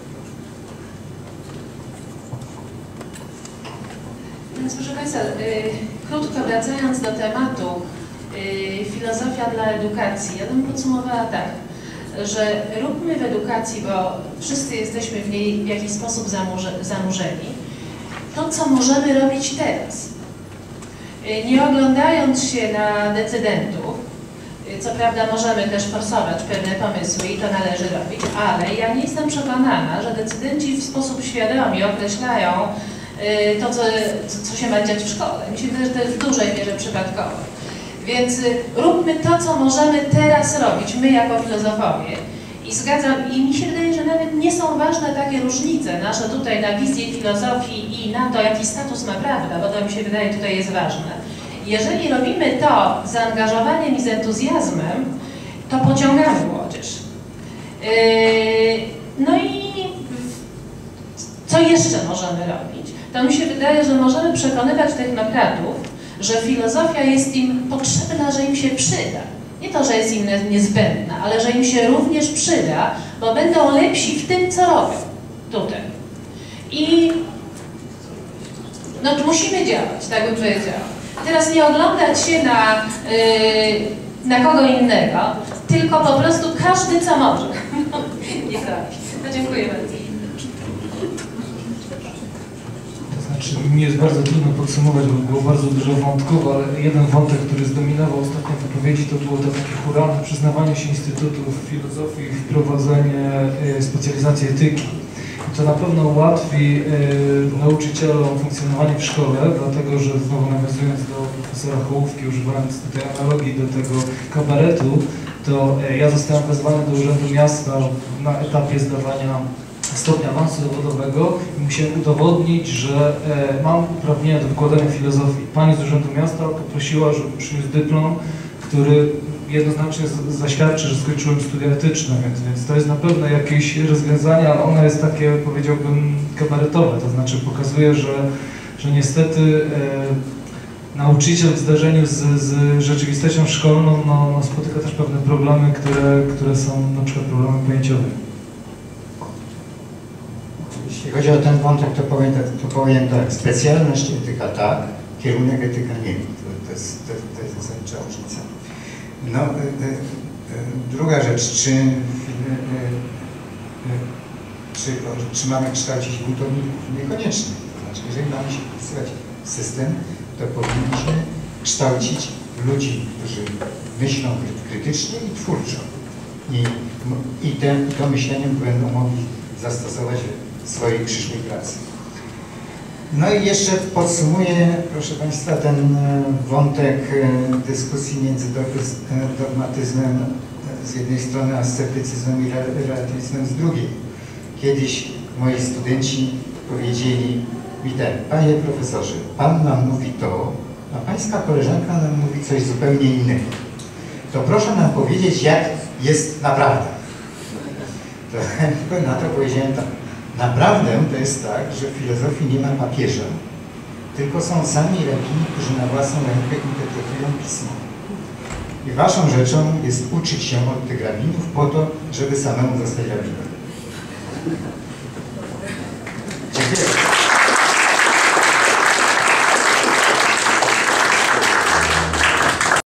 Więc proszę Państwa, krótko wracając do tematu, filozofia dla edukacji, ja bym podsumowała tak, że róbmy w edukacji, bo wszyscy jesteśmy w niej w jakiś sposób zanurzeni, to, co możemy robić teraz. Nie oglądając się na decydentów, co prawda możemy też forsować pewne pomysły i to należy robić, ale ja nie jestem przekonana, że decydenci w sposób świadomy określają to, co się ma dziać w szkole. Mi się wydaje, że to jest w dużej mierze przypadkowe. Więc róbmy to, co możemy teraz robić, my jako filozofowie. I mi się wydaje, że nawet nie są ważne takie różnice nasze tutaj na wizję filozofii i na to, jaki status ma prawda, bo to mi się wydaje tutaj jest ważne. Jeżeli robimy to z zaangażowaniem i z entuzjazmem, to pociągamy młodzież. No i co jeszcze możemy robić? To mi się wydaje, że możemy przekonywać technokratów, że filozofia jest im potrzebna, że im się przyda. Nie to, że jest im niezbędna, ale że im się również przyda, bo będą lepsi w tym, co robią tutaj. I musimy działać, tak bym powiedziała. Teraz nie oglądać się na kogo innego, tylko po prostu każdy, co może. Nie robi. Dziękuję bardzo. Mi jest bardzo trudno podsumować, bo było bardzo dużo wątków, ale jeden wątek, który zdominował ostatnie wypowiedzi, to było to takie huralne przyznawanie się instytutów filozofii i wprowadzenie specjalizacji etyki. I to na pewno ułatwi nauczycielom funkcjonowanie w szkole, dlatego że znowu nawiązując do profesora Hołówki, używając tej analogii do tego kabaretu, to ja zostałem wezwany do Urzędu Miasta na etapie zdawania stopnia awansu zawodowego i musiałem udowodnić, że mam uprawnienia do wykładania filozofii. Pani z Urzędu Miasta poprosiła, żebym przyniósł dyplom, który jednoznacznie zaświadczy, że skończyłem studia etyczne, więc to jest na pewno jakieś rozwiązanie, ale ono jest takie, powiedziałbym, kabaretowe, to znaczy pokazuje, że niestety nauczyciel w zdarzeniu z rzeczywistością szkolną spotyka też pewne problemy, które są na przykład problemem pojęciowym. Jeśli chodzi o ten wątek, to powiem tak, specjalność etyka tak, kierunek etyka nie. To jest zasadnicza różnica. No, druga rzecz, czy mamy kształcić buntowników? Niekoniecznie. To znaczy, jeżeli mamy się wpisywać w system, to powinniśmy kształcić ludzi, którzy myślą krytycznie i twórczo. I to myślenie będą mogli zastosować w swojej przyszłej pracy. No i jeszcze podsumuję, proszę Państwa, ten wątek dyskusji między dogmatyzmem z jednej strony, a sceptycyzmem i relatywizmem z drugiej. Kiedyś moi studenci powiedzieli mi tak: panie profesorze, pan nam mówi to, a pańska koleżanka nam mówi coś zupełnie innego. To proszę nam powiedzieć, jak jest naprawdę. To na to powiedziałem tak. Naprawdę to jest tak, że w filozofii nie ma papieża, tylko są sami rabini, którzy na własną rękę interpretują pismo. I waszą rzeczą jest uczyć się od tych rabinów po to, żeby samemu zostać rabinem.